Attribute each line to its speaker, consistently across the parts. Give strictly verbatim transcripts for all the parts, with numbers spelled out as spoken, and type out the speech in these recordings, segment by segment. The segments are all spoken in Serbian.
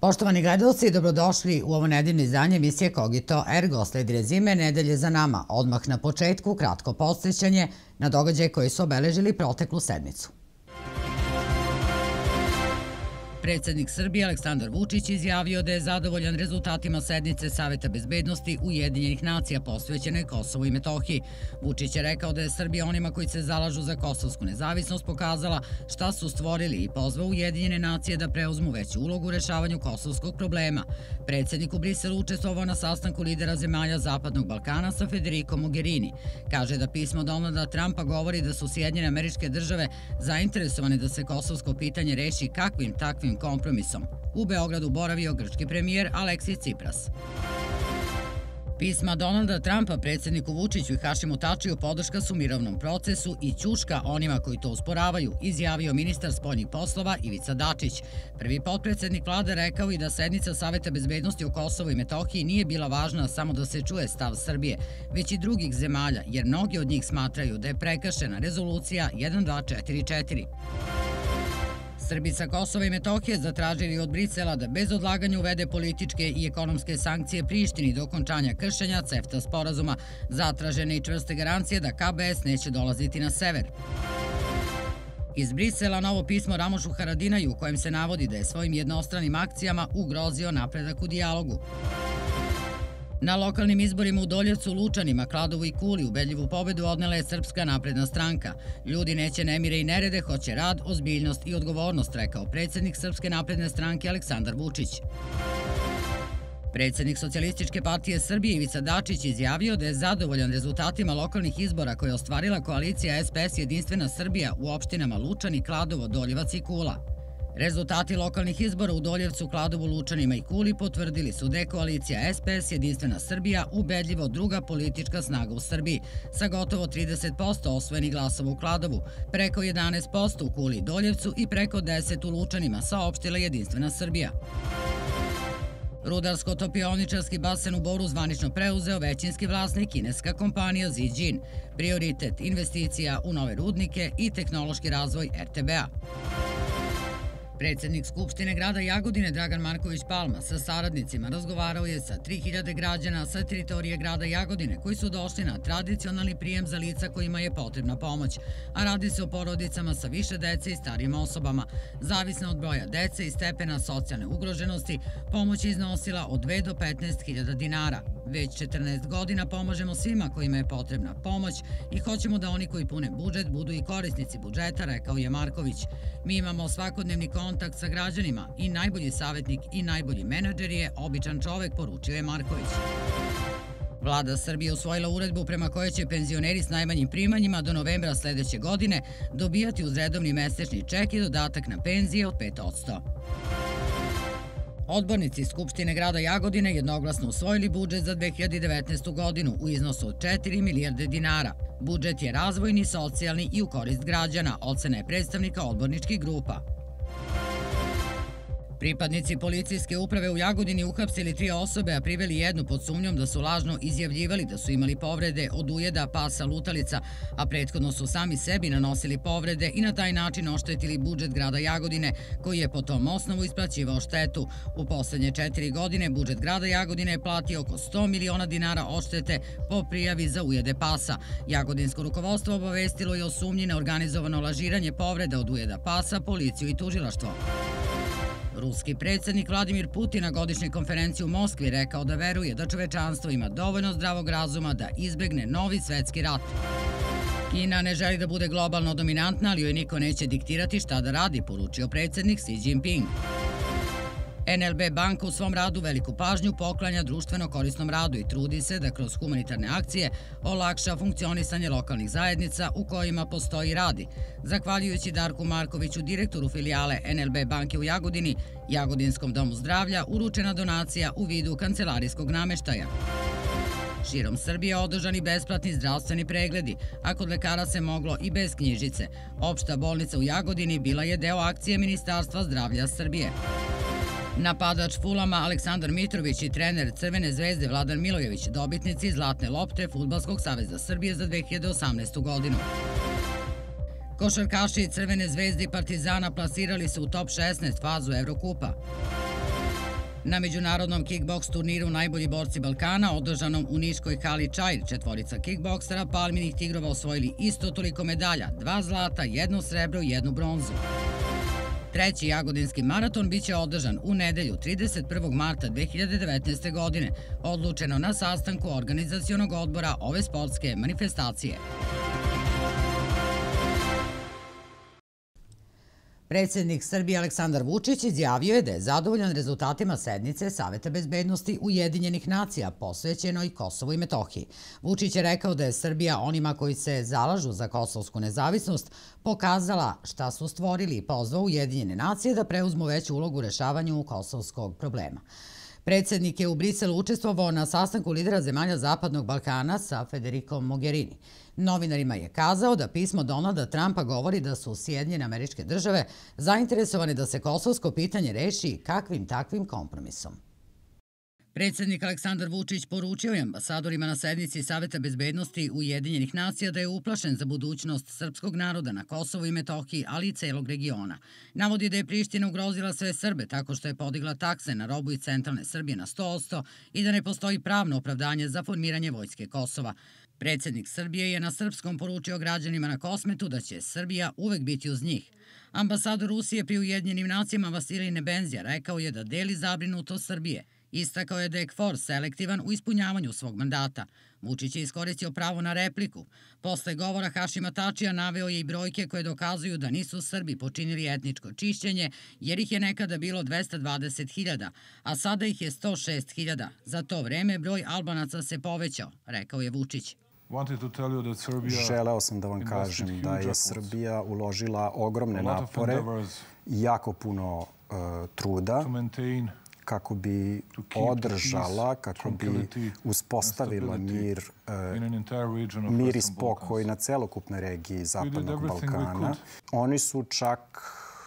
Speaker 1: Poštovani gledalci, dobrodošli u ovo nedeljno izdanje emisije Kogito Ergo. Sledi rezime nedelje za nama. Odmah na početku kratko podsjećanje na događaje koji su obeležili proteklu sedmicu. Predsjednik Srbije Aleksandar Vučić izjavio da je zadovoljan rezultatima sednice Saveta bezbednosti Ujedinjenih nacija posvećene Kosovu i Metohiji. Vučić je rekao da je Srbija onima koji se zalažu za kosovsku nezavisnost pokazala šta su stvorili i pozvao Ujedinjene nacije da preuzmu veću ulogu u rešavanju kosovskog problema. Predsjednik u Briselu učestvovao na sastanku lidera zemalja Zapadnog Balkana sa Federico Mogherini. Kaže da pismo Donalda Trumpa govori da su Sjedinjene Američke Države zainteresovane da se kosovsko pitanje reši kakvim takvim kompromisom. U Beogradu boravio grčki premijer Aleksis Tsipras. Pisma Donalda Trumpa predsjedniku Vučiću i Hašimu Tačiju podrška su mirovnom procesu i ćuška onima koji to usporavaju, izjavio ministar spoljnih poslova Ivica Dačić. Prvi potpredsjednik vlade rekao i da sednica Saveta bezbednosti u Kosovu i Metohiji nije bila važna samo da se čuje stav Srbije, već i drugih zemalja, jer mnogi od njih smatraju da je prekršena rezolucija jedan dva četiri četiri. Srbi sa Kosova i Metohije zatražili od Brisela da bez odlaganja uvede političke i ekonomske sankcije Prištini do okončanja kršenja CEFTA sporazuma, zatražene i čvrste garancije da K B S neće dolaziti na sever. Iz Brisela novo pismo Ramošu Haradinaju u kojem se navodi da je svojim jednostranim akcijama ugrozio napredak u dijalogu. Na lokalnim izborima u Doljevcu, Lučanima, Kladovu i Kuli ubedljivu pobedu odnela je Srpska napredna stranka. Ljudi neće nemire i nerede, hoće rad, ozbiljnost i odgovornost, rekao predsjednik Srpske napredne stranke Aleksandar Vučić. Predsjednik Socijalističke partije Srbije Ivica Dačić izjavio da je zadovoljan rezultatima lokalnih izbora koje je ostvarila koalicija S P S Jedinstvena Srbija u opštinama Lučani, Kladovo, Doljevac i Kula. Rezultati lokalnih izbora u Doljevcu, Kladovu, Lučanima i Kuli potvrdili su da je koalicija S P S Jedinstvena Srbija ubedljivo druga politička snaga u Srbiji, sa gotovo trideset posto osvojenih glasova u Kladovu, preko jedanaest posto u Kuli i Doljevcu i preko deset posto u Lučanima, saopštila Jedinstvena Srbija. Rudarsko-topioničarski basen u Boru zvanično preuzeo većinski vlasnik kineska kompanija Zijin, prioritet investicija u nove rudnike i tehnološki razvoj R T B-a. Predsjednik Skupštine grada Jagodine Dragan Marković Palma sa saradnicima razgovarao je sa tri hiljade građana sa teritorije grada Jagodine koji su došli na tradicionalni prijem za lica kojima je potrebna pomoć, a radi se o porodicama sa više dece i starijim osobama. Zavisno od broja dece i stepena socijalne ugroženosti, pomoć je iznosila od dve do petnaest hiljada dinara. Već četrnaest godina pomažemo svima kojima je potrebna pomoć i hoćemo da oni koji pune budžet budu i korisnici budžeta, rekao je Marković. Mi imamo svakodnevni kontakt sa građanima i najbolji savjetnik i najbolji menadžer je običan čovek, poručio je Marković. Vlada Srbije usvojila uredbu prema kojoj će penzioneri s najmanjim primanjima do novembra sledeće godine dobijati uz redovni mesečni ček i dodatak na penzije od pet posto. Odbornici Skupštine grada Jagodine jednoglasno usvojili budžet za dve hiljade devetnaestu. godinu u iznosu od četiri milijarde dinara. Budžet je razvojni, socijalni i u korist građana, ocena je predstavnika odborničkih grupa. Pripadnici policijske uprave u Jagodini uhapsili tri osobe, a priveli jednu pod sumnjom da su lažno izjavljivali da su imali povrede od ujeda pasa lutalica, a prethodno su sami sebi nanosili povrede i na taj način oštetili budžet grada Jagodine, koji je po tom osnovu isplaćivao štetu. U poslednje četiri godine budžet grada Jagodine je platio oko sto miliona dinara odštete po prijavi za ujede pasa. Jagodinsko rukovodstvo obavestilo je o sumnji na organizovano lažiranje povreda od ujeda pasa, policiju i tužilaštvo. Ruski predsjednik Vladimir Putin na godišnjoj konferenciji u Moskvi rekao da veruje da čovečanstvo ima dovoljno zdravog razuma da izbegne novi svetski rat. Kina ne želi da bude globalno dominantna, ali joj niko neće diktirati šta da radi, poručio predsjednik Xi Jinping. N L B banka u svom radu veliku pažnju poklanja društveno korisnom radu i trudi se da kroz humanitarne akcije olakša funkcionisanje lokalnih zajednica u kojima postoji radi. Zahvaljujući Darku Markoviću, direktoru filijale N L B banke u Jagodini, Jagodinskom domu zdravlja uručena donacija u vidu kancelarijskog nameštaja. Širom Srbije održani besplatni zdravstveni pregledi, a kod lekara se moglo i bez knjižice. Opšta bolnica u Jagodini bila je deo akcije Ministarstva zdravlja Srbije. Napadač Fulama Aleksandar Mitrović i trener Crvene zvezde Vladan Milojević, dobitnici Zlatne lopte Fudbalskog saveza Srbije za dve hiljade osamnaestu. godinu. Košarkaši Crvene zvezde i Partizana plasirali se u top šesnaest fazu Evrokupa. Na međunarodnom kickboks turniru Najbolji borci Balkana, održanom u niškoj hali Čair, četvorica kickboksera Palminih tigrova osvojili isto toliko medalja, dva zlata, jedno srebro i jednu bronzu. Treći jagodinski maraton biće održan u nedelju trideset prvog marta dve hiljade devetnaeste. godine, odlučeno na sastanku organizacionog odbora ove sportske manifestacije. Predsjednik Srbije Aleksandar Vučić izjavio je da je zadovoljan rezultatima sednice Saveta bezbednosti Ujedinjenih nacija posvećenoj Kosovu i Metohiji. Vučić je rekao da je Srbija onima koji se zalažu za kosovsku nezavisnost pokazala šta su stvorili i pozvao Ujedinjene nacije da preuzmu veću ulogu u rešavanju kosovskog problema. Predsjednik je u Briselu učestvovao na sastanku lidera zemalja Zapadnog Balkana sa Federikom Mogherini. Novinarima je kazao da pismo Donalda Trumpa govori da su Sjedinjene Američke Države zainteresovane da se kosovsko pitanje reši kakvim takvim kompromisom. Predsjednik Aleksandar Vučić poručio je ambasadorima na sednici Saveta bezbednosti Ujedinjenih nacija da je uplašen za budućnost srpskog naroda na Kosovu i Metohiji, ali i celog regiona. Navodi da je Priština ugrozila sve Srbe tako što je podigla takse na robu iz centralne Srbije na sto posto i da ne postoji pravno opravdanje za formiranje vojske Kosova. Predsjednik Srbije je na srpskom poručio građanima na Kosmetu da će Srbija uvek biti uz njih. Ambasador Rusije pri Ujedinjenim nacijama Vasilij Nebenzija rekao je da deli zabrinutost Srbije. Istakao je da je KFOR selektivan u ispunjavanju svog mandata. Vučić je iskoristio pravo na repliku. Posle govora Hašima Tačija naveo je i brojke koje dokazuju da nisu Srbi počinili etničko čišćenje, jer ih je nekada bilo dvesta dvadeset hiljada, a sada ih je sto šest hiljada. Za to vreme broj Albanaca se povećao, rekao je Vučić.
Speaker 2: Želeo sam da vam kažem da je Srbija uložila ogromne napore, jako puno truda kako bi održala, kako bi uspostavila mir, mir i spokoj na celokupnoj regiji Zapadnog Balkana. Oni su čak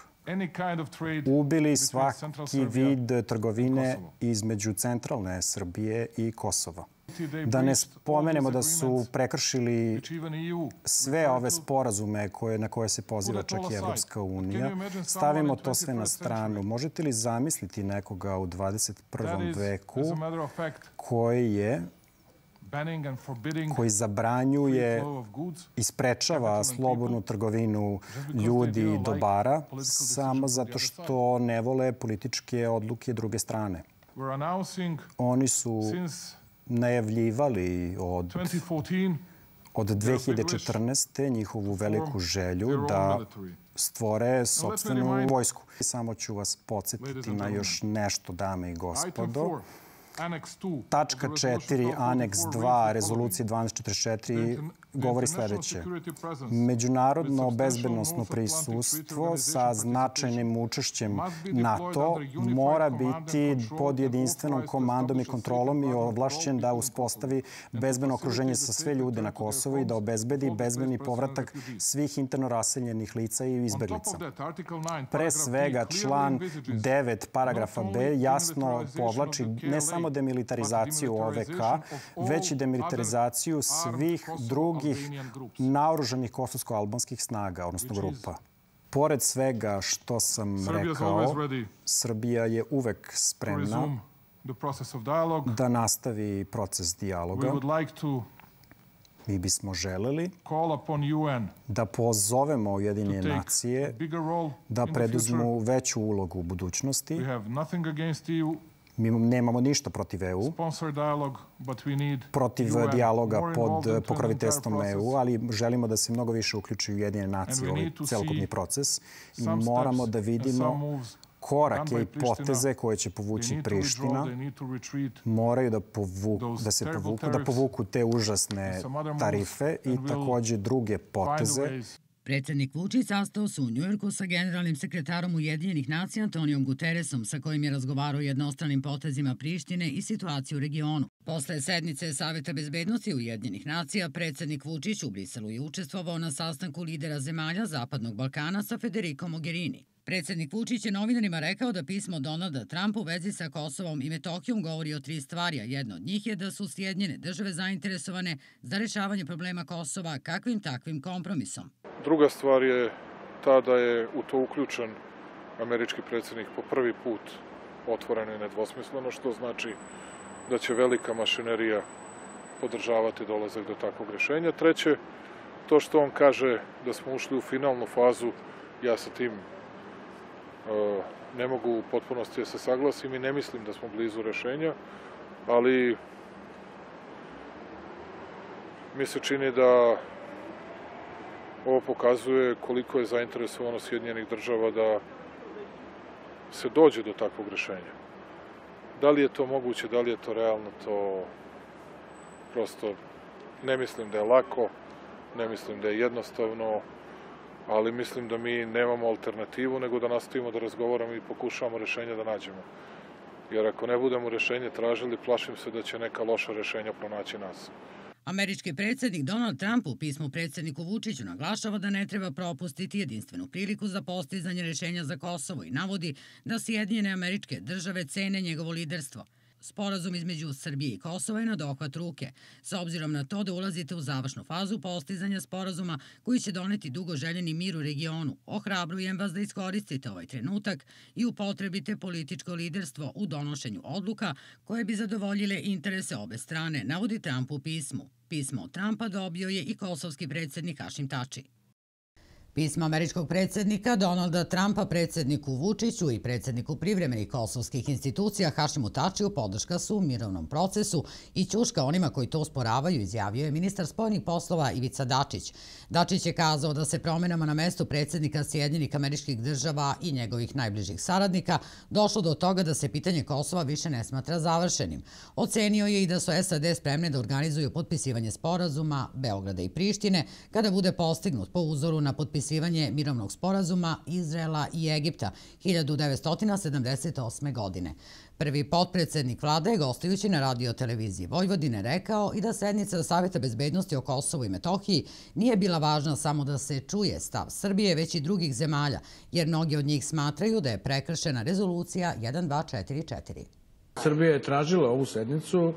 Speaker 2: ubili svaki vid trgovine između centralne Srbije i Kosova. Da ne spomenemo da su prekršili sve ove sporazume na koje se poziva čak i Evropska unija. Stavimo to sve na stranu. Možete li zamisliti nekoga u dvadeset prvom veku koji je koji zabranjuje i sprečava slobodnu trgovinu ljudi i dobara samo zato što ne vole političke odluke druge strane? Oni su najavljivali od, od dve hiljade četrnaeste. njihovu veliku želju da stvore sopstvenu vojsku. Samo ću vas podsjetiti na još nešto, dame i gospodo. Tačka četiri, aneks dva, rezolucije dvanaest četrdeset četiri govori sljedeće. Međunarodno bezbednosno prisustvo sa značajnim učešćem NATO mora biti pod jedinstvenom komandom i kontrolom i ovlašćen da uspostavi bezbedno okruženje za sve ljude na Kosovu i da obezbedi bezbedni povratak svih interno raseljenih lica i izbeglica. Pre svega, član devet paragrafa B jasno povlači ne samo demilitarizaciju O V K, već i demilitarizaciju svih drugih naoružanih kosovsko-albanskih snaga, odnosno grupa. Pored svega što sam rekao, Srbija je uvek spremna da nastavi proces dijaloga. Mi bismo želeli da pozovemo Ujedinjene nacije da preduzmu veću ulogu u budućnosti. Mi nemamo ništa protiv E U, protiv dijaloga pod pokroviteljstvom E U, ali želimo da se mnogo više uključi Ujedinjene nacije u ovaj celokupni proces i moramo da vidimo korake i poteze koje će povući Priština. Moraju da povuku, da se povuku, da povuku te užasne tarife i također druge poteze.
Speaker 1: Predsjednik Vučić sastao se u Njujorku sa generalnim sekretarom Ujedinjenih nacija Antonijom Guteresom, sa kojim je razgovarao o jednostranim potezima Prištine i situaciju u regionu. Posle sednice Saveta bezbednosti Ujedinjenih nacija, predsjednik Vučić u Briselu je učestvovao na sastanku lidera zemalja Zapadnog Balkana sa Federikom Mogherini. Predsjednik Vučić je novinarima rekao da pismo Donalda Trumpa u vezi sa Kosovom i Metohijom govori o tri stvari, a jedna od njih je da su Sjedinjene države zainteresovane za rešavanje problema Kosova kakvim takvim kompromisom.
Speaker 3: Druga stvar je ta da je u to uključen američki predsjednik po prvi put otvoreno i nedvosmisleno, što znači da će velika mašinerija podržavati dolazak do takvog rešenja. Treće, to što on kaže da smo ušli u finalnu fazu, ja sa tim ne mogu u potpunosti da se saglasim i ne mislim da smo blizu rešenja, ali mi se čini da ovo pokazuje koliko je zainteresovano Sjedinjenih država da se dođe do takvog rešenja. Da li je to moguće, da li je to realno, to prosto ne mislim da je lako, ne mislim da je jednostavno, ali mislim da mi nemamo alternativu, nego da nastavimo da razgovaramo i pokušavamo rešenja da nađemo. Jer ako ne budemo rešenje tražili, plašim se da će neka loša rešenja pronaći nas.
Speaker 1: Američki predsjednik Donald Trump u pismu predsjedniku Vučiću naglašava da ne treba propustiti jedinstvenu priliku za postizanje rešenja za Kosovo i navodi da Sjedinjene Američke Države cene njegovo liderstvo. Sporazum između Srbije i Kosova je na dohvat ruke, s obzirom na to da ulazite u završnu fazu postizanja sporazuma koji će doneti dugo željeni mir u regionu. Ohrabrujem vas da iskoristite ovaj trenutak i upotrebite političko liderstvo u donošenju odluka koje bi zadovoljile interese obe strane, navodi Trump u pismu. Pismo od Trumpa dobio je i kosovski predsjednik Hašim Tači. Pismo američkog predsjednika Donalda Trumpa predsjedniku Vučiću i predsjedniku privremenih kosovskih institucija Hašimu Tačiju podrška su u mirovnom procesu i ćuška onima koji to osporavaju, izjavio je ministar spoljnih poslova Ivica Dačić. Dačić je kazao da se promenama na mestu predsjednika Sjedinjenih Američkih Država i njegovih najbližih saradnika došlo do toga da se pitanje Kosova više ne smatra završenim. Ocenio je i da su S A D spremne da organizuju potpisivanje sporazuma Beograda i Prištine kada bude postignut po uzoru na potpisivanje potpisivanje mirovnog sporazuma Izraela i Egipta hiljadu devetsto sedamdeset osme. godine. Prvi potpredsjednik vlade je gostujući na radioteleviziji Vojvodine rekao i da sednica Saveta bezbednosti o Kosovu i Metohiji nije bila važna samo da se čuje stav Srbije, već i drugih zemalja, jer mnogi od njih smatraju da je prekršena rezolucija jedan dva četiri četiri.
Speaker 4: Srbija je tražila ovu sednicu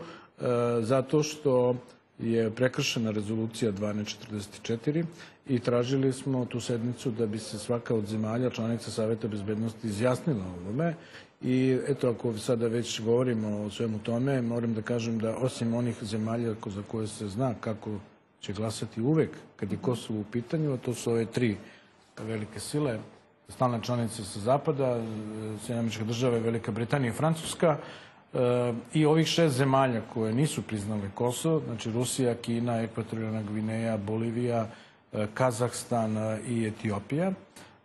Speaker 4: zato što je prekršena rezolucija dvanaest četrdeset četiri i tražili smo tu sednicu da bi se svaka od zemalja članica Saveta bezbednosti izjasnila o ovome. I eto, ako sada već govorimo o svemu tome, moram da kažem da osim onih zemalja za koje se zna kako će glasati uvek kad je Kosovo u pitanju, a to su ove tri velike sile, stalne članice sa zapada, Sjedinjene Američke Države, Velika Britanija i Francuska, i ovih šest zemalja koje nisu priznale Kosovo, znači Rusija, Kina, Ekvatorijalna Gvineja, Bolivija, Kazahstan i Etiopija,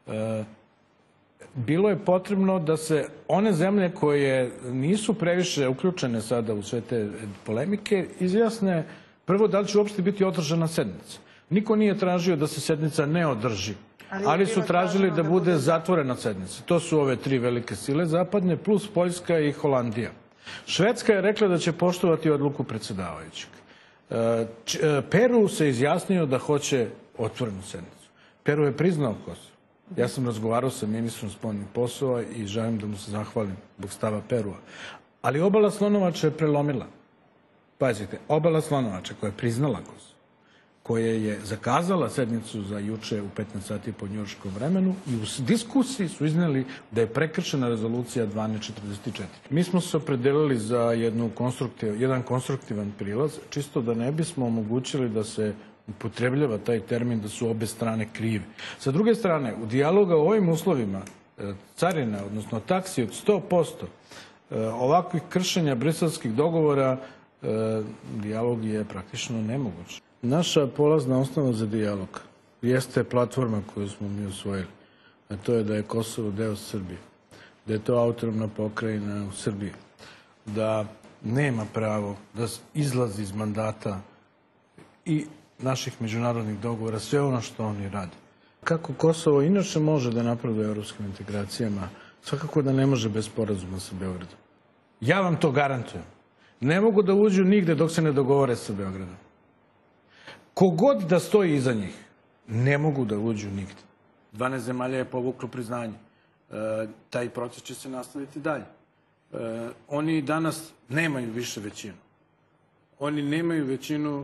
Speaker 4: bilo je potrebno da se one zemlje koje nisu previše uključene sada u sve te polemike izjasne prvo da li će uopšte biti održana sednica. Niko nije tražio da se sednica ne održi, ali su tražili da bude zatvorena sednica. To su ove tri velike sile zapadne plus Poljska i Holandija. Švedska je rekla da će poštovati odluku predsjedavajućeg. Peru se izjasnio da hoće otvorenu sednicu. Peru je priznao Kosovo. Ja sam razgovarao sa ministrom spoljnih poslova i želim da mu se zahvalim zbog stava Perua. Ali obala Slonovača je prelomila. Pazite, obala Slonovača koja je priznala Kosovo, koja je zakazala sednicu za juče u petnaest sati po njujorškom vremenu i u diskusiji su izneli da je prekršena rezolucija dvanaest četrdeset četiri. Mi smo se opredelili za jedan konstruktivan prilaz, čisto da ne bismo omogućili da se upotrebljava taj termin da su obe strane krive. Sa druge strane, u dijaloga u ovim uslovima carina, odnosno taksi od sto posto, ovakvih kršenja briselskih dogovora, dijalog je praktično nemoguć. Naša polazna osnova za dijalog jeste platforma koju smo mi usvojili, a to je da je Kosovo deo Srbije, da je to autonomna pokrajina u Srbiji, da nema pravo da izlazi iz mandata i naših međunarodnih dogovora, sve ono što oni rade. Kako Kosovo inače može da napreduje u evropskim integracijama, svakako da ne može bez sporazuma sa Beogradom. Ja vam to garantujem. Ne mogu da uđu nigde dok se ne dogovore sa Beogradom. Kogod da stoji iza njih, ne mogu da uđu nigde. dvanaest zemalja je povuklo priznanje. Taj proces će se nastaviti dalje. Oni danas nemaju više većinu. Oni nemaju većinu,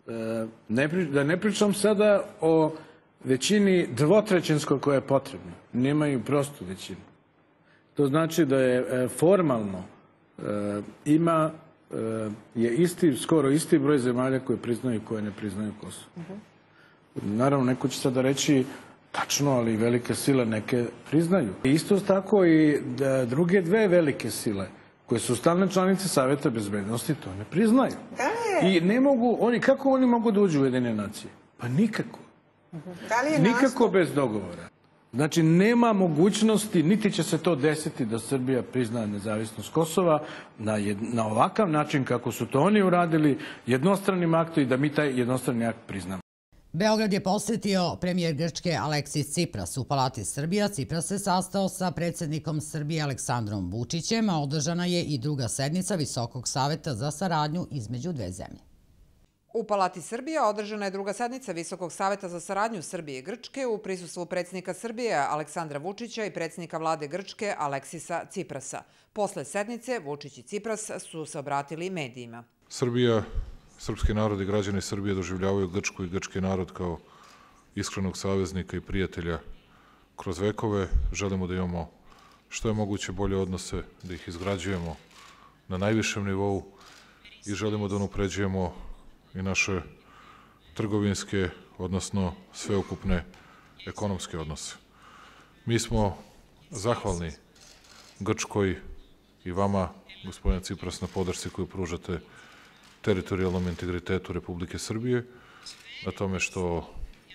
Speaker 4: da ne pričam sada o većini dvotrećinskoj koja je potrebna. Nemaju prostu većinu. To znači da je formalno ima je isti, skoro isti broj zemalja koje priznaju i koje ne priznaju Kosovo. Naravno, neko će sada reći tačno, ali velike sile neke priznaju. Isto tako i druge dve velike sile koje su stalne članice Saveta bezbednosti to ne priznaju. I ne mogu, oni, kako oni mogu da uđu u Ujedinjene nacije? Pa nikako. Nikako bez dogovora. Znači, nema mogućnosti, niti će se to desiti da Srbija prizna nezavisnost Kosova na ovakav način kako su to oni uradili, jednostranim aktom, i da mi taj jednostrani akt priznamo.
Speaker 1: Beograd je posjetio premijer Grčke Aleksis Tsipras. U Palati Srbija Tsipras se sastao sa predsjednikom Srbije Aleksandrom Vučićem, a održana je i druga sednica Visokog saveta za saradnju između dve zemlje.
Speaker 5: U Palati Srbija održana je druga sednica Visokog saveta za saradnju Srbije i Grčke u prisustvu predsjednika Srbije Aleksandra Vučića i predsjednika vlade Grčke Aleksisa Tsiprasa. Posle sednice Vučić i Tsipras su se obratili medijima.
Speaker 3: Srbija, srpski narod i građani Srbije doživljavaju Grčku i grčki narod kao iskrenog saveznika i prijatelja kroz vekove. Želimo da imamo što je moguće bolje odnose, da ih izgrađujemo na najvišem nivou i želimo da unapređujemo i naše trgovinske, odnosno sveukupne ekonomske odnose. Mi smo zahvalni Grčkoj i vama, gospodine Tsipras, na podršci koju pružate teritorijalnom integritetu Republike Srbije, na tome što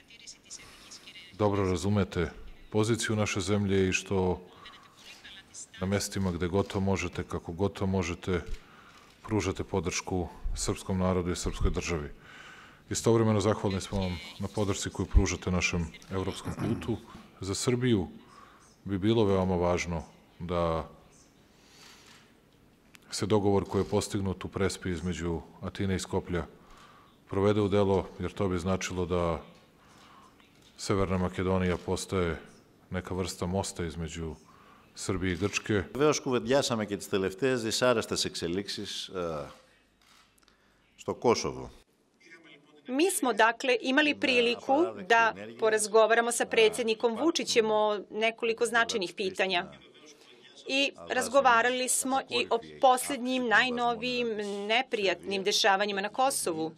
Speaker 3: dobro razumete poziciju naše zemlje i što na mestima gde gotovo možete, kako gotovo možete, pružate podršku srpskom narodu i srpskoj državi. Istovremeno zahvalni smo vam na podršci koju pružate našem evropskom putu. Za Srbiju bi bilo veoma važno da se dogovor koji je postignut u Prespi između Atine i Skoplja provede u delo, jer to bi značilo da Severna Makedonija postaje neka vrsta mosta između Srbije i Grčke.
Speaker 6: Βεβαίως κουβεντιάσαμε και τις τελευταίες δυσάρεστες εξελίξεις στο Kosovo.
Speaker 7: Mi smo, dakle, imali priliku da porazgovaramo sa predsjednikom Vučićem o nekoliko značajnih pitanja. I razgovarali smo i o posljednjim, najnovijim, neprijatnim dešavanjima na Kosovu.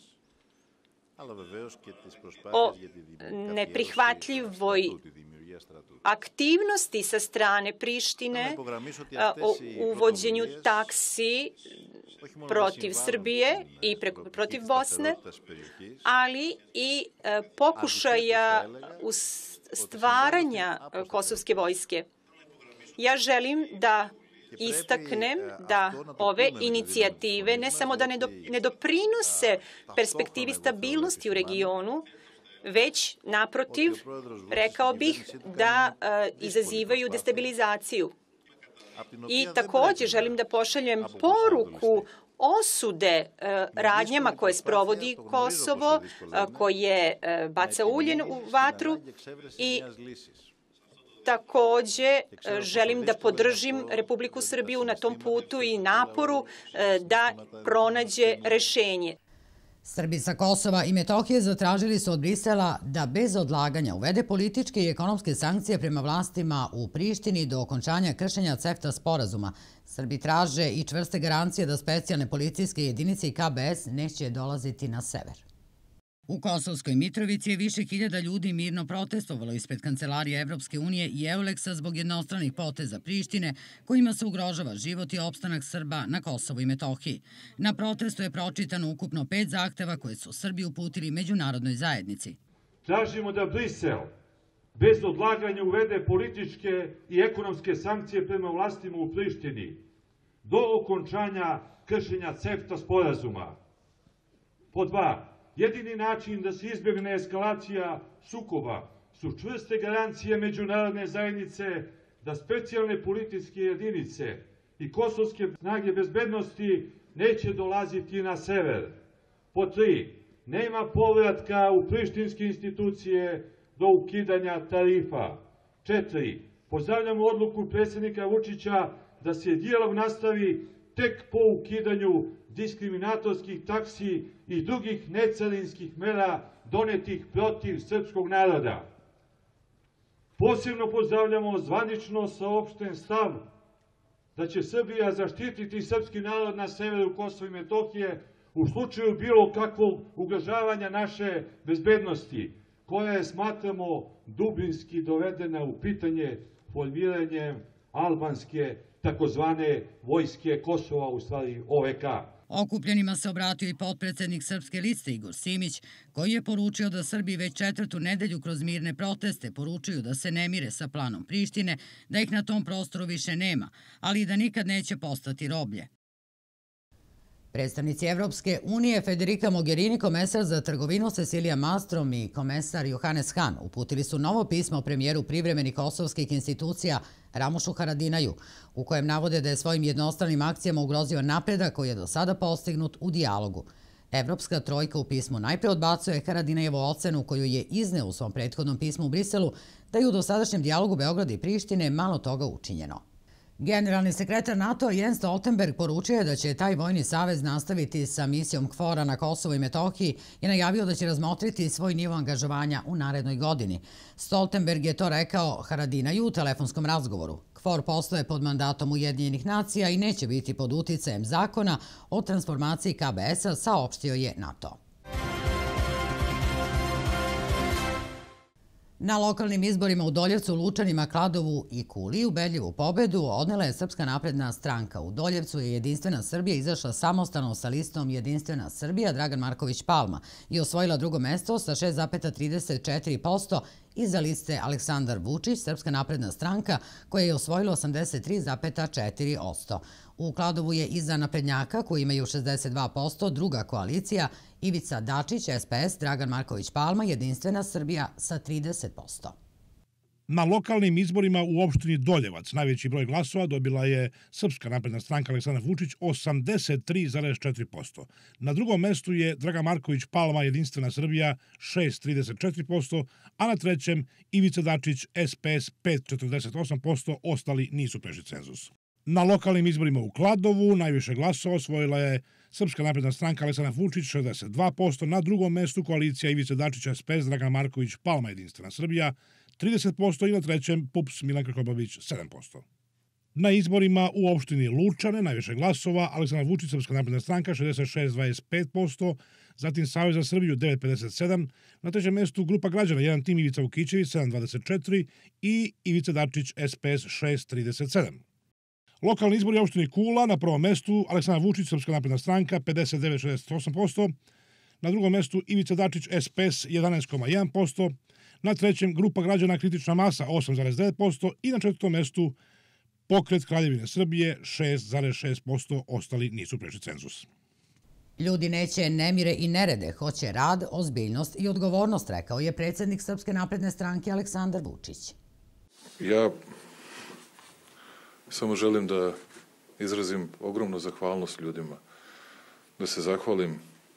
Speaker 7: O neprihvatljivoj aktivnosti sa strane Prištine, o uvođenju taksi protiv Srbije i protiv Bosne, ali i pokušaja stvaranja kosovske vojske. Ja želim da istaknem da ove inicijative ne samo da ne doprinose perspektivi stabilnosti u regionu, već, naprotiv, rekao bih da izazivaju destabilizaciju. I također želim da pošaljem poruku osude radnjama koje sprovodi Kosovo, koje baca ulje u vatru i također želim da podržim Republiku Srbiju na tom putu i naporu da pronađe rešenje.
Speaker 1: Srbi sa Kosova i Metohije zatražili su od Brisela da bez odlaganja uvede političke i ekonomske sankcije prema vlastima u Prištini do okončanja kršenja CEFTA sporazuma. Srbi traže i čvrste garancije da specijalne policijske jedinice i K B S neće dolaziti na sever. U Kosovskoj Mitrovici je više hiljada ljudi mirno protestovalo ispred Kancelarije Evropske unije i Euleksa zbog jednostranih poteza Prištine kojima se ugrožava život i opstanak Srba na Kosovu i Metohiji. Na protestu je pročitano ukupno pet zahteva koje su Srbi uputili međunarodnoj zajednici.
Speaker 8: Tražimo da Brisel bez odlaganja uvede političke i ekonomske sankcije prema vlastima u Prištini do okončanja kršenja CEFTA sporazuma. Po dva. Jedini način da se izbjegne eskalacija sukoba su čvrste garancije međunarodne zajednice da specijalne policijske jedinice i kosovske snage bezbednosti neće dolaziti na sever. Po tri, nema povratka u prištinske institucije do ukidanja tarifa. Četiri, pozdravljamo odluku predsjednika Vučića da se dijalog nastavi tek po ukidanju diskriminatorskih taksi i drugih necarinskih mera donetih protiv srpskog naroda. Posebno pozdravljamo zvanično saopšten stav da će Srbija zaštititi srpski narod na severu Kosova i Metohije u slučaju bilo kakvog ugrožavanja naše bezbednosti, koja je, smatramo, dubinski dovedena u pitanje formiranjem albanske takozvane vojske Kosova, u stvari O V K.
Speaker 1: Okupljenima se obratio i potpredsednik Srpske liste Igor Simić, koji je poručio da Srbi već četvrtu nedelju kroz mirne proteste poručuju da se ne mire sa planom Prištine, da ih na tom prostoru više nema, ali i da nikad neće postati roblje. Predstavnici Evropske unije Federica Mogherini, komesar za trgovinu Cecilija Malmström i komesar Johannes Hahn uputili su novo pismo premijeru privremenih kosovskih institucija Ramušu Haradinaju, u kojem navode da je svojim jednostranim akcijama ugrozio napredak koji je do sada postignut u dijalogu. Evropska trojka u pismu najpre odbacuje Haradinajevu ocenu koju je izneo u svom prethodnom pismu u Briselu da je u dosadašnjem dijalogu Beograda i Prištine malo toga učinjeno. Generalni sekretar NATO Jens Stoltenberg poručio je da će taj vojni savez nastaviti sa misijom KFOR-a na Kosovo i Metohiji i najavio da će razmotriti svoj nivo angažovanja u narednoj godini. Stoltenberg je to rekao Haradinaju u telefonskom razgovoru. KFOR postoje pod mandatom Ujedinjenih nacija i neće biti pod uticajem zakona o transformaciji K B S-a, saopštio je NATO. Na lokalnim izborima u Doljevcu, Lučanima, Kladovu i Kuli ubedljivu pobedu odnela je Srpska napredna stranka. U Doljevcu je Jedinstvena Srbija izašla samostalno sa listom Jedinstvena Srbija Dragan Marković Palma i osvojila drugo mesto sa šest zarez trideset četiri posto iza liste Aleksandar Vučić, Srpska napredna stranka, koja je osvojila osamdeset tri zarez četiri posto. U Kladovu je iza naprednjaka, koji imaju šezdeset dva posto, druga koalicija, Ivica Dačić, S P S, Dragan Marković Palma, Jedinstvena Srbija sa trideset posto.
Speaker 9: Na lokalnim izborima u opštini Doljevac najveći broj glasova dobila je Srpska napredna stranka Aleksandar Vučić osamdeset tri zarez četiri posto. Na drugom mestu je Dragan Marković Palma Jedinstvena Srbija šest zarez trideset četiri posto, a na trećem Ivica Dačić S P S pet zarez četrdeset osam posto, ostali nisu prešli cenzus. Na lokalnim izborima u Kladovu najviše glasova osvojila je Srpska napredna stranka Aleksandar Vučić šezdeset dva posto, na drugom mestu koalicija Ivica Dačić S P S Dragan Marković Palma Jedinstvena Srbija trideset posto i na trećem P U P S Milan Krkobabić sedam posto. Na izborima u opštini Lučane najviše glasova Aleksandar Vučić Srpska napredna stranka šezdeset šest zarez dvadeset pet posto, zatim Savez za Srbiju devet zarez pedeset sedam, na trećem mestu Grupa građana jedan tim Ivica Vukićević sedam zarez dvadeset četiri i Ivica Dačić S P S šest zarez trideset sedam. Lokalni izbori u opštini Kula na prvom mestu Aleksandar Vučić Srpska napredna stranka pedeset devet zarez šezdeset osam posto, na drugom mestu Ivica Dačić S P S jedanaest zarez jedan posto, na trećem Grupa građana Kritična masa osam zarez devet posto i na četvrtom mestu Pokret Kraljevine Srbije šest zarez šest posto, ostali nisu prešli cenzus.
Speaker 1: Ljudi neće nemire i nerede, hoće rad, ozbiljnost i odgovornost, rekao je predsjednik Srpske napredne stranke Aleksandar Vučić.
Speaker 3: Ja samo želim da izrazim ogromnu zahvalnost ljudima, da se zahvalim.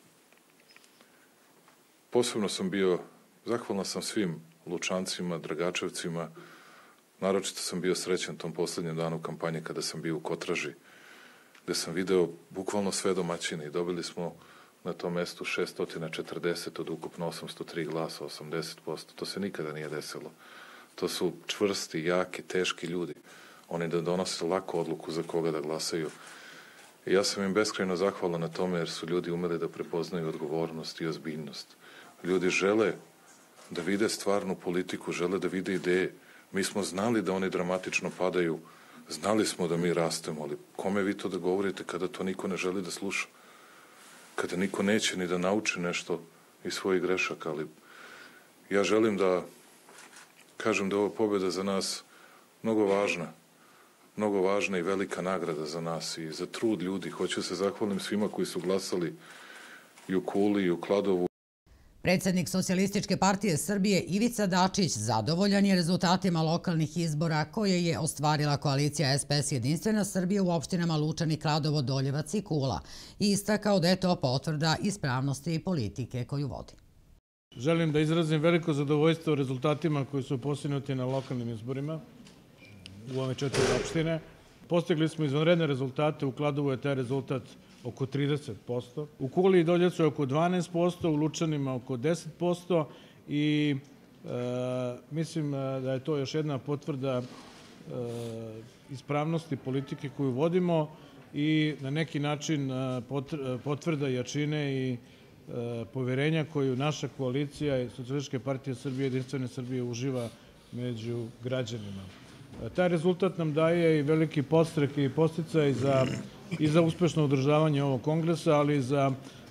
Speaker 3: Posebno sam bio, zahvalan sam svim Lučancima, Dragačevcima, naročito sam bio srećan tom poslednjem danu kampanje kada sam bio u Kotraži, gde sam video bukvalno sve domaćine i dobili smo na tom mestu šesto četrdeset od ukupno osamsto tri glasa, osamdeset posto. To se nikada nije desilo. To su čvrsti, jaki, teški ljudi. Oni da donose lako odluku za koga da glasaju. I ja sam im beskrajno zahvalan na tome jer su ljudi umeli da prepoznaju odgovornost i ozbiljnost. Ljudi žele da vide stvarnu politiku, žele da vide ideje. Mi smo znali da oni dramatično padaju, znali smo da mi rastemo, ali kome vi to da govorite kada to niko ne želi da sluša? Kada niko neće ni da nauči nešto iz svojih grešaka, ali ja želim da kažem da je ova pobjeda za nas mnogo važna, mnogo važna i velika nagrada za nas i za trud ljudi. Hoću se zahvalim svima koji su glasali i u Kuli i u Kladovu.
Speaker 1: Predsjednik Socijalističke partije Srbije Ivica Dačić zadovoljan je rezultatima lokalnih izbora koje je ostvarila koalicija S P S Jedinstvena Srbija u opštinama Lučani, Kladovo, Doljevac i Kula i istakao da je to potvrda ispravnosti politike koju vodi.
Speaker 4: Želim da izrazim veliko zadovoljstvo rezultatima koji su postignuti na lokalnim izborima u ove četiri opštine. Postigli smo izvanredne rezultate, u Kladovu je taj rezultat oko trideset posto, u Kuli i Doljevcu je oko dvanaest posto, u Lučanima oko deset posto i e, mislim da je to još jedna potvrda ispravnosti politike koju vodimo i na neki način potvrda jačine i poverenja koju naša koalicija i Socijalističke partije Srbije i Jedinstvene Srbije uživa među građanima. Taj rezultat nam daje i veliki podstrek i podsticaj i za uspešno održavanje ovog kongresa, ali i za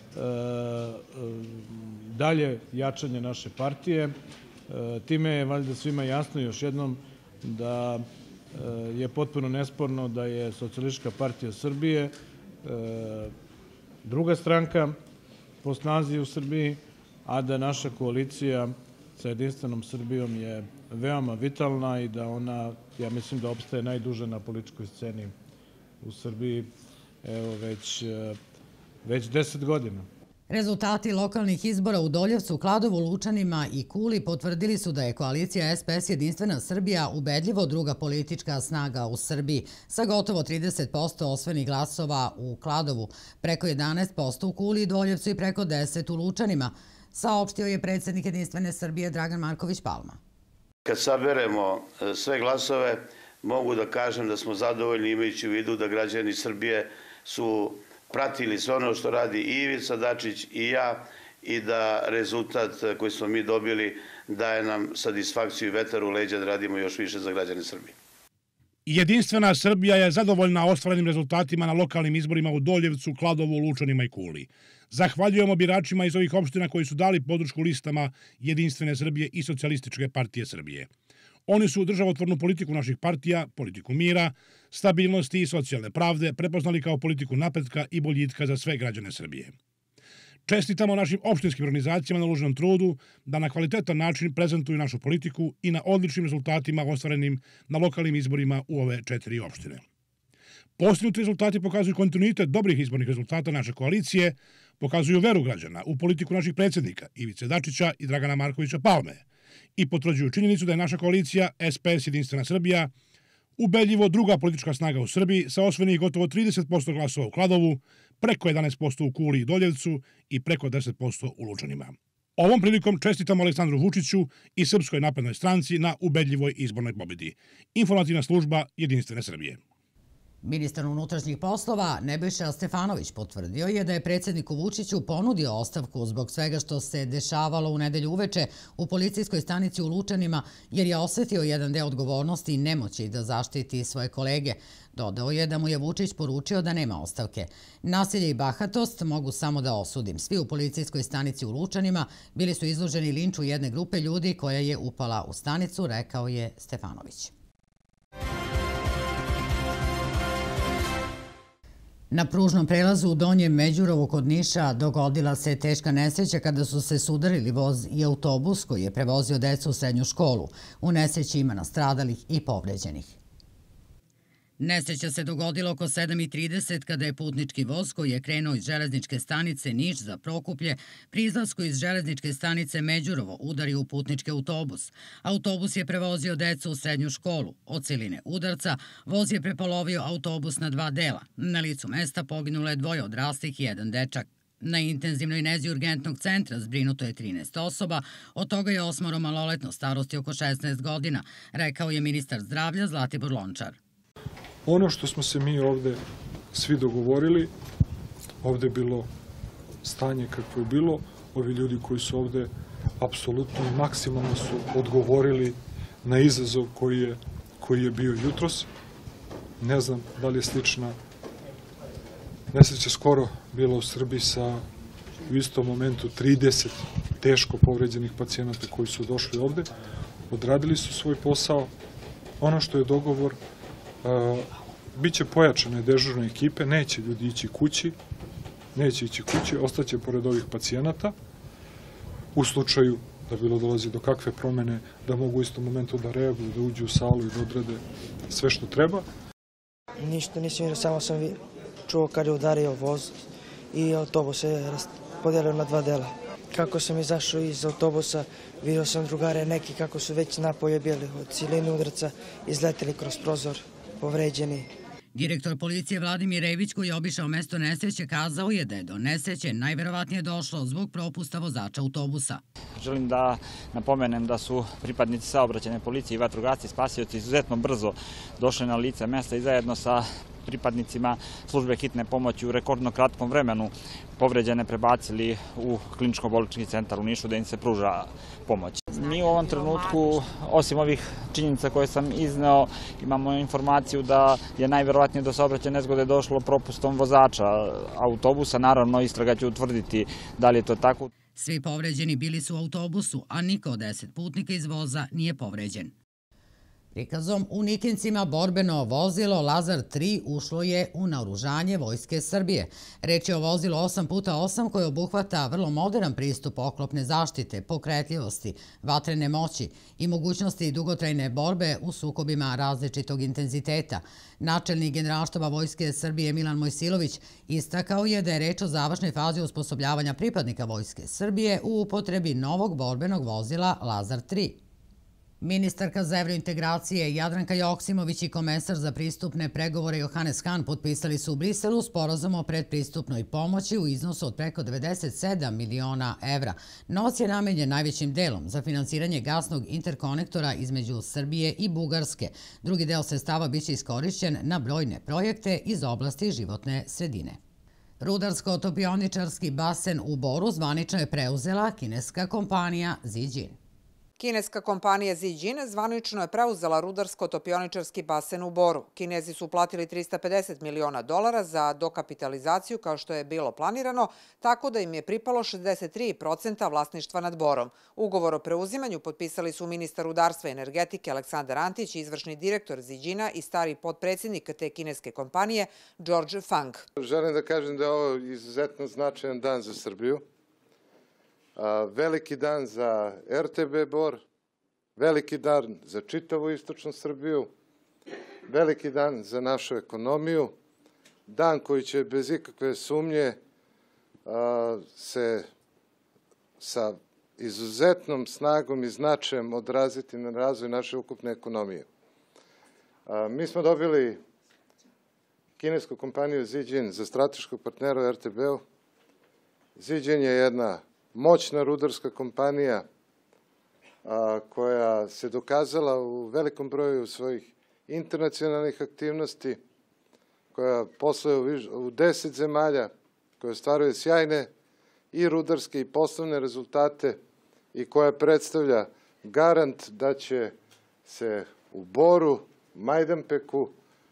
Speaker 4: dalje jačanje naše partije. Time je valjda svima jasno još jednom da je potpuno nesporno da je Socijalistička partija Srbije druga stranka po snazi u Srbiji, a da naša koalicija sa Jedinstvenom Srbijom je veoma vitalna i da ona, ja mislim da opstaje najduže na političkoj sceni u Srbiji, evo već, već deset godina.
Speaker 1: Rezultati lokalnih izbora u Doljevcu, Kladovu, Lučanima i Kuli potvrdili su da je koalicija S P S Jedinstvena Srbija ubedljivo druga politička snaga u Srbiji, sa gotovo trideset posto osvojenih glasova u Kladovu, preko jedanaest posto u Kuli i Doljevcu i preko deset posto u Lučanima, saopštio je predsjednik Jedinstvene Srbije Dragan Marković Palma.
Speaker 10: Kad saberemo sve glasove, mogu da kažem da smo zadovoljni imajući u vidu da građani Srbije su pratili sve ono što radi i Ivica Dačić i ja i da rezultat koji smo mi dobili daje nam satisfakciju i vetar u leđa da radimo još više za građane Srbije.
Speaker 9: Jedinstvena Srbija je zadovoljna ostvarenim rezultatima na lokalnim izborima u Doljevcu, Kladovu, Lučanima i Kuli. Zahvaljujemo biračima iz ovih opština koji su dali podršku listama Jedinstvene Srbije i Socijalističke partije Srbije. Oni su državotvornu politiku naših partija, politiku mira, stabilnosti i socijalne pravde prepoznali kao politiku napretka i boljitka za sve građane Srbije. Čestitamo našim opštinskim organizacijama na uloženom trudu da na kvalitetan način prezentuju našu politiku i na odličnim rezultatima ostvarenim na lokalnim izborima u ove četiri opštine. Postignuti rezultati pokazuju kontinuitet dobrih izbornih rezultata naše koalicije, pokazuju veru građana u politiku naših predsjednika Ivice Dačića i Dragana Markovića Palme i potvrđuju činjenicu da je naša koalicija S P S Jedinstvena Srbija ubedljivo druga politička snaga u Srbiji sa osvojenih gotovo trideset posto glasova u Kladovu, preko jedanaest posto u Kuli i Doljevcu i preko deset posto u Lučanima. Ovom prilikom čestitamo Aleksandru Vučiću i Srpskoj naprednoj stranci na ubedljivoj izbornoj pobedi. Informativna služba Jedinstvene Srbije.
Speaker 1: Ministar unutrašnjih poslova Nebojša Stefanović potvrdio je da je predsjedniku Vučiću ponudio ostavku zbog svega što se dešavalo u nedelju uveče u policijskoj stanici u Lučanima, jer je osetio jedan deo odgovornosti i nemoći da zaštiti svoje kolege. Dodao je da mu je Vučić poručio da nema ostavke. Nasilje i bahatost mogu samo da osudim. Svi u policijskoj stanici u Lučanima bili su izloženi linču jedne grupe ljudi koja je upala u stanicu, rekao je Stefanović. Na pružnom prelazu u Donjem Međurovu kod Niša dogodila se teška nesreća kada su se sudarili voz i autobus koji je prevozio decu u srednju školu. U nesreći ima nastradalih i povređenih. Nesreća se dogodila oko sedam i trideset kada je putnički voz koji je krenuo iz železničke stanice Niš za Prokuplje pri izlasku iz železničke stanice Međurovo udario u putnički autobus. Autobus je prevozio decu u srednju školu. Od siline udarca voz je prepolovio autobus na dva dela. Na licu mesta poginulo je dvoje odraslih i jedan dečak. Na intenzivnoj nezi urgentnog centra zbrinuto je trinaest osoba, od toga je osmoro maloletno starosti oko šesnaest godina, rekao je ministar zdravlja Zlatibor Lončar.
Speaker 3: Ono što smo se mi ovde svi dogovorili, ovde je bilo stanje kakvo je bilo, ovi ljudi koji su ovde apsolutno i maksimalno su odgovorili na izazov koji je, koji je bio jutros. Ne znam da li je slična nesreća skoro bila u Srbiji sa u istom momentu trideset teško povređenih pacijenata koji su došli ovde. Odradili su svoj posao. Ono što je dogovor, biće pojačane dežurne ekipe, neće ljudi ići kući, neće ići kući, ostaće pored ovih pacijenata. U slučaju da bilo dolazi do kakve promene, da mogu u istom momentu da reaguju, da uđu u salu i da odrade sve što treba.
Speaker 11: Ništa nisam vidio, samo sam čuo kad je udario voz i autobus se podelio na dva dela. Kako sam izašao iz autobusa, vidio sam drugare neki kako su već napolje bili od siline udarca, izleteli kroz prozor, povređeni.
Speaker 1: Direktor policije Vladimir Rević, koji je obišao mesto nesreće, kazao je da je do nesreće najverovatnije došlo zbog propusta vozača autobusa.
Speaker 12: Želim da napomenem da su pripadnici saobraćajne policije i vatrogasci spasioci izuzetno brzo došli na lice mesta i zajedno sa pripadnicima službe hitne pomoći u rekordno kratkom vremenu povređene prebacili u kliničko-bolnički centar u Nišu da im se pruža pomoć. Mi u ovom trenutku, osim ovih činjenica koje sam izneo, imamo informaciju da je najverovatnije do saobraćajne nezgode došlo propustom vozača autobusa. Naravno, istraga će utvrditi da li je to tako.
Speaker 1: Svi povređeni bili su u autobusu, a niko od deset putnika iz voza nije povređen. Prikazom u Nikincima borbeno vozilo Lazar tri ušlo je u naoružanje Vojske Srbije. Reč je o vozilu osam puta osam koje obuhvata vrlo modern pristup oklopne zaštite, pokretljivosti, vatrene moći i mogućnosti dugotrajne borbe u sukobima različitog intenziteta. Načelnik Generalštaba Vojske Srbije Milan Mojsilović istakao je da je reč o završnoj fazi osposobljavanja pripadnika Vojske Srbije u upotrebi novog borbenog vozila Lazar tri. Ministarka za evrointegracije Jadranka Joksimović i komesar za pristupne pregovore Johannes Hahn potpisali su u Briselu sporazum o predpristupnoj pomoći u iznosu od preko devedeset sedam miliona evra. Novac je namenjen najvećim delom za finansiranje gasnog interkonektora između Srbije i Bugarske. Drugi deo sredstava biće iskorišćen na brojne projekte iz oblasti životne sredine. Rudarsko-topioničarski basen u Boru zvanično je preuzela kineska kompanija Zijin.
Speaker 5: Kineska kompanija Zijin zvanično je preuzela rudarsko-topioničarski basen u Boru. Kinezi su platili trista pedeset miliona dolara za dokapitalizaciju kao što je bilo planirano, tako da im je pripalo šezdeset tri posto vlasništva nad Borom. Ugovor o preuzimanju potpisali su ministar rudarstva i energetike Aleksandar Antić, izvršni direktor Zijina i stari potpredsjednik te kineske kompanije George Fang.
Speaker 13: Želim da kažem da je ovo izuzetno značajan dan za Srbiju. Veliki dan za R T B Bor, veliki dan za čitavu istočnu Srbiju, veliki dan za našu ekonomiju, dan koji će bez ikakve sumnje se sa izuzetnom snagom i značajem odraziti na razvoj naše ukupne ekonomije. Mi smo dobili kinesku kompaniju Zijin za strateškog partnera u R T B-u. Zijin je jedna moćna rudarska kompanija koja se dokazala u velikom broju svojih internacionalnih aktivnosti, koja posluje u deset zemalja, koja ostvaruje sjajne i rudarske i poslovne rezultate i koja predstavlja garant da će se u Boru, Majdanpeku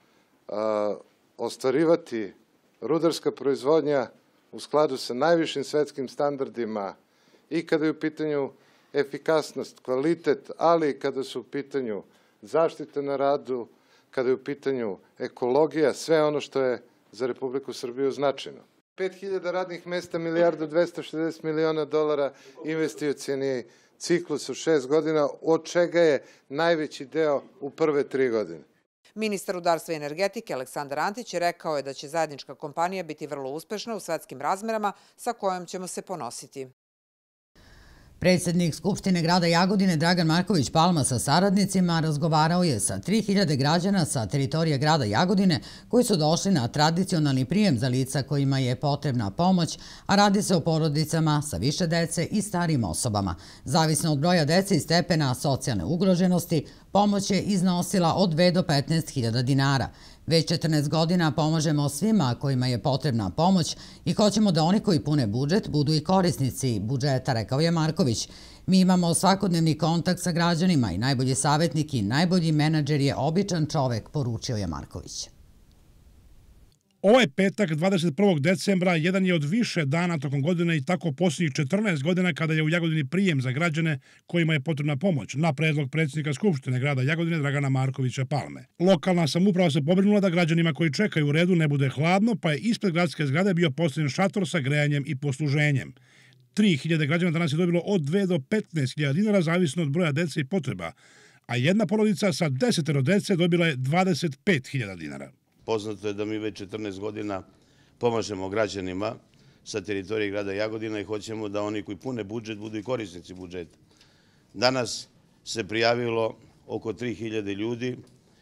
Speaker 13: ostvarivati rudarska proizvodnja u skladu sa najvišim svetskim standardima i kada je u pitanju efikasnost, kvalitet, ali i kada su u pitanju zaštita na radu, kada je u pitanju ekologija, sve ono što je za Republiku Srbiju značajno. pet hiljada radnih mesta, milijardu dvesta šezdeset miliona dolara, investicioni ciklus u šest godina, od čega je najveći deo u prve tri godine.
Speaker 5: Ministar rudarstva i energetike Aleksandar Antić rekao je da će zajednička kompanija biti vrlo uspešna u svetskim razmerama sa kojom ćemo se ponositi.
Speaker 1: Predsjednik Skupštine grada Jagodine Dragan Marković Palma sa saradnicima razgovarao je sa tri hiljade građana sa teritorije grada Jagodine koji su došli na tradicionalni prijem za lica kojima je potrebna pomoć, a radi se o porodicama sa više dece i starijim osobama. Zavisno od broja dece i stepena socijalne ugroženosti, pomoć je iznosila od dve do petnaest hiljada dinara. Već četrnaest godina pomažemo svima kojima je potrebna pomoć i hoćemo da oni koji pune budžet budu i korisnici budžeta, rekao je Marković. Mi imamo svakodnevni kontakt sa građanima i najbolji savjetnik i najbolji menadžer je običan čovek, poručio je Marković.
Speaker 9: Ovaj petak, dvadeset prvog decembra, jedan je od više dana tokom godine i tako posljednjih četrnaest godina kada je u Jagodini prijem za građane kojima je potrebna pomoć na predlog predsjednika Skupštine grada Jagodine Dragana Markovića Palme. Lokalna samouprava se pobrinula da građanima koji čekaju u redu ne bude hladno, pa je ispred gradske zgrade bio postavljen šator sa grejanjem i posluženjem. tri hiljade građana danas je dobilo od dve do petnaest hiljada dinara, zavisno od broja dece i potreba, a jedna porodica sa desetero dece dobila je dvadeset pet hiljada dinara.
Speaker 10: Poznato je da mi već četrnaest godina pomažemo građanima sa teritorije grada Jagodina i hoćemo da oni koji pune budžet budu i korisnici budžeta. Danas se prijavilo oko tri hiljade ljudi.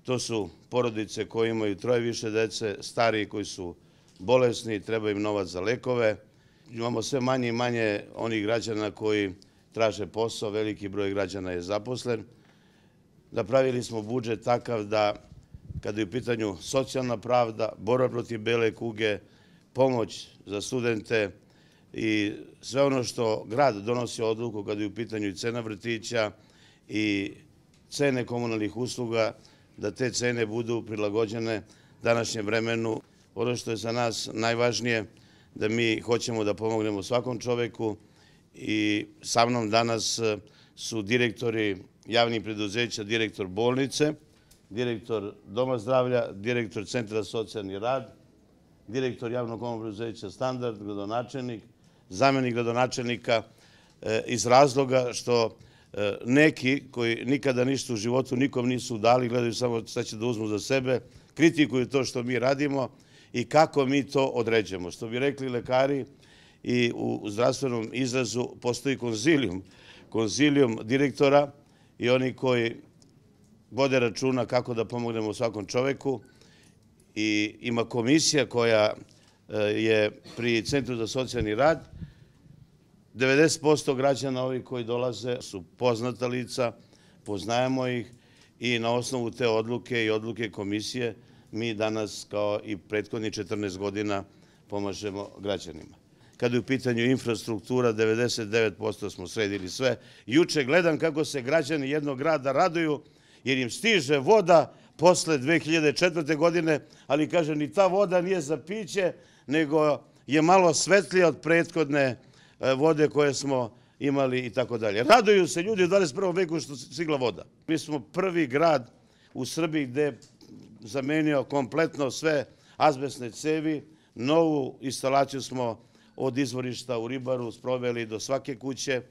Speaker 10: To su porodice koje imaju troje više dece, stariji koji su bolesni, treba im novac za lekove. Imamo sve manje i manje onih građana koji traže posao, veliki broj građana je zaposlen. Napravili smo budžet takav da, kada je u pitanju socijalna pravda, borba protiv bele kuge, pomoć za studente i sve ono što grad donosi odluku kada je u pitanju i cena vrtića i cene komunalnih usluga, da te cene budu prilagođene današnjem vremenu. Ono što je za nas najvažnije, da mi hoćemo da pomognemo svakom čoveku i sa mnom danas su direktori javnih preduzeća, direktor bolnice, direktor Doma zdravlja, direktor Centra za socijalni rad, direktor javnog komunalnog preduzeća Standard, gradonačelnik, zamenik gradonačelnika, iz razloga što neki koji nikada ništa u životu nikom nisu dali, gledaju samo šta će da uzmu za sebe, kritikuju to što mi radimo i kako mi to određemo. Što bi rekli lekari i u zdravstvenom izrazu postoji konzilijum, konzilijum direktora i oni koji vode računa kako da pomognemo svakom čoveku i ima komisija koja je pri Centru za socijalni rad. devedeset posto građana ovih koji dolaze su poznata lica, poznajemo ih i na osnovu te odluke i odluke komisije mi danas kao i prethodnih četrnaest godina pomažemo građanima. Kada je u pitanju infrastruktura, devedeset devet posto smo sredili sve. Juče gledam kako se građani jednog grada raduju jer im stiže voda posle dve hiljade četvrte. godine, ali kaže ni ta voda nije za piće, nego je malo svetlija od prethodne vode koje smo imali i tako dalje. Raduju se ljudi u dvadeset prvom veku što stigla voda. Mi smo prvi grad u Srbiji gde je zamenio kompletno sve azbestne cevi. Novu instalaciju smo od izvorišta u Ribaru sproveli do svake kuće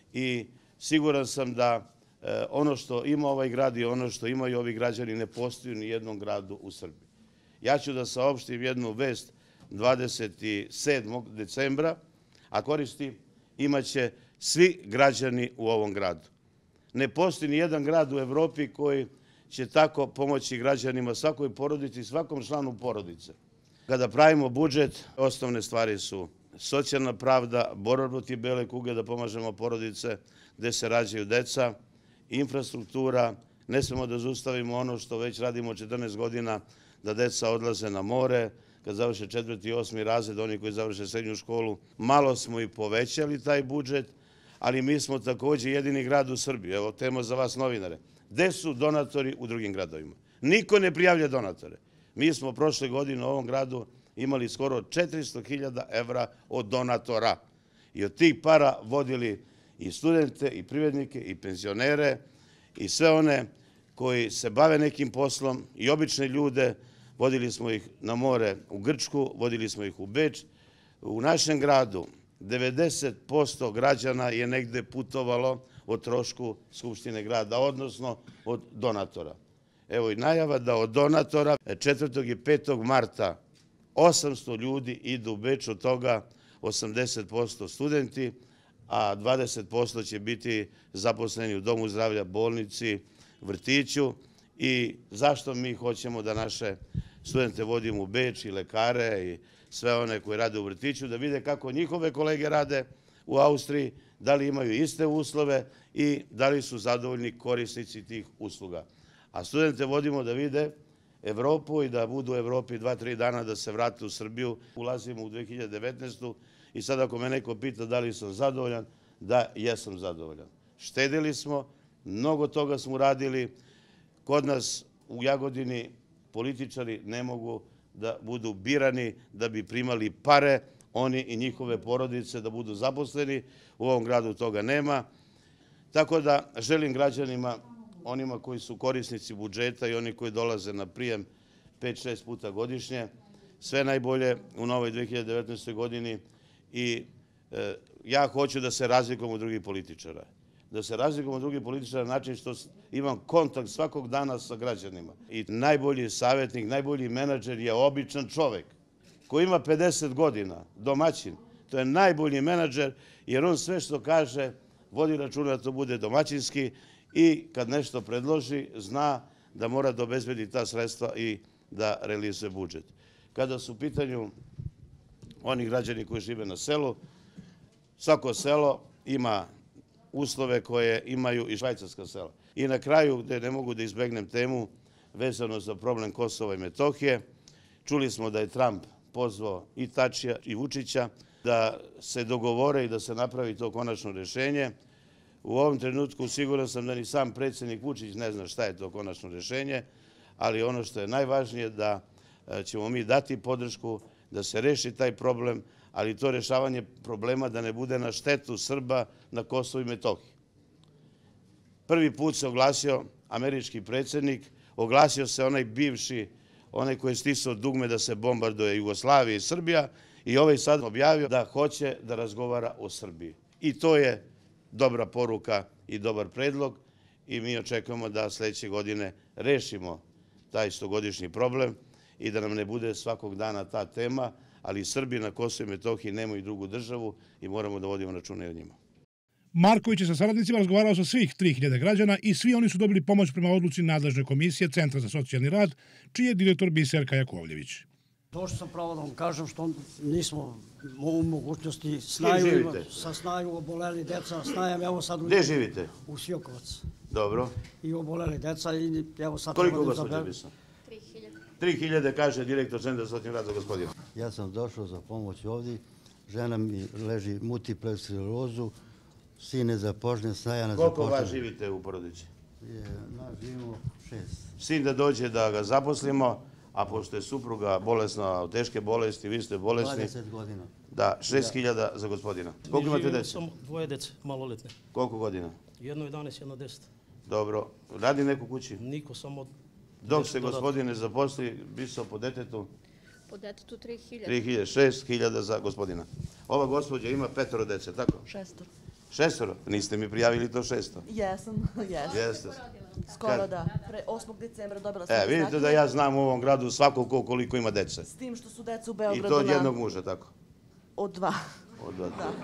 Speaker 10: i siguran sam da ono što ima ovaj grad i ono što imaju ovi građani ne postoji ni jednom gradu u Srbiji. Ja ću da saopštim jednu vest dvadeset sedmog decembra, a koristi imaće svi građani u ovom gradu. Ne postoji ni jedan grad u Evropi koji će tako pomoći građanima, svakoj porodici i svakom članu porodice. Kada pravimo budžet, osnovne stvari su socijalna pravda, borba protiv bele kuge, da pomažemo porodice gde se rađaju deca, infrastruktura, ne smemo da zaustavimo ono što već radimo četrnaest godina, da deca odlaze na more, kad završe četvrti i osmi razred, oni koji završe srednju školu. Malo smo i povećali taj budžet, ali mi smo takođe jedini grad u Srbiji. Evo, tema za vas novinare. Gde su donatori u drugim gradovima? Niko ne prijavlja donatore. Mi smo prošle godine u ovom gradu imali skoro četiristo hiljada evra od donatora. I od tih para vodili i studente, i privrednike, i penzionere, i sve one koji se bave nekim poslom, i obične ljude. Vodili smo ih na more u Grčku, vodili smo ih u Beč. U našem gradu devedeset posto građana je negde putovalo o trošku Skupštine grada, odnosno od donatora. Evo i najava da od donatora četvrtog i petog marta osamsto ljudi idu u Beč, od toga osamdeset posto studenti, a dvadeset posto će biti zaposleni u Domu zdravlja, bolnici, vrtiću. I zašto mi hoćemo da naše studente vodimo u Beč i lekare i sve one koji rade u vrtiću, da vide kako njihove kolege rade u Austriji, da li imaju iste uslove i da li su zadovoljni korisnici tih usluga. A studente vodimo da vide Evropu i da budu u Evropi dva, tri dana, da se vrate u Srbiju. Ulazimo u dve hiljade devetnaestu. i sad ako me neko pita da li sam zadovoljan, da, jesam zadovoljan. Štedili smo, mnogo toga smo uradili. Kod nas u Jagodini političari ne mogu da budu birani da bi primali pare, oni i njihove porodice da budu zaposleni. U ovom gradu toga nema. Tako da želim građanima, onima koji su korisnici budžeta i oni koji dolaze na prijem pet šest puta godišnje, sve najbolje u novoj dve hiljade devetnaestoj godini i e, ja hoću da se razlikujem od drugih političara. Da se razlikujem od drugih političara na način što imam kontakt svakog dana sa građanima. I najbolji savjetnik, najbolji menadžer je običan čovek koji ima pedeset godina, domaćin. To je najbolji menadžer jer on sve što kaže vodi računa da to bude domaćinski i kad nešto predloži zna da mora da obezbedi ta sredstva i da realizuje budžet. Kada su u pitanju oni građani koji žive na selu, svako selo ima uslove koje imaju i švajcarska sela. I na kraju, gde ne mogu da izbegnem temu, vezano za problem Kosova i Metohije, čuli smo da je Trump pozvao i Tačija i Vučića da se dogovore i da se napravi to konačno rešenje. U ovom trenutku siguran sam da ni sam predsjednik Vučić ne zna šta je to konačno rešenje, ali ono što je najvažnije da ćemo mi dati podršku da se reši taj problem, ali to rešavanje problema da ne bude na štetu Srba na Kosovu i Metohiji. Prvi put se oglasio američki predsjednik, oglasio se onaj bivši, onaj koji je stisao dugme da se bombarduje Jugoslavija i Srbija, i ovaj sad objavio da hoće da razgovara o Srbiji. I to je dobra poruka i dobar predlog i mi očekujemo da sledeće godine rešimo taj stogodišnji problem i da nam ne bude svakog dana ta tema, ali Srbi na Kosovu i Metohiji nemaju drugu državu i moramo da vodimo računa i o njima.
Speaker 9: Marković je sa saradnicima razgovarao sa svih tri hiljade građana i svi oni su dobili pomoć prema odluci nadležne komisije Centra za socijalni rad, čiji je direktor Biserka Jakovljević.
Speaker 14: Došao sam pravo da vam kažem što nismo u mogućnosti snaju, sa snaju oboleli deca, snajem evo sad u...
Speaker 10: Gde živite?
Speaker 14: U Sjokovac.
Speaker 10: Dobro.
Speaker 14: I oboleli deca i evo sad...
Speaker 10: Koliko gospođa Bisa? Tri hiljade, kaže direktor Centra za socijalni rad za gospodina.
Speaker 15: Ja sam došao za pomoć ovdje, žena mi leži multiplu sklerozu, sin je zapošljen, snaja na zapošljen.
Speaker 10: Koliko vas živite u porodici?
Speaker 15: Nas živimo šest.
Speaker 10: Sin da dođe da ga zaposlimo, a pošto je supruga bolesna od teške bolesti, vi ste bolesni...
Speaker 15: dvadeset godina.
Speaker 10: Da, šest hiljada za gospodina. Koliko imate dece?
Speaker 16: Samo dvoje dece, maloletne.
Speaker 10: Koliko godina?
Speaker 16: Jedno jedanaest, jedno deset.
Speaker 10: Dobro. Radi neko kući?
Speaker 16: Niko, samo...
Speaker 10: Dok se gospodine zaposli, bisao po detetu?
Speaker 17: Po detetu tri hiljade.
Speaker 10: tri hiljade, šest hiljada za gospodina. Ova gospođa ima petoro dece, tako?
Speaker 17: Šestoro.
Speaker 10: Šestoro? Niste mi prijavili to šesto?
Speaker 17: Jesam, jesam.
Speaker 10: Jeste.
Speaker 17: Skoro da. Pre osmog decembra dobila sam...
Speaker 10: E, vidite da ja znam u ovom gradu svako koliko ima dece.
Speaker 17: S tim što su deca u Beogradu...
Speaker 10: I to od jednog muža, tako?
Speaker 17: Od dva.
Speaker 10: Od dva.
Speaker 17: Da.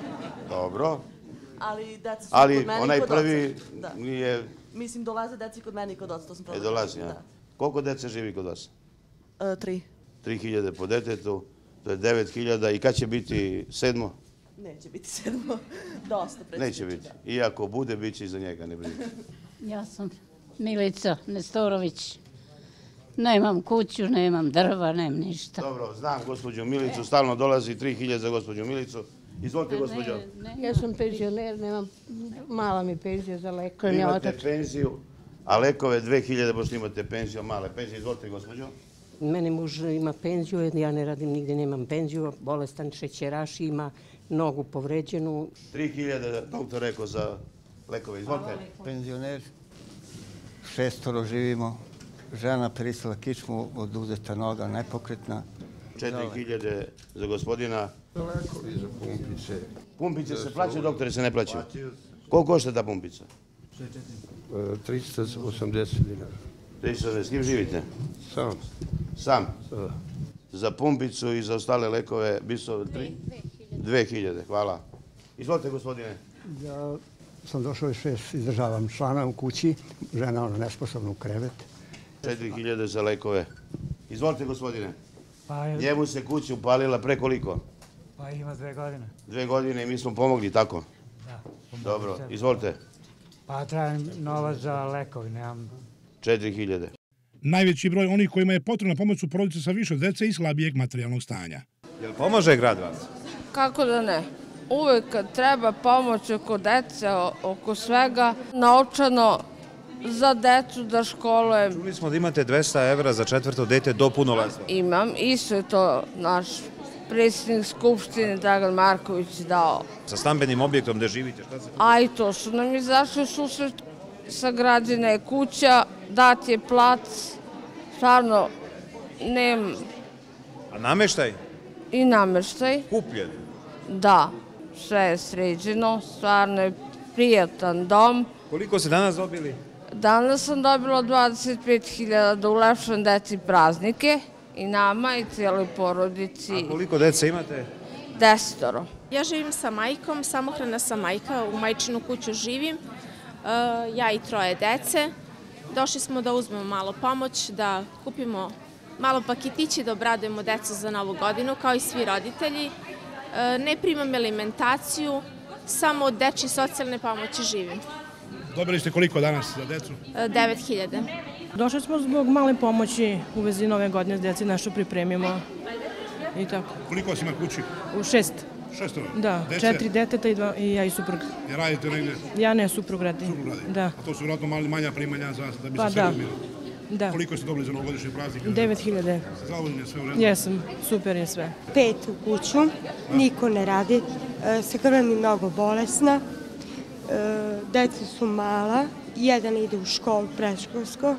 Speaker 10: Dobro.
Speaker 17: Ali deca su
Speaker 10: Ali
Speaker 17: kod mene i
Speaker 10: onaj
Speaker 17: kod
Speaker 10: prvi
Speaker 17: oca.
Speaker 10: nije...
Speaker 17: Mislim, dolaze deci kod mene i kod oca, to sam
Speaker 10: E,
Speaker 17: probala.
Speaker 10: dolazi, ja. Koliko dece živi kod vas?
Speaker 17: E, tri.
Speaker 10: Tri hiljade po detetu, to je devet hiljada. I kad će biti sedmo?
Speaker 17: Neće biti sedmo. Dosta predsjedniče.
Speaker 10: Neće biti. Iako bude, bit će iza njega, ne brinite.
Speaker 18: Ja sam Milica Nestorović. Nemam kuću, nemam drva, nemam ništa.
Speaker 10: Dobro, znam gospođu Milicu, stalno dolazi tri hiljade za gospođu Milicu. Izvolite, gospođo.
Speaker 19: Ja sam penzioner, nemam, mala mi penzija za lekove.
Speaker 10: Imate penziju, a lekove dve hiljade, pošto imate penziju, male penzije. Izvolite, gospođo.
Speaker 19: Mene muž ima penziju, ja ne radim nigde, nemam penziju. Bolestan šećeraš, ima nogu povređenu.
Speaker 10: tri hiljade, doktor rekao za lekove. Izvolite.
Speaker 20: Penzioner, šestoro živimo. Žena pristala kičmu, oduzeta noga, nepokretna.
Speaker 10: četiri hiljade za gospodina.
Speaker 13: Lekovi za pumpice.
Speaker 10: Pumpice se plaćaju, doktore se ne plaćaju. Koliko košta ta pumpica?
Speaker 13: trista osamdeset dinara.
Speaker 10: trista osamdeset. S kim živite?
Speaker 13: Sam.
Speaker 10: Sam? Za pumpicu i za ostale lekove biso tri? Dve hiljade, hvala. Izvolite, gospodine.
Speaker 21: Ja sam došao iz šest, izdržavam člana u kući, žena ona nesposobna u krevet.
Speaker 10: Četiri hiljade za lekove. Izvolite, gospodine. Njemu se kuća upalila pre koliko?
Speaker 22: Pa ima dve godine.
Speaker 10: Dve godine i mi smo pomogli, tako?
Speaker 22: Da.
Speaker 10: Dobro, izvolite.
Speaker 22: Pa trebam novac za lekovi, nemam...
Speaker 10: Četiri hiljade.
Speaker 9: Najveći broj onih kojima je potrebna pomoć su porodice sa više dece i slabijeg materijalnog stanja.
Speaker 23: Jel pomaže grad vas?
Speaker 24: Kako da ne? Uvek kad treba pomoć oko dece, oko svega, naučano za decu da školujem.
Speaker 23: Čuli smo da imate dvesta evra za četvrto dete do punoletstva.
Speaker 24: Imam, isto je to naš predsjednik Skupštine Dragan Marković dao.
Speaker 23: Sa stambenim objektom gde živite, šta se...
Speaker 24: A i to su nam izašli u susret, sagrađena je kuća, dat je plac, stvarno nem...
Speaker 23: A nameštaj?
Speaker 24: I nameštaj.
Speaker 23: Kupljen?
Speaker 24: Da, sve je sređeno, stvarno je prijatan dom.
Speaker 23: Koliko ste danas dobili?
Speaker 24: Danas sam dobila dvadeset pet hiljada da ulepšam deci praznike i nama i cijeloj porodici.
Speaker 23: A koliko dece imate?
Speaker 24: Desetoro.
Speaker 25: Ja živim sa majkom, samohrana sam majka, u majčinu kuću živim. Ja i troje dece.
Speaker 2: Došli smo da uzmemo malo pomoć, da kupimo malo paketići, da obradujemo decu za novu godinu, kao i svi roditelji. Ne primam alimentaciju, samo od dečje socijalne pomoći živim.
Speaker 9: Dobili ste koliko danas za decu?
Speaker 2: devet hiljada.
Speaker 6: Došli smo zbog male pomoći u vezi nove godine s deci, nešto pripremimo i tako.
Speaker 9: Koliko vas ima kući?
Speaker 6: U šest.
Speaker 9: Šestoro?
Speaker 6: Da,
Speaker 9: Dece?
Speaker 6: četiri deteta i, dva, i ja i suprug.
Speaker 9: I radite negdje?
Speaker 6: Ja ne, suprug radi.
Speaker 9: Suprug radi?
Speaker 6: Da.
Speaker 9: A to su vjerojatno manja primanja za, da bi
Speaker 6: Pa
Speaker 9: se sve
Speaker 6: da.
Speaker 9: odmilo?
Speaker 6: Da.
Speaker 9: Koliko ste dobili za novogodišnji praznik?
Speaker 6: Devet hiljade.
Speaker 9: Zadovoljni je sve u redu?
Speaker 6: Jesam, super je sve.
Speaker 7: Pet u kuću, niko ne radi, sakrva mi mnogo bolesna, deca su mala, jedan ide u školu predškolsko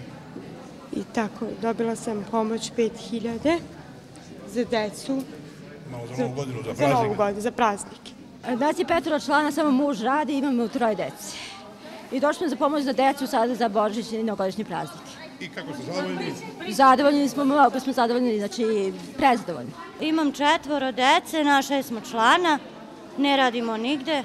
Speaker 7: i tako, dobila sam pomoć pet hiljade za decu.
Speaker 9: Malo za novu godinu, za
Speaker 7: Za
Speaker 9: praznik?
Speaker 7: novu godinu, za praznike.
Speaker 8: Nas je petoro člana, samo muž radi, imamo troje dece. I došli smo za pomoć za decu sada za Božić i novogodišnji praznik.
Speaker 9: I kako ste zadovoljni?
Speaker 8: Zadovoljni smo, mnogo smo zadovoljni, znači prezadovoljni.
Speaker 25: Imam četvoro dece, na šest smo člana, ne radimo nigde.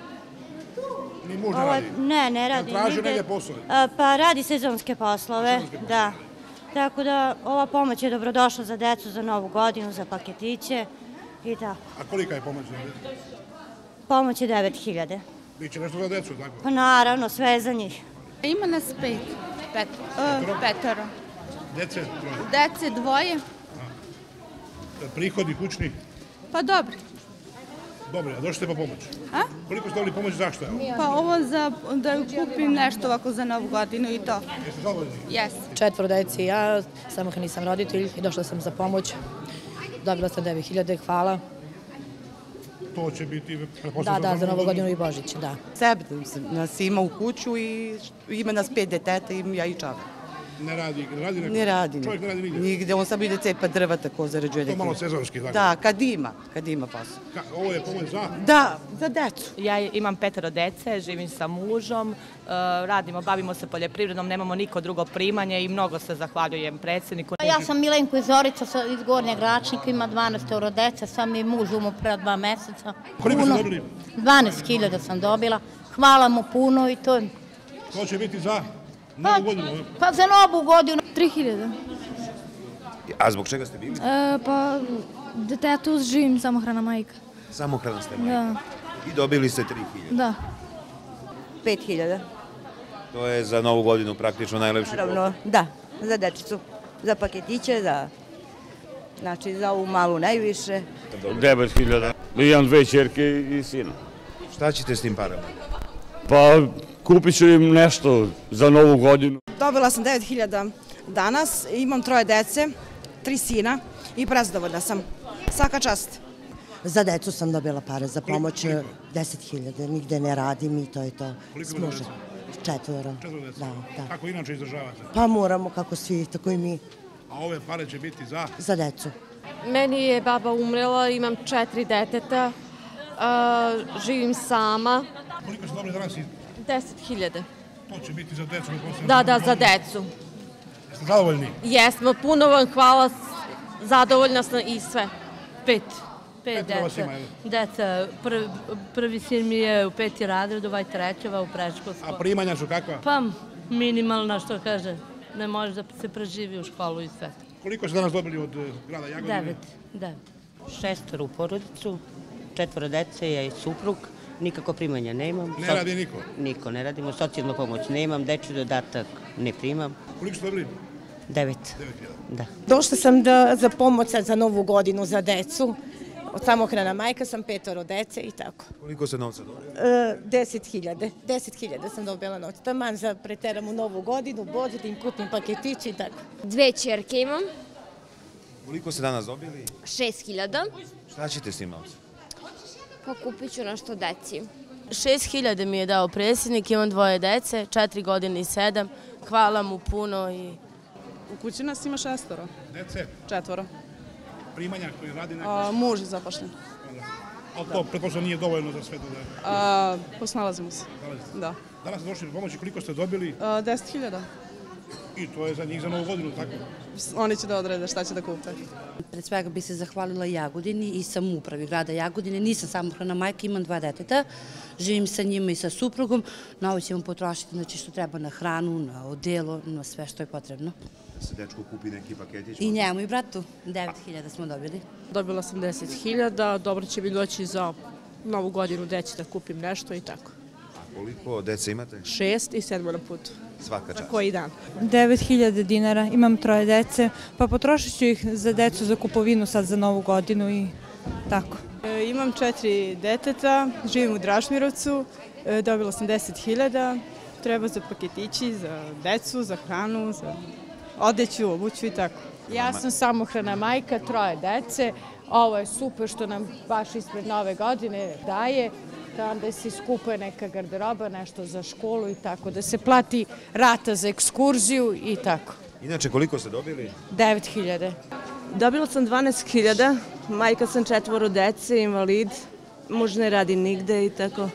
Speaker 9: Ni muž ne radi?
Speaker 25: Ne, ne radi nigde.
Speaker 9: Traži negdje poslove?
Speaker 25: Pa radi sezonske poslove, da. Tako da ova pomoć je dobrodošla za decu, za novu godinu, za paketiće i tako.
Speaker 9: A kolika je pomoć za decu?
Speaker 25: Pomoć je devet hiljada.
Speaker 9: Biće nešto za decu, tako?
Speaker 25: Pa naravno, sve za njih.
Speaker 26: Ima nas pet. Pet. Petoro.
Speaker 9: Dece? Troje?
Speaker 26: Dece dvoje.
Speaker 9: Prihodi kućni?
Speaker 26: Pa dobri.
Speaker 9: Dobro, a došli ste po pomoć?
Speaker 26: A?
Speaker 9: Koliko ste dobili pomoć, zašto je ovo?
Speaker 26: Pa ovo za, da kupim nešto ovako za novu godinu i to.
Speaker 9: Jeste zadovoljni?
Speaker 26: Jes.
Speaker 27: Četvoro deci i ja, samo kad nisam roditelj i došla sam za pomoć. Dobila sam devet hiljada, hvala.
Speaker 9: To će biti,
Speaker 27: Da,
Speaker 9: pretpostavljam,
Speaker 27: da, za novu godinu i Božić, da.
Speaker 28: Sebe nas ima u kuću i ima nas pet deteta i ja i čava.
Speaker 9: Ne radi, ne radi neko?
Speaker 28: Ne radi.
Speaker 9: Čovjek ne radi nigdje?
Speaker 28: Nigde, on samo ide cepa drva, tako zarađuje.
Speaker 9: To malo sezonski, tako?
Speaker 28: Da, kad ima, kad ima posao.
Speaker 9: Ovo je pomoć za?
Speaker 28: Da, za decu.
Speaker 29: Ja imam petero dece, živim sa mužom, radimo, bavimo se poljoprivredom, nemamo niko drugo primanje i mnogo se zahvaljujem predsjedniku.
Speaker 25: Ja sam Milenko iz Zorica iz Gornjeg Račnika, ima dvanaest euro dece, sam i muž umo pre dva meseca.
Speaker 9: Koliko ste dobili?
Speaker 25: dvanaest hiljada sam dobila, hvala mu puno i to...
Speaker 9: To će biti za novu godinu?
Speaker 25: Pa za novu godinu.
Speaker 26: tri hiljade.
Speaker 23: A zbog čega ste bili?
Speaker 26: Pa detetu živim samohrana majka.
Speaker 23: Samohrana ste majka?
Speaker 26: Da.
Speaker 23: I dobili ste tri hiljade?
Speaker 26: Da.
Speaker 30: Pet hiljada.
Speaker 23: To je za novu godinu praktično najlepši poklon.
Speaker 30: Naravno, da, za dečicu. Za paketiće, za... Znači, za ovu malu najviše.
Speaker 31: Devet hiljada. Imam dve čerke i sina.
Speaker 23: Šta ćete s tim parama?
Speaker 31: Pa kupit ću im nešto za novu godinu.
Speaker 32: Dobila sam devet hiljada danas, imam troje dece, tri sina i prezadovoljna sam. Svaka čast.
Speaker 33: Za decu sam dobila pare za pomoć, deset hiljada, nigde ne radim i to je to.
Speaker 9: Koliko ima deca?
Speaker 33: Četvoro.
Speaker 9: Četvoro deca?
Speaker 33: Da, da.
Speaker 9: Kako inače izdržavate?
Speaker 33: Pa moramo, kako svi, tako i mi.
Speaker 9: A ove pare će biti za?
Speaker 33: Za decu.
Speaker 34: Meni je baba umrela, imam četiri deteta, živim sama.
Speaker 9: Koliko ste dobili danas?
Speaker 34: Deset hiljada.
Speaker 9: To će biti za decu?
Speaker 34: Da, da, za decu.
Speaker 9: Jeste zadovoljni?
Speaker 34: Jesmo, puno vam hvala, zadovoljna sam i sve. Pet.
Speaker 9: Pet dece.
Speaker 27: Deca, prvi sin mi je u peti razred, ovaj trećeva u preškolskom.
Speaker 9: A primanja su kakva?
Speaker 27: Pa minimalna, što kaže, ne može da se preživi u školu i sve.
Speaker 9: Koliko ste danas dobili od grada Jagodine?
Speaker 27: Devet, devet.
Speaker 35: Šestoro u porodicu, četvoro dece, ja i suprug. Nikako primanja nemam.
Speaker 9: Ne radi niko?
Speaker 35: Niko, ne radimo. Socijalnu pomoć nemam, dečji dodatak ne primam.
Speaker 9: Koliko ste dobili?
Speaker 35: Devet.
Speaker 9: Devet, jedan.
Speaker 35: Da.
Speaker 36: Došla sam da, za pomoć za novu godinu za decu. Od samohrana majka sam, petoro dece i tako.
Speaker 23: Koliko ste novca dobili?
Speaker 36: E, deset hiljade. Deset hiljada sam dobila novca. Taman za preteram u novu godinu, bođe da im kupim paketići i tako.
Speaker 37: Dve čerke imam.
Speaker 23: Koliko ste danas dobili?
Speaker 37: Šest hiljada.
Speaker 23: Šta ćete s tim novcem?
Speaker 37: Pa kupit ću nešto deci.
Speaker 29: Šest hiljada mi je dao predsjednik, imam dvoje dece, četiri godine i sedam. Hvala mu puno i...
Speaker 38: U kući nas ima šestoro.
Speaker 9: Dece?
Speaker 38: Četvoro.
Speaker 9: Primanja koji radi neko?
Speaker 38: Muž je zapošljen.
Speaker 9: Ali to, pretpostavljam, nije dovoljno za sve to da...
Speaker 38: Posnalazimo se. Da.
Speaker 9: Danas ste došli pomoći, koliko ste dobili?
Speaker 38: Deset hiljada.
Speaker 9: I to je za njih za novu godinu, tako?
Speaker 38: Oni će da odrede šta će da kupe.
Speaker 1: Pred svega bi se zahvalila Jagodini i samoupravi grada Jagodine. Nisam samohrana majka, imam dva deteta, živim sa njima i sa suprugom. Na ovo ćemo potrošiti znači što treba na hranu, na odelo, na sve što je potrebno.
Speaker 23: Da se dečko kupi neki paketić?
Speaker 1: I njemu i bratu, devet hiljada smo dobili.
Speaker 34: Dobila sam deset hiljada, dobro će mi doći za novu godinu deci da kupim nešto i tako.
Speaker 23: A koliko dece imate?
Speaker 34: Šest i sedmo na putu.
Speaker 23: Svaka čast.
Speaker 34: Za koji dan?
Speaker 3: devet hiljada dinara, imam troje dece, pa potrošit ću ih za decu, za kupovinu sad za novu godinu i tako.
Speaker 38: E, imam četiri deteta, živim u Dražmirovcu, e, dobila sam deset hiljada, treba za paketići, za decu, za hranu, za odeću, obuću i tako.
Speaker 34: Ja sam samohrana majka, troje dece, ovo je super što nam baš ispred nove godine daje, da se skupuje neka garderoba, nešto za školu i tako, da se plati rata za ekskurziju i tako.
Speaker 23: Inače, koliko ste dobili?
Speaker 34: devet hiljada.
Speaker 38: Dobila sam dvanaest hiljada, majka sam četvoro dece, invalid, muž ne radi nigde i tako.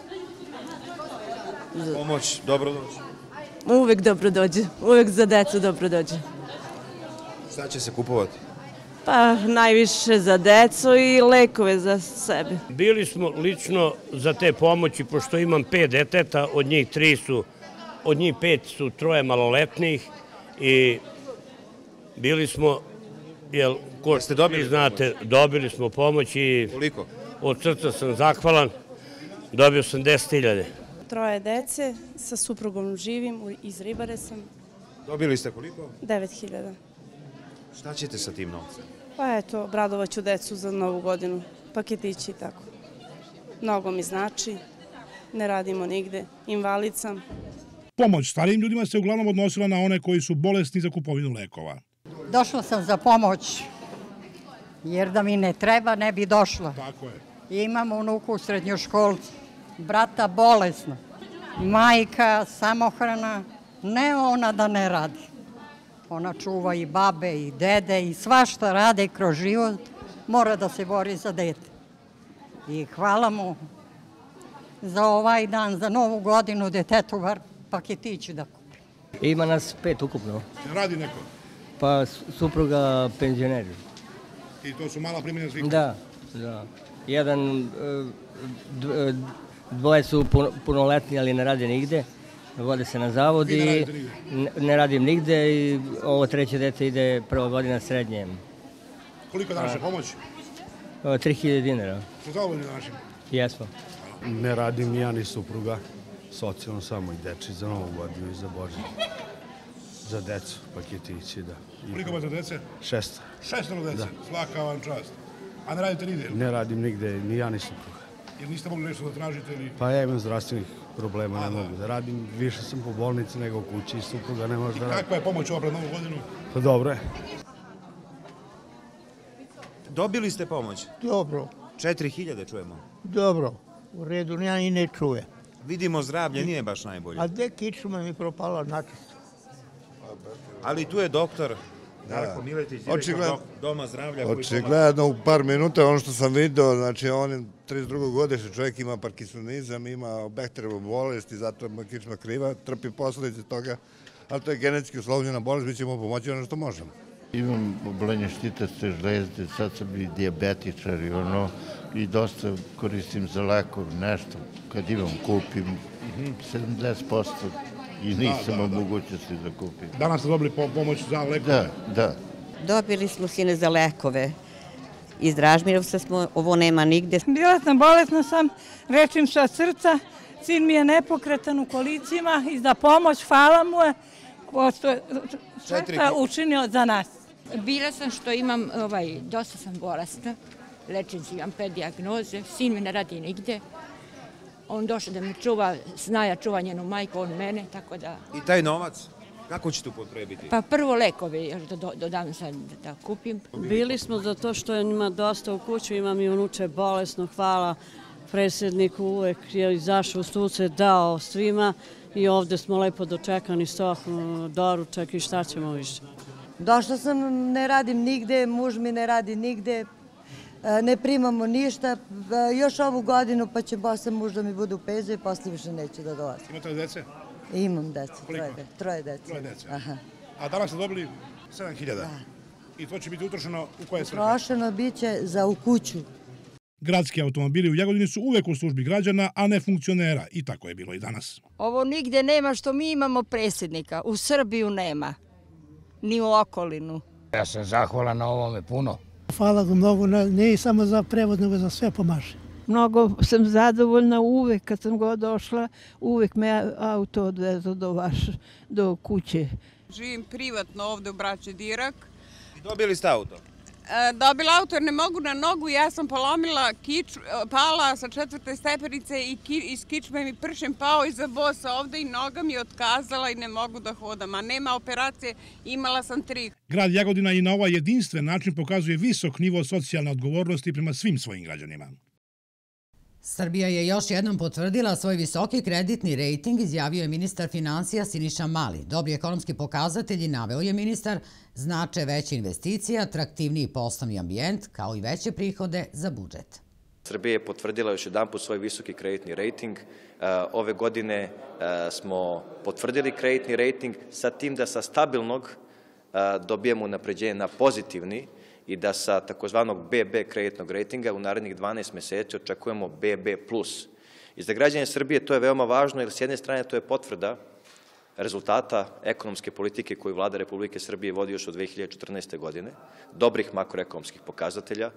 Speaker 23: Pomoć, dobro dođe?
Speaker 38: Uvek dobro dođe, uvek za decu dobro dođe.
Speaker 23: Šta će se kupovati?
Speaker 38: Pa najviše za decu i lekove za sebe.
Speaker 4: Bili smo lično za te pomoći, pošto imam pet deteta, od njih tri su, od njih pet su troje maloletnih i bili smo, jel, ko ste dobili, znate, dobili smo pomoć i
Speaker 23: koliko?
Speaker 4: Od srca sam zahvalan, dobio sam deset hiljada.
Speaker 38: Troje dece, sa suprugom živim, iz Ribare sam.
Speaker 23: Dobili ste koliko?
Speaker 38: devet hiljada.
Speaker 23: Šta ćete sa tim novcem?
Speaker 38: Pa eto, obradovaću decu za novu godinu, paketići i tako. Mnogo mi znači, ne radimo nigde, invalid sam.
Speaker 9: Pomoć starijim ljudima se uglavnom odnosila na one koji su bolesni za kupovinu lekova.
Speaker 5: Došla sam za pomoć, jer da mi ne treba ne bi došla.
Speaker 9: Tako je.
Speaker 5: Imam unuku u srednjoškolcu, brata bolesna, majka samohrana, ne ona da ne radi. Ona čuva i babe i dede i svašta rade kroz život, mora da se bori za dete. I hvala mu za ovaj dan, za novu godinu, detetu bar paketiću da kupi.
Speaker 10: Ima nas pet ukupno.
Speaker 9: Radi neko?
Speaker 10: Pa supruga penzioneri.
Speaker 9: I to su mala primanja svih?
Speaker 10: Da, da. Jedan, dvoje su punoletni, ali ne rade nigde. Vode se na zavod i ne radim nigde i ovo treće dete ide prva godina srednje.
Speaker 9: Koliko današnja pomoć?
Speaker 10: tri hiljade dinara.
Speaker 9: Ste zadovoljni današnjim?
Speaker 10: Jesmo.
Speaker 11: Ne radim ni ja ni supruga, socijalno samo i deči za novu godinu i za Božić. Za decu, paketići, da.
Speaker 9: Koliko vas za dece?
Speaker 11: Šest.
Speaker 9: Šestero dece? Svaka vam čast. A ne radite nigde?
Speaker 11: Ne radim nigde, ni ja ni supruga.
Speaker 9: Jer niste mogli nešto da tražite ili...
Speaker 11: Pa ja imam zdravstvenih problema, ne mogu da radim. Više sam po bolnici nego kući i supruga ne može da radi.
Speaker 9: I kakva je pomoć ova pred novu godinu?
Speaker 11: Pa dobro je.
Speaker 23: Dobili ste pomoć?
Speaker 12: Dobro.
Speaker 23: Četiri hiljade čujemo.
Speaker 12: Dobro, u redu, ja i ne čuje.
Speaker 23: Vidimo, zdravlje nije baš najbolje.
Speaker 12: A gde kičma mi propala načisto?
Speaker 23: Ali tu je doktor Darko Miletić, direktor Doma zdravlja.
Speaker 13: Očigledno u par minuta, ono što sam vidio, znači on je trideset druge godište, čovjek ima parkinsonizam, ima bakteriovu bolest i zato je kičma kriva, trpi posledice toga, ali to je genetski uslovljena bolest, mi ćemo pomoći ono što možemo.
Speaker 14: Imam obolenje štitaste žlezde, sad sam i dijabetičar i ono, i dosta koristim za lekov, nešto, kad imam kupim, sedamdeset posto i nisam u mogućnosti da kupim.
Speaker 9: Danas ste dobili pomoć za lekove?
Speaker 14: Da, da.
Speaker 30: Dobili smo sine za lekove. Iz Dražmirovca smo, ovo nema nigde.
Speaker 3: Bila sam, bolesna sam, rečim sa srca, sin mi je nepokretan u kolicima i za pomoć, hvala mu je, sve što učinio za nas.
Speaker 15: Bila sam što imam, ovaj, dosta sam bolesna, lečim se, imam pet dijagnoze, sin mi ne radi nigde. On došao da me čuva, zna ja čuva njenu majku, on mene, tako da...
Speaker 23: I taj novac, kako ćete upotrebiti?
Speaker 15: Pa prvo lekove, još dodam sad da kupim.
Speaker 16: Bili smo zato što ima dosta u kuću, imam i unuče bolesno, hvala predsjedniku, uvek je izašao u suce, dao svima i ovde smo lepo dočekani, stohnu doručak i šta ćemo više.
Speaker 7: Došla sam, ne radim nigde, muž mi ne radi nigde, ne primamo ništa, još ovu godinu pa će posle muž da mi bude u penziji i posle više neće da dolazi.
Speaker 9: Imate li dece?
Speaker 2: Imam decu, troje dece.
Speaker 9: Troje dece. A danas ste dobili sedam hiljada? Da. I to će biti utrošeno u koje svrhe?
Speaker 2: Utrošeno biće za u kuću.
Speaker 9: Gradski automobili u Jagodini su uvek u službi građana, a ne funkcionera. I tako je bilo i danas.
Speaker 6: Ovo nigde nema što mi imamo predsjednika. U Srbiju nema. Ni u okolinu.
Speaker 8: Ja sam zahvalan na ovome puno.
Speaker 17: Hvala ga mnogo, ne samo za prevod, nego za sve pomaže.
Speaker 18: Mnogo sam zadovoljna uvek, kad sam god došla, uvek me auto odvezao do, vaš, do kuće.
Speaker 19: Živim privatno ovde u Braći Dirak.
Speaker 23: I dobili ste auto?
Speaker 19: E, dobila auto jer ne mogu na nogu, ja sam polomila kič, pala sa četvrte stepenice i ki, iz kičme mi pršem pao iza vosa ovde i noga mi je otkazala i ne mogu da hodam, a nema operacije, imala sam tri.
Speaker 9: Grad Jagodina i na ovaj jedinstven način pokazuje visok nivo socijalne odgovornosti prema svim svojim građanima.
Speaker 20: Srbija je još jednom potvrdila svoj visoki kreditni rejting, izjavio je ministar financija Siniša Mali. Dobri ekonomski pokazatelji, naveo je ministar, znače veće investicije, atraktivniji poslovni ambijent, kao i veće prihode za budžet.
Speaker 21: Srbija je potvrdila još jedan put svoj visoki kreditni rejting. Ove godine smo potvrdili kreditni rejting sa tim da sa stabilnog dobijemo napređenje na pozitivni, i da sa takozvanog be be kreditnog rejtinga u narednih dvanaest meseci očekujemo be be plus. I za građane Srbije to je veoma važno, jer s jedne strane to je potvrda rezultata ekonomske politike koju vlada Republike Srbije vodi još od dve hiljade četrnaeste. godine, dobrih makroekonomskih pokazatelja,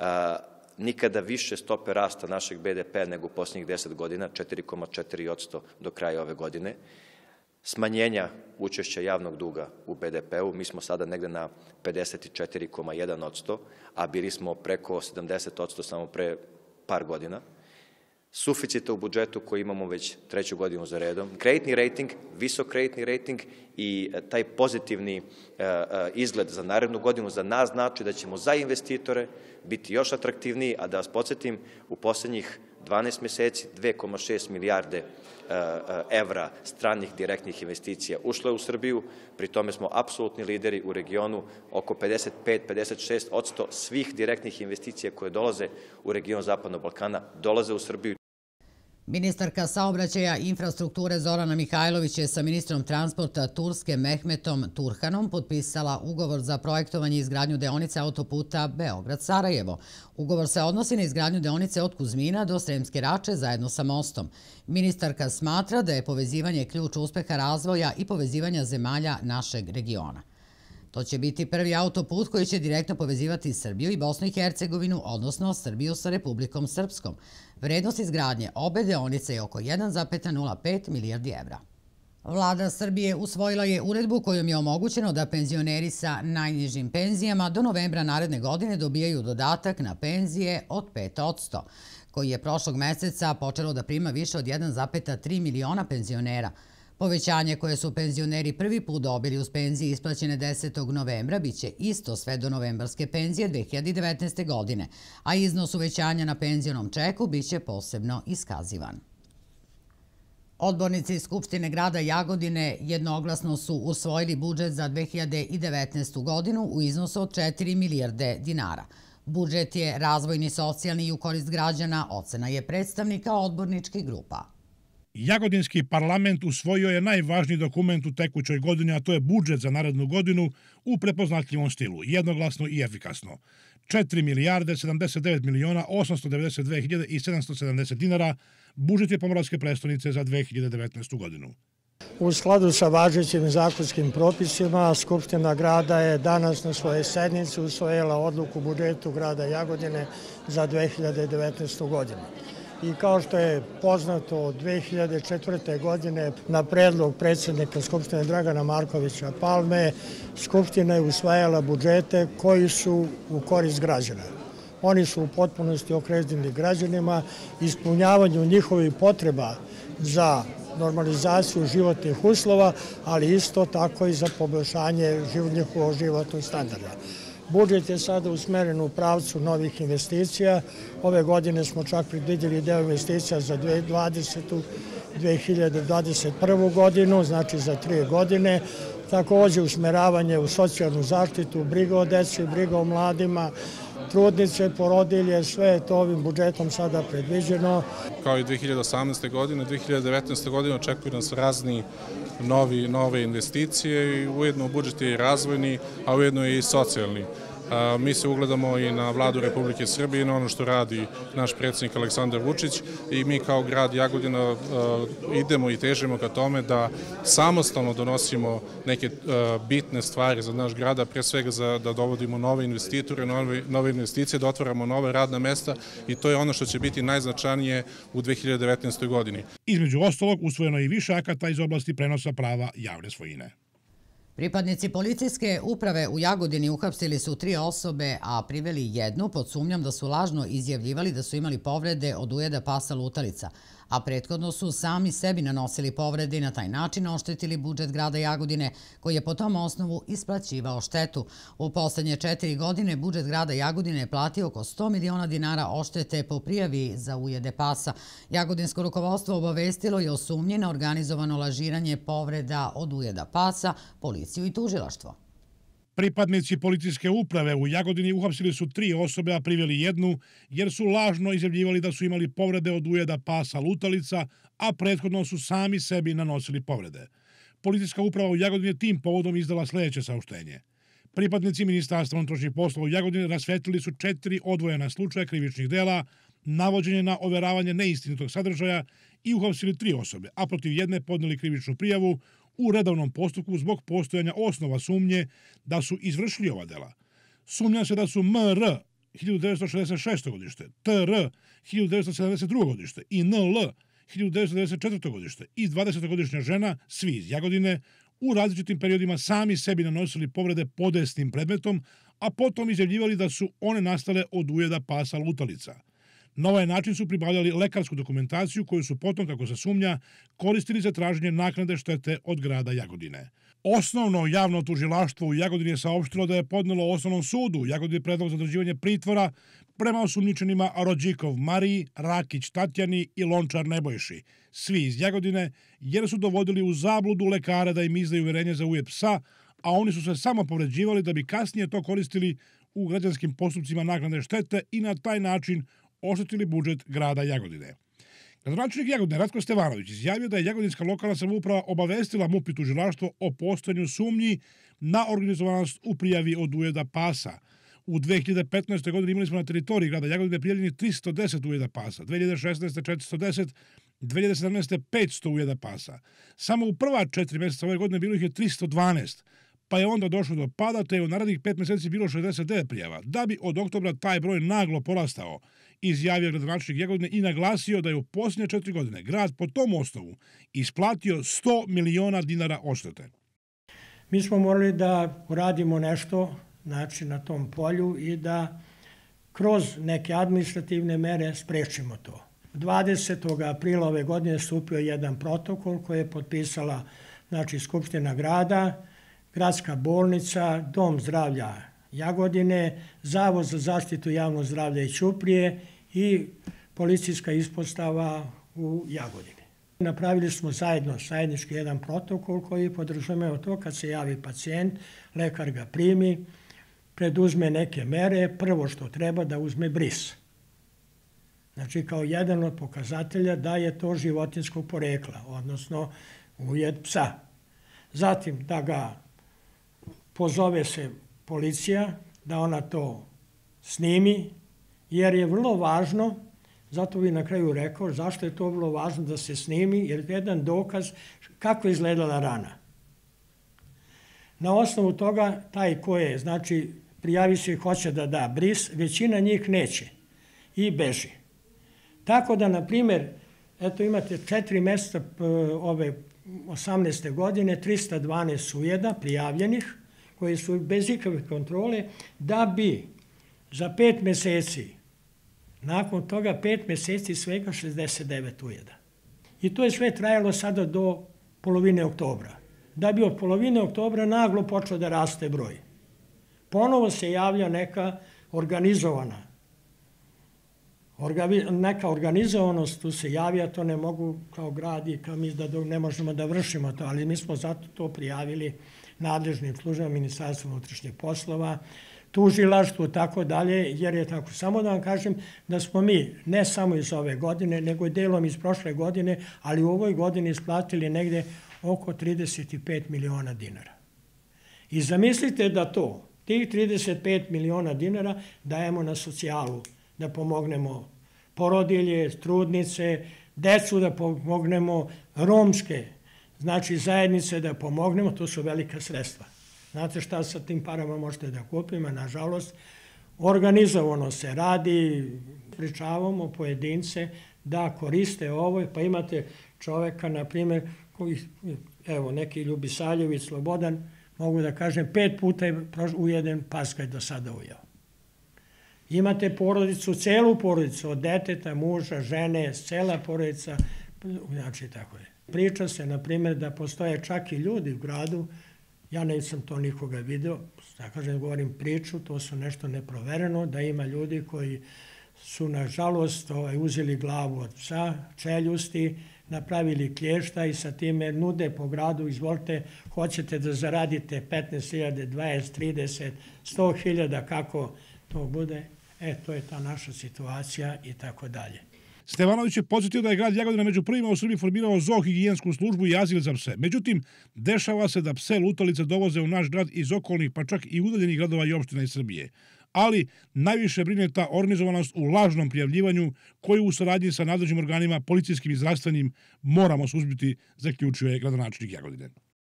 Speaker 21: nikada više stope rasta našeg be de pe nego u posljednjih deset godina, četiri zarez četiri posto do kraja ove godine, smanjenja učešća javnog duga u be de pe u, mi smo sada negde na pedeset četiri zarez jedan posto, a bili smo preko sedamdeset posto samo pre par godina, suficita u budžetu koji imamo već treću godinu za redom, kreditni rejting, visok kreditni rejting i taj pozitivni izgled za narednu godinu za nas znači da ćemo za investitore biti još atraktivniji, a da vas podsjetim, u poslednjih dvanaest meseci dve zarez šest milijarde evra stranih direktnih investicija ušlo je u Srbiju, pri tome smo apsolutni lideri u regionu, oko pedeset pet do pedeset šest posto svih direktnih investicija koje dolaze u region Zapadnog Balkana dolaze u Srbiju.
Speaker 20: Ministarka saobraćaja i infrastrukture Zorana Mihajlović je sa ministrom transporta Turske Mehmetom Turhanom potpisala ugovor za projektovanje i izgradnju deonice autoputa Beograd-Sarajevo. Ugovor se odnosi na izgradnju deonice od Kuzmina do Sremske Rače zajedno sa mostom. Ministarka smatra da je povezivanje ključ uspeha razvoja i povezivanja zemalja našeg regiona. To će biti prvi autoput koji će direktno povezivati Srbiju i Bosnu i Hercegovinu, odnosno Srbiju sa Republikom Srpskom. Vrednost izgradnje obe deonice je oko jedan zarez nula pet milijardi evra. Vlada Srbije usvojila je uredbu kojom je omogućeno da penzioneri sa najnižim penzijama do novembra naredne godine dobijaju dodatak na penzije od pet posto, koji je prošlog meseca počelo da prima više od jedan zarez tri miliona penzionera. Povećanje koje su penzioneri prvi put dobili uz penzije isplaćene desetog novembra biće isto sve do novembarske penzije dve hiljade devetnaeste. godine, a iznos uvećanja na penzionom čeku biće posebno iskazivan. Odbornici Skupštine grada Jagodine jednoglasno su usvojili budžet za dve hiljade devetnaestu. godinu u iznosu od četiri milijarde dinara. Budžet je razvojni, socijalni i u korist građana, ocena je predstavnika odborničkih grupa.
Speaker 9: Jagodinski parlament usvojio je najvažniji dokument u tekućoj godini, a to je budžet za narednu godinu u prepoznatljivom stilu, jednoglasno i efikasno. četiri milijarde sedamdeset devet miliona osamsto devedeset dve hiljade i sedamsto sedamdeset dinara budžet je Pomoravske prestonice za dve hiljade devetnaestu. godinu.
Speaker 22: U skladu sa važećim zakonskim propisima, Skupština grada je danas na svojoj sednici usvojila odluku o budžetu grada Jagodine za dve hiljade devetnaestu. godinu. I kao što je poznato, od dve hiljade četvrte. godine na predlog predsjednika Skupštine Dragana Markovića Palme, Skupština je usvajala budžete koji su u korist građana. Oni su u potpunosti okrenuti građanima, ispunjavanju njihovih potreba za normalizaciju životnih uslova, ali isto tako i za poboljšanje njihovog životnog standarda. Budžet je sada usmeren u pravcu novih investicija. Ove godine smo čak predvidjeli deo investicija za dve hiljade dvadesetu. dve hiljade dvadeset prvu. godinu, znači za tri godine. takođe usmeravanje u socijalnu zaštitu, briga o deci, briga o mladima, trudnice, porodilje, sve je to ovim budžetom sada predviđeno.
Speaker 1: Kao i dve hiljade osamnaeste. godine, dve hiljade devetnaeste. godine očekuju nas razni novi, nove investicije i ujedno budžet je i razvojni, a ujedno je i socijalni. Mi se ugledamo i na vladu Republike Srbije i na ono što radi naš predsjednik Aleksandar Vučić i mi kao grad Jagodina idemo i težimo ka tome da samostalno donosimo neke bitne stvari za naš grad, a pre svega da dovodimo nove investitore, nove investicije, da otvaramo nove radna mesta i to je ono što će biti najznačajnije u dve hiljade devetnaestoj. godini.
Speaker 9: Između ostalog, usvojeno je i više akata iz oblasti prenosa prava javne svojine.
Speaker 20: Pripadnici policijske uprave u Jagodini uhapsili su tri osobe, a priveli jednu pod sumnjom da su lažno izjavljivali da su imali povrede od ujeda pasa lutalica, a prethodno su sami sebi nanosili povrede i na taj način oštetili budžet grada Jagodine, koji je po tom osnovu isplaćivao štetu. U poslednje četiri godine budžet grada Jagodine je platio oko sto miliona dinara oštete po prijavi za ujede pasa. Jagodinsko rukovodstvo obavestilo je o sumnji na organizovano lažiranje povreda od ujeda pasa, policiju i tužilaštvo.
Speaker 9: Pripadnici policijske uprave u Jagodini uhapsili su tri osobe, a priveli jednu, jer su lažno izjavljivali da su imali povrede od ujeda pasa lutalica, a prethodno su sami sebi nanosili povrede. Policijska uprava u Jagodini je tim povodom izdala sledeće saopštenje. Pripadnici Ministarstva unutrašnjih poslova u Jagodini rasvetlili su četiri odvojena slučaja krivičnih dela, navođenje na overavanje neistinitog sadržaja i uhapsili tri osobe, a protiv jedne podneli krivičnu prijavu u redovnom postupku zbog postojanja osnova sumnje da su izvršili ova dela. Sumnja se da su M R hiljadu devetsto šezdeset šesto. godište, T R hiljadu devetsto sedamdeset drugo. godište i N L hiljadu devetsto devedeset četvrto. godište i dvadesetogodišnja žena, svi iz Jagodine, u različitim periodima sami sebi nanosili povrede podesnim predmetom, a potom izjavljivali da su one nastale od ujeda pasa lutalica. Na ovaj način su pribavljali lekarsku dokumentaciju koju su potom, kako se sumnja, koristili za traženje naknade štete od grada Jagodine. Osnovno javno tužilaštvo u Jagodini je saopštilo da je podnelo osnovnom sudu u Jagodini predlog za određivanje pritvora prema osumnjičenima Rođikov Mariji, Rakić Tatjani i Lončar Nebojši, svi iz Jagodine, jer su dovodili u zabludu lekare da im izdaju uverenje za ujed psa, a oni su se samo povređivali da bi kasnije to koristili u građanskim postupcima naknade štete i na taj način oštetili budžet grada Jagodine. Gradonačelnik Jagodine Ratko Stevanović izjavio da je Jagodinska lokalna samouprava obavestila M U P i tužilaštvo o postojanju sumnji na organizovanost u prijavi od ujeda pasa. U dve hiljade petnaestoj. godini imali smo na teritoriji grada Jagodine prijavljenih tristo deset ujeda pasa, dve hiljade šesnaeste. četiristo deset, dve hiljade sedamnaeste. petsto ujeda pasa. Samo u prva četiri mjeseca ove godine bilo ih je tristo dvanaest, pa je onda došlo do pada, te je u narednih pet meseci bilo šezdeset devet prijava, da bi od oktobra taj broj naglo porastao, izjavio gradonačelnik Jagodine i naglasio da je u posljednje četiri godine grad po tom osnovu isplatio sto miliona dinara odštete.
Speaker 22: Mi smo morali da uradimo nešto, znači, na tom polju i da kroz neke administrativne mere sprečimo to. dvadesetog aprila ove godine stupio jedan protokol koji je potpisala, znači, Skupština grada, Gradska bolnica, Dom zdravlja Jagodine, Zavod za zaštitu javnog zdravlja i Ćuprije i policijska ispostava u Jagodini. Napravili smo zajedno, zajednički jedan protokol koji podrazumeva to kad se javi pacijent, lekar ga primi, preduzme neke mere, prvo što treba da uzme bris. Znači, kao jedan od pokazatelja da je to životinjskog porekla, odnosno ujed psa. Zatim da ga pozove se policija, da ona to snimi, jer je vrlo važno, zato bi na kraju rekao zašto je to vrlo važno da se snimi, jer je jedan dokaz kako je izgledala rana. Na osnovu toga, taj ko je, znači, prijavi se i hoće da da bris, većina njih neće i beži. Tako da, na primjer, eto imate četiri mjeseca ove osamnaeste. godine, tristo dvanaest ujeda prijavljenih, koji su bez ikakve kontrole, da bi za pet meseci, nakon toga pet meseci svega šezdeset devet ujeda. I to je sve trajalo sada do polovine oktobra. Da bi od polovine oktobra naglo počeo da raste broj. Ponovo se javlja neka organizovana, neka organizovanost tu se javlja, to ne mogu kao grad i kao mi da ne možemo da vršimo to, ali mi smo zato to prijavili nadležnim službama, Ministarstvo unutrašnjih poslova, tužilaštvo, tako dalje, jer je tako. Samo da vam kažem da smo mi, ne samo iz ove godine, nego i delom iz prošle godine, ali u ovoj godini isplatili negde oko trideset pet miliona dinara. I zamislite da to, tih trideset pet miliona dinara dajemo na socijalu, da pomognemo porodilje, trudnice, decu da pomognemo, romske, znači zajednice da pomognemo, to su velika sredstva. Znate šta sa tim parama možete da kupimo, nažalost, organizovano se radi, pričavamo pojedince da koriste ovo, pa imate čoveka, na primjer, koji, evo, neki Ljubisaljević, Slobodan, mogu da kažem, pet puta je ujeden paskaj do sada ujeo. Imate porodicu, celu porodicu, od deteta, muža, žene, cela porodica, znači tako je. Priča se, na primjer, da postoje čak i ljudi u gradu, ja nisam to nikoga video, da kažem, govorim priču, to su nešto neprovereno, da ima ljudi koji su, nažalost, ovaj, uzeli glavu od psa, čeljusti, napravili klješta i sa time nude po gradu, izvolite, hoćete da zaradite petnaest hiljada, dvadeset, trideset, sto hiljada, kako to bude, e, to je ta naša situacija i tako dalje.
Speaker 9: Stevanović je podsjetio da je grad Jagodina među prvima u Srbiji formirao zoohigijensku službu i azil za pse. Međutim, dešava se da pse lutalice dovoze u naš grad iz okolnih, pa čak i udaljenih gradova i opština iz Srbije. Ali najviše brine ta organizovanost u lažnom prijavljivanju koju u saradnji sa nadležnim organima, policijskim i zdravstvenim, moramo suzbiti, zaključuje gradonačelnik Jagodine.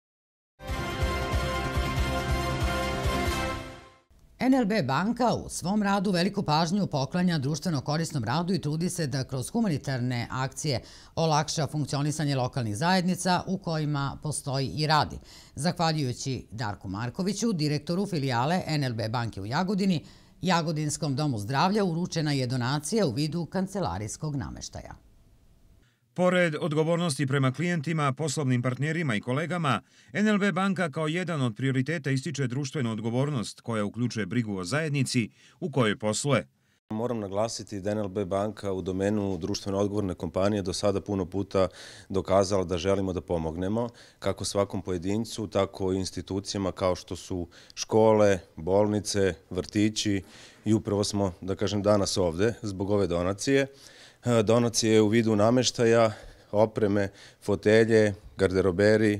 Speaker 20: en el be banka u svom radu veliku pažnju poklanja društveno korisnom radu i trudi se da kroz humanitarne akcije olakša funkcionisanje lokalnih zajednica u kojima postoji i radi. Zahvaljujući Darku Markoviću, direktoru filijale en el be banke u Jagodini, Jagodinskom domu zdravlja uručena je donacija u vidu kancelarijskog nameštaja.
Speaker 23: Pored odgovornosti prema klijentima, poslovnim partnerima i kolegama, en el be banka kao jedan od prioriteta ističe društvenu odgovornost koja uključuje brigu o zajednici u kojoj posluje.
Speaker 4: Moram naglasiti da en el be banka u domenu društveno odgovorne kompanije do sada puno puta dokazala da želimo da pomognemo kako svakom pojedincu, tako i institucijama kao što su škole, bolnice, vrtići i upravo smo, da kažem, danas ovde zbog ove donacije. Donacije u vidu nameštaja, opreme, fotelje, garderoberi,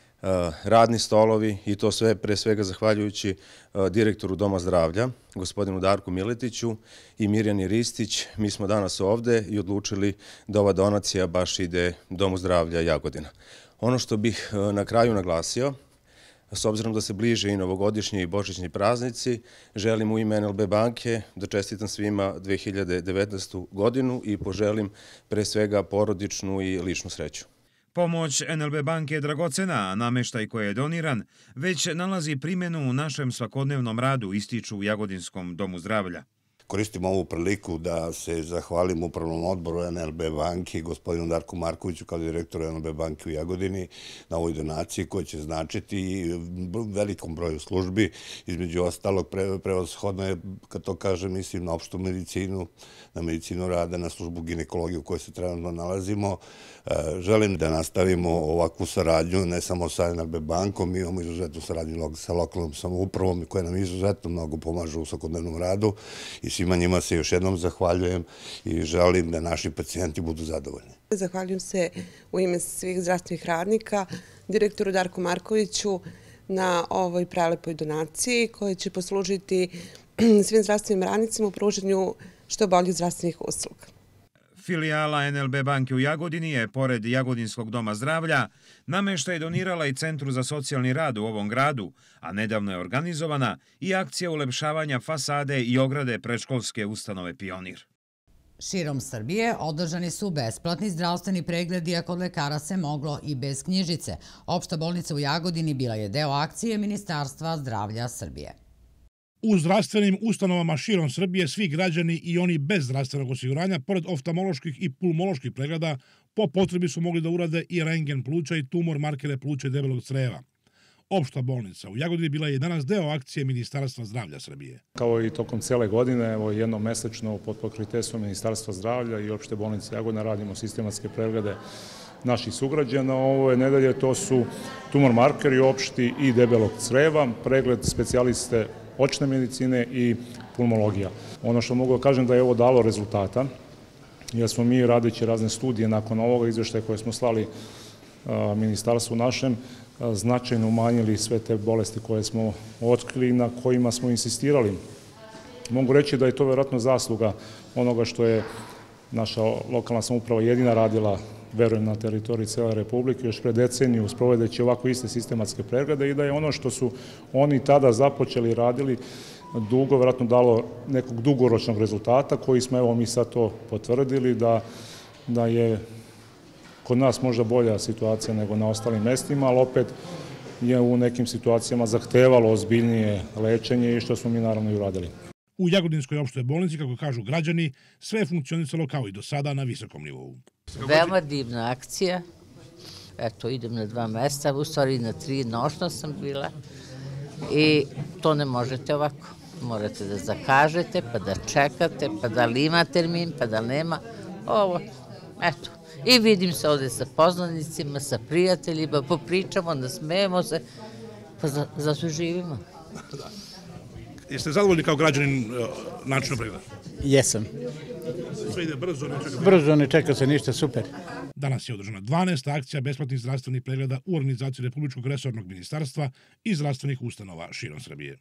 Speaker 4: radni stolovi i to sve pre svega zahvaljujući direktoru Doma zdravlja, gospodinu Darku Miletiću i Mirjani Ristić. Mi smo danas ovde i odlučili da ova donacija baš ide Domu zdravlja Jagodina. Ono što bih na kraju naglasio, s obzirom da se bliže i novogodišnji i božićni praznici, želim u ime en el be banke da čestitam svima dve hiljade devetnaestu godinu i poželim pre svega porodičnu i ličnu sreću.
Speaker 23: Pomoć en el be banke je dragocena, a nameštaj koji je doniran već nalazi primjenu u našem svakodnevnom radu, ističu u Jagodinskom domu zdravlja.
Speaker 5: Koristim ovu priliku da se zahvalim upravnom odboru en el be banke i gospodinu Darku Markoviću kao direktoru en el be banke u Jagodini na ovoj donaciji koja će značiti velikom broju službi. Između ostalog, prevashodno je, kad to kažem, mislim na opštu medicinu, na medicinu rada, na službu ginekologije u kojoj se trenutno nalazimo. Želim da nastavimo ovakvu saradnju, ne samo sa en el be bankom, mi imamo izuzetnu saradnju sa lokalnom samoupravom koja nam izuzetno mnogo pomažu u svakodnevnom radu i svima njima se još jednom zahvaljujem i želim da naši pacijenti budu zadovoljni.
Speaker 10: Zahvaljujem se u ime svih zdravstvenih radnika, direktoru Darku Markoviću na ovoj prelepoj donaciji koja će poslužiti svim zdravstvenim radnicima u pruženju što boljih zdravstvenih usluga.
Speaker 23: Filijala en el be banke u Jagodini je, pored Jagodinskog doma zdravlja, nameštaj donirala i Centru za socijalni rad u ovom gradu, a nedavno je organizovana i akcija ulepšavanja fasade i ograde predškolske ustanove Pionir.
Speaker 20: Širom Srbije održani su besplatni zdravstveni pregledi, a kod lekara se moglo i bez knjižice. Opšta bolnica u Jagodini bila je deo akcije Ministarstva zdravlja Srbije.
Speaker 9: U zdravstvenim ustanovama širom Srbije svi građani i oni bez zdravstvenog osiguranja, pored oftalmoloških i pulmoloških pregleda, po potrebi su mogli da urade i rentgen pluća i tumor markere pluća i debelog creva. Opšta bolnica u Jagodini bila je danas deo akcije Ministarstva zdravlja Srbije.
Speaker 1: Kao i tokom cele godine, evo jednom mesečno pod pokroviteljstvom Ministarstva zdravlja i opšte bolnice Jagodina radimo sistematske preglede
Speaker 11: naših sugrađana ove nedelje, to su tumor markeri opšti i debelog creva, pregled specijaliste očne medicine i pulmologija. Ono što mogu da kažem da je ovo dalo rezultata, jer smo mi radeći razne studije nakon ovoga izveštaja koje smo slali ministarstvu našem, značajno umanjili sve te bolesti koje smo otkrili i na kojima smo insistirali. Mogu reći da je to vjerojatno zasluga onoga što je naša lokalna samouprava jedina radila, verujem, na teritoriji cele Republike, još pre deceniju sprovedeći ovako iste sistematske preglede i da je ono što su oni tada započeli i radili dugo, vjerojatno dalo nekog dugoročnog rezultata koji smo, evo mi sad to potvrdili, da, da je kod nas možda bolja situacija nego na ostalim mestima, ali opet je u nekim situacijama zahtevalo ozbiljnije lečenje i što smo mi naravno i uradili.
Speaker 9: U Jagodinskoj opštoj bolnici, kako kažu građani, sve je funkcionisalo kao i do sada na visokom nivou.
Speaker 12: Veoma divna akcija. Eto, idem na dva mesta, u stvari na tri, noćno sam bila. I to ne možete ovako. Morate da zakažete, pa da čekate, pa da li ima termin, pa da nema. Ovo, eto. I vidim se ovde sa poznanicima, sa prijateljima, popričamo, nasmejemo se, pa zato živimo.
Speaker 9: Jeste zadovoljni kao građanin načinom pregleda?
Speaker 13: Jesam.
Speaker 9: Sve ide brzo, ne čeka se.
Speaker 13: Brzo, ne čeka se ništa, super.
Speaker 9: Danas je održana dvanaesta akcija besplatnih zdravstvenih pregleda u organizaciji Republičkog resornog ministarstva i zdravstvenih ustanova širom Srbije.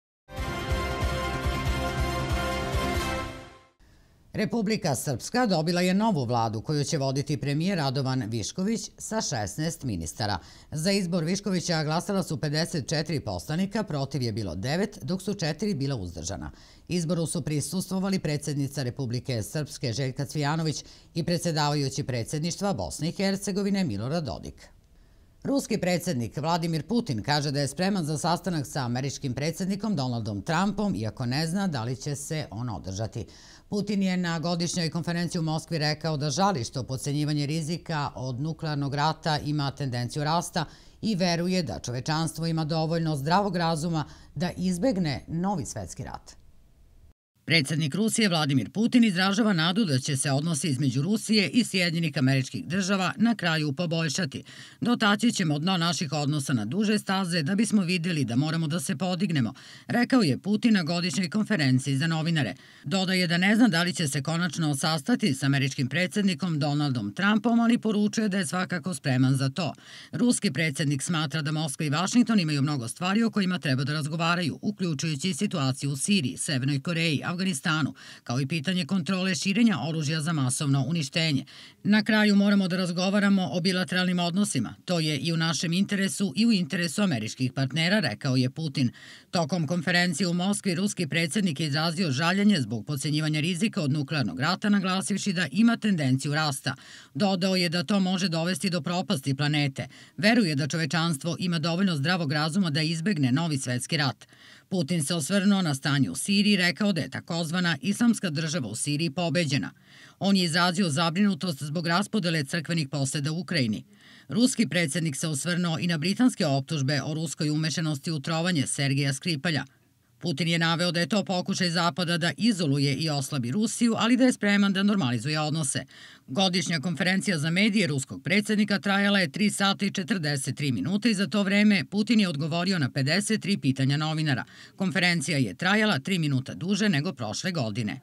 Speaker 20: Republika Srpska dobila je novu vladu koju će voditi premijer Radovan Višković sa šesnaest ministara. Za izbor Viškovića glasala su pedeset četiri poslanika, protiv je bilo devet, dok su četiri bila uzdržana. Izboru su prisustvovali predsjednica Republike Srpske Željka Cvijanović i predsjedavajući predsjedništva Bosne i Hercegovine Milorad Dodik. Ruski predsjednik Vladimir Putin kaže da je spreman za sastanak sa američkim predsjednikom Donaldom Trumpom, iako ne zna da li će se on održati. Putin je na godišnjoj konferenciji u Moskvi rekao da žali što podcenjivanje rizika od nuklearnog rata ima tendenciju rasta i veruje da čovečanstvo ima dovoljno zdravog razuma da izbegne novi svetski rat. Predsjednik Rusije Vladimir Putin izražava nadu da će se odnosi između Rusije i Sjedinjenih Američkih Država na kraju poboljšati. Dotaći ćemo dno naših odnosa na duže staze da bismo vidjeli da moramo da se podignemo, rekao je Putin na godišnjoj konferenciji za novinare. Dodaje da ne zna da li će se konačno sastati s američkim predsjednikom Donaldom Trumpom, ali poručuje da je svakako spreman za to. Ruski predsjednik smatra da Moskva i Vašington imaju mnogo stvari o kojima treba da razgovaraju, uključujući situaciju u Siriji, Severnoj Koreji, Afganistanu, kao i pitanje kontrole širenja oružja za masovno uništenje. Na kraju moramo da razgovaramo o bilateralnim odnosima. To je i u našem interesu i u interesu američkih partnera, rekao je Putin. Tokom konferencije u Moskvi ruski predsjednik je izrazio žaljenje zbog podcenjivanja rizika od nuklearnog rata, naglasivši da ima tendenciju rasta. Dodao je da to može dovesti do propasti planete. Veruje da čovečanstvo ima dovoljno zdravog razuma da izbegne novi svetski rat. Putin se osvrnuo na stanje u Siriji i rekao da je takozvana islamska država u Siriji pobeđena. On je izrazio zabrinutost zbog raspodele crkvenih poseda u Ukrajini. Ruski predsjednik se osvrnuo i na britanske optužbe o ruskoj umešanosti u trovanje Sergeja Skripalja. Putin je naveo da je to pokušaj Zapada da izoluje i oslabi Rusiju, ali da je spreman da normalizuje odnose. Godišnja konferencija za medije ruskog predsjednika trajala je tri sata i četrdeset tri minute i za to vreme Putin je odgovorio na pedeset tri pitanja novinara. Konferencija je trajala tri minuta duže nego prošle godine.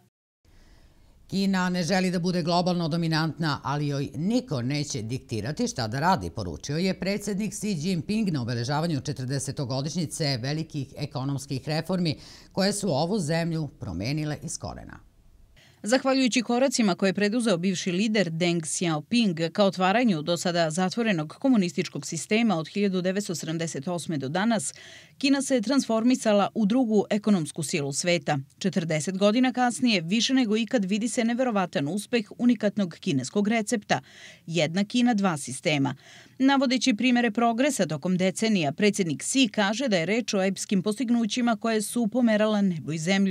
Speaker 20: Kina ne želi da bude globalno dominantna, ali joj niko neće diktirati šta da radi, poručio je predsjednik Xi Jinping na obeležavanju četrdesetogodišnjice velikih ekonomskih reformi koje su ovu zemlju promenile iz korena.
Speaker 14: Zahvaljujući koracima koje je preduzeo bivši lider Deng Xiaoping ka otvaranju do sada zatvorenog komunističkog sistema od hiljadu devetsto sedamdeset osme. do danas, Kina se transformisala u drugu ekonomsku silu sveta. četrdeset godina kasnije, više nego ikad vidi se neverovatan uspeh unikatnog kineskog recepta. Jedna Kina, dva sistema. Navodeći primere progresa tokom decenija, predsjednik Xi kaže da je reč o epskim postignućima koje su pomerala nebo i zemlju.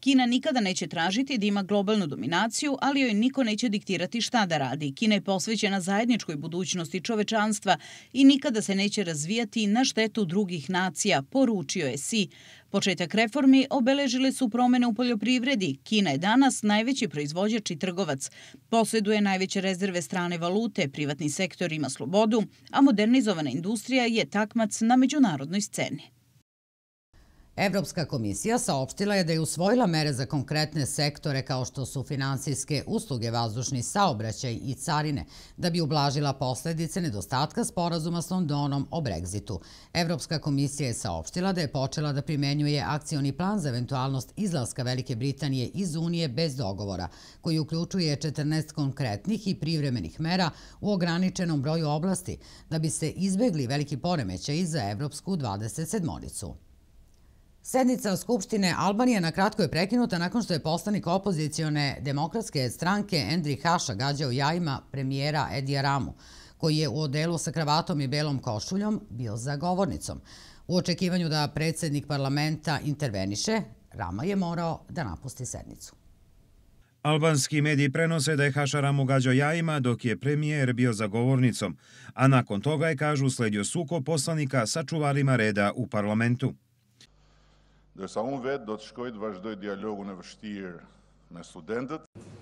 Speaker 14: Kina nikada neće tražiti da ima globalnu dominaciju, ali joj niko neće diktirati šta da radi. Kina je posvećena zajedničkoj budućnosti čovečanstva i nikada se neće razvijati na štetu drugih nacija, poručio je Xi. Početak reformi obeležile su promene u poljoprivredi. Kina je danas najveći proizvođač i trgovac. Posjeduje najveće rezerve strane valute, privatni sektor ima slobodu, a modernizovana industrija je takmac na međunarodnoj sceni.
Speaker 20: Evropska komisija saopštila je da je usvojila mere za konkretne sektore kao što su finansijske usluge, vazdušni saobraćaj i carine, da bi ublažila posledice nedostatka sporazuma s Londonom o Brexitu. Evropska komisija je saopštila da je počela da primenjuje akcioni plan za eventualnost izlaska Velike Britanije iz Unije bez dogovora, koji uključuje četrnaest konkretnih i privremenih mera u ograničenom broju oblasti, da bi se izbegli veliki poremećaji za Evropsku dvadeset sedmoricu. Sednica Skupštine Albanije na kratko je prekinuta nakon što je poslanik opozicione demokratske stranke Endri Haša gađao jajima premijera Edija Ramu, koji je u odelu sa kravatom i belom košuljom bio za govornicom. U očekivanju da predsjednik parlamenta interveniše, Rama je morao da napusti sednicu.
Speaker 23: Albanski mediji prenose da je Haša Ramu gađao jajima dok je premijer bio za govornicom, a nakon toga je, kažu, usledio sukob poslanika sa čuvarima reda u parlamentu.
Speaker 3: Dus há um veto de outros coisas, vais dois diálogo na vestir na studenten.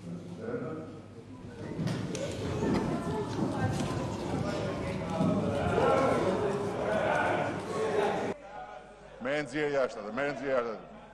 Speaker 3: Mensen ja staat, mensen ja.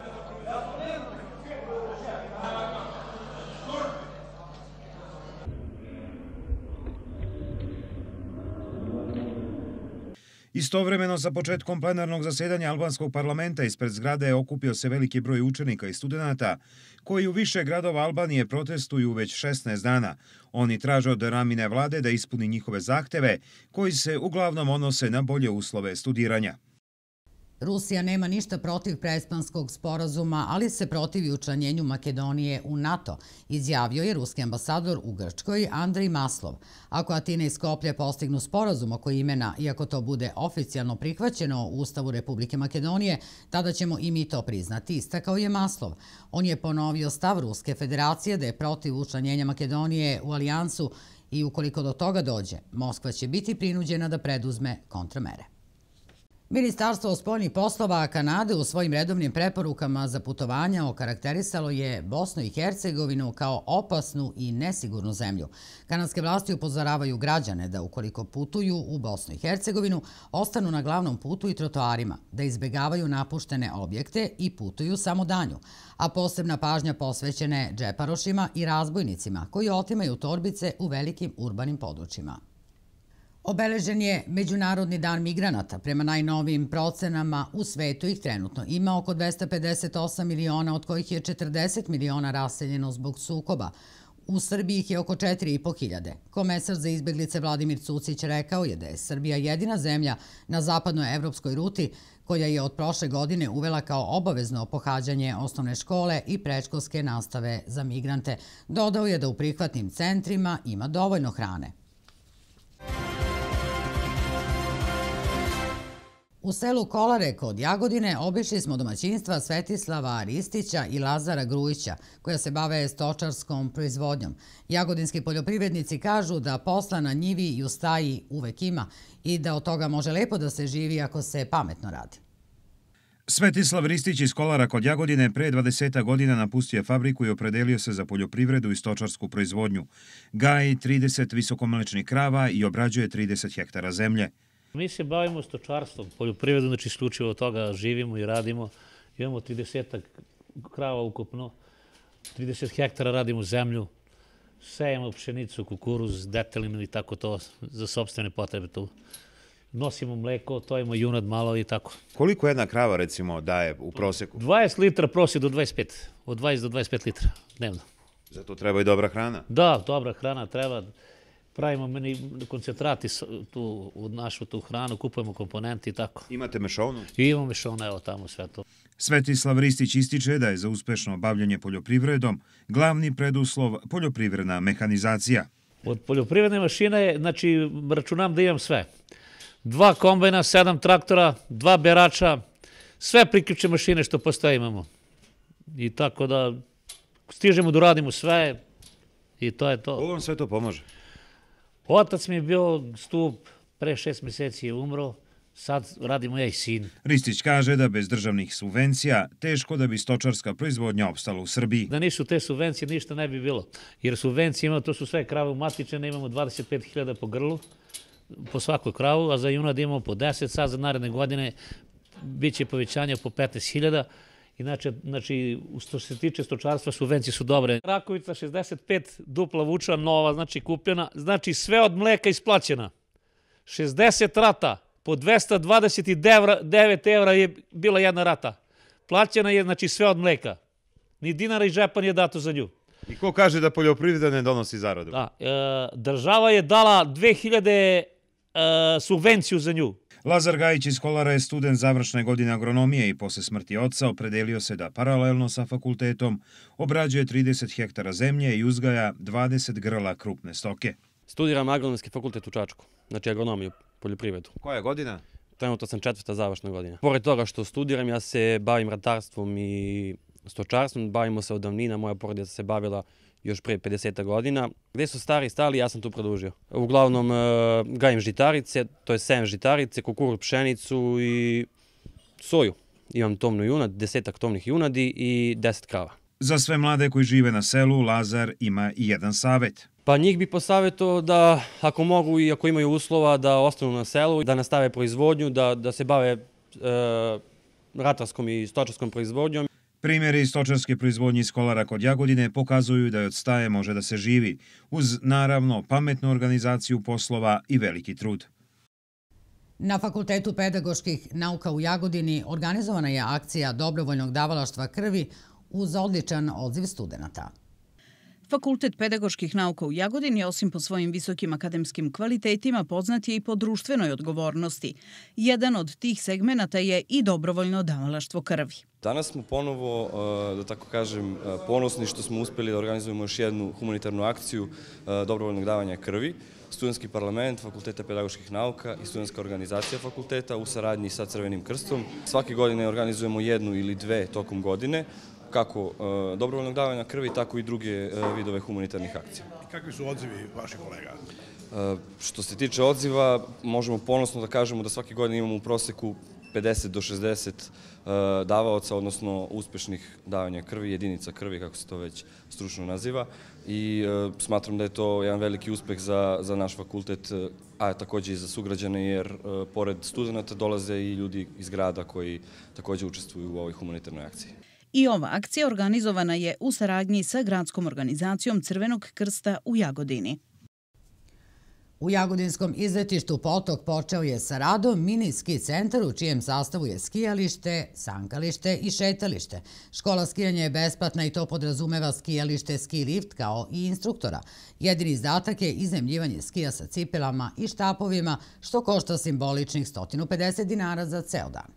Speaker 23: Istovremeno sa početkom plenarnog zasedanja albanskog parlamenta ispred zgrade je okupio se veliki broj učenika i studenata koji u više gradova Albanije protestuju već šesnaest dana. Oni traže od Ramine vlade da ispuni njihove zahteve koji se uglavnom odnose na bolje uslove studiranja.
Speaker 20: Rusija nema ništa protiv Prespanskog sporazuma, ali se protivi učlanjenju Makedonije u NATO, izjavio je ruski ambasador u Grčkoj Andrej Maslov. Ako Atina i Skoplje postignu sporazum oko imena i ako to bude oficijalno prihvaćeno u Ustavu Republike Makedonije, tada ćemo i mi to priznati, istakao je Maslov. On je ponovio stav Ruske federacije da je protiv učlanjenja Makedonije u alijansu i ukoliko do toga dođe, Moskva će biti prinuđena da preduzme kontramere. Ministarstvo spoljnih poslova Kanade u svojim redovnim preporukama za putovanja okarakterisalo je Bosnu i Hercegovinu kao opasnu i nesigurnu zemlju. Kanadske vlasti upozoravaju građane da ukoliko putuju u Bosnu i Hercegovinu, ostanu na glavnom putu i trotoarima, da izbegavaju napuštene objekte i putuju samo danju, a posebna pažnja posvećena je džeparošima i razbojnicima koji otimaju torbice u velikim urbanim područjima. Obeležen je Međunarodni dan migranata. Prema najnovijim procenama u svetu ih trenutno ima oko dvesta pedeset osam miliona, od kojih je četrdeset miliona raseljeno zbog sukoba. U Srbiji ih je oko četiri i po hiljade. Komesar za izbeglice Vladimir Cucić rekao je da je Srbija jedina zemlja na zapadnoj evropskoj ruti koja je od prošle godine uvela kao obavezno pohađanje osnovne škole i predškolske nastave za migrante. Dodao je da u prihvatnim centrima ima dovoljno hrane. U selu Kolare kod Jagodine obišli smo domaćinstva Svetislava Ristića i Lazara Grujića, koja se bave stočarskom proizvodnjom. Jagodinski poljoprivrednici kažu da posla na njivi i u staji uvek ima i da od toga može lepo da se živi ako se pametno radi.
Speaker 23: Svetislav Ristić iz Kolara kod Jagodine pre dvadeset godina napustio je fabriku i opredelio se za poljoprivredu i stočarsku proizvodnju. Gaji trideset visokomlečnih krava i obrađuje trideset hektara zemlje.
Speaker 15: Mi se bavimo stočarstvom, poljoprivredom, znači isključivo od toga živimo i radimo. Imamo trideset krava ukupno, trideset hektara radimo zemlju, sejemo pšenicu, kukuruz, detelinu i tako to za sopstvene potrebe tu. Nosimo mleko, tojimo junad malo i tako.
Speaker 23: Koliko jedna krava recimo daje u proseku?
Speaker 15: dvadeset litra, prosjek do dvadeset pet, od dvadeset do dvadeset pet litra dnevno.
Speaker 23: Zato treba i dobra hrana?
Speaker 15: Da, dobra hrana treba. Pravimo meni koncentrati tu, u našu tu hranu, kupujemo komponenti i tako.
Speaker 23: Imate mešovnu?
Speaker 15: Imamo mešovnu, evo tamo sve to.
Speaker 23: Svetislav Ristić ističe da je za uspešno bavljanje poljoprivredom glavni preduslov poljoprivredna mehanizacija.
Speaker 15: Od poljoprivredne mašine, znači, računam da imam sve. Dva kombajna, sedam traktora, dva berača, sve priključne mašine što postoje imamo. I tako da stižemo da radimo sve i to je to.
Speaker 23: Ko vam sve to pomaže?
Speaker 15: Otac mi je bio stup, pre šest meseci je umro, sad radimo ja i sin.
Speaker 23: Ristić kaže da bez državnih subvencija teško da bi stočarska proizvodnja opstala u Srbiji.
Speaker 15: Da nisu te subvencije, ništa ne bi bilo. Jer subvencije imamo, to su sve krave umatičene, imamo dvadeset pet hiljada po grlu, po svakoj kravu, a za junad imamo po deset, sad za naredne godine bit će povećanje po petnaest hiljada. Inače, znači, što se tiče stočarstva, subvencije su dobre. Rakovica šezdeset pet, dupla vuča, nova, znači kupljena, znači sve od mleka isplaćena. šezdeset rata, po dvesta dvadeset devet evra je bila jedna rata. Plaćena je, znači, sve od mleka. Ni dinara i džepa nije dato za nju.
Speaker 23: I ko kaže da poljoprivreda ne donosi zaradu?
Speaker 15: Da, država je dala dve hiljade subvenciju za nju.
Speaker 23: Lazar Gajić iz Kolara je student završne godine agronomije i posle smrti oca opredelio se da paralelno sa fakultetom obrađuje trideset hektara zemlje i uzgaja dvadeset grla krupne stoke.
Speaker 2: Studiram agronomski fakultet u Čačku, znači agronomiju, poljoprivredu.
Speaker 23: Koja godina?
Speaker 2: Trenutno sam četvrta završna godina. Pored toga što studiram, ja se bavim ratarstvom i stočarstvom, bavimo se od davnina, moja porodica se bavila još pre pedeset godina. Gde su stari stali, ja sam tu produžio. Uglavnom gajim žitarice, to je sejem žitarice, kukuruz, pšenicu i soju. Imam tovnu junad, desetak tovnih junadi i deset krava.
Speaker 23: Za sve mlade koji žive na selu, Lazar ima i jedan savet.
Speaker 2: Pa njih bi posavjetao da, ako mogu i ako imaju uslova, da ostanu na selu, da nastave proizvodnju, da, da se bave e, ratarskom i stočarskom proizvodnjom.
Speaker 23: Primjeri stočarske proizvodnje iz Kolara kod Jagodine pokazuju da od staje može da se živi, uz naravno pametnu organizaciju poslova i veliki trud.
Speaker 20: Na Fakultetu pedagoških nauka u Jagodini organizovana je akcija dobrovoljnog davalaštva krvi uz odličan odziv studenata.
Speaker 14: Fakultet pedagoških nauka u Jagodini, osim po svojim visokim akademskim kvalitetima, poznat je i po društvenoj odgovornosti. Jedan od tih segmenata je i dobrovoljno davalaštvo krvi.
Speaker 2: Danas smo ponovo, da tako kažem, ponosni što smo uspeli da organizujemo još jednu humanitarnu akciju dobrovoljnog davanja krvi. Studentski parlament Fakulteta pedagoških nauka i studentska organizacija fakulteta u saradnji sa Crvenim krstom. Svake godine organizujemo jednu ili dve tokom godine, kako dobrovoljnog davanja krvi, tako i druge vidove humanitarnih akcija.
Speaker 9: Kakvi su odzivi vaših kolega?
Speaker 2: Što se tiče odziva, možemo ponosno da kažemo da svake godine imamo u proseku pedeset do šezdeset davaoca, odnosno uspešnih davanja krvi, jedinica krvi, kako se to već stručno naziva. I smatram da je to jedan veliki uspeh za, za naš fakultet, a takođe i za sugrađane, jer pored studenta dolaze i ljudi iz grada koji takođe učestvuju u ovoj humanitarnoj akciji.
Speaker 14: I ova akcija organizovana je u saradnji sa gradskom organizacijom Crvenog krsta u Jagodini.
Speaker 20: U Jagodinskom izletištu Potok počeo je sa radom mini ski centar u čijem sastavu je skijalište, sankalište i šetalište. Škola skijanja je besplatna i to podrazumeva skijalište, ski lift kao i instruktora. Jedini izdatak je iznajmljivanje skija sa cipelama i štapovima, što košta simboličnih sto pedeset dinara za ceo dan.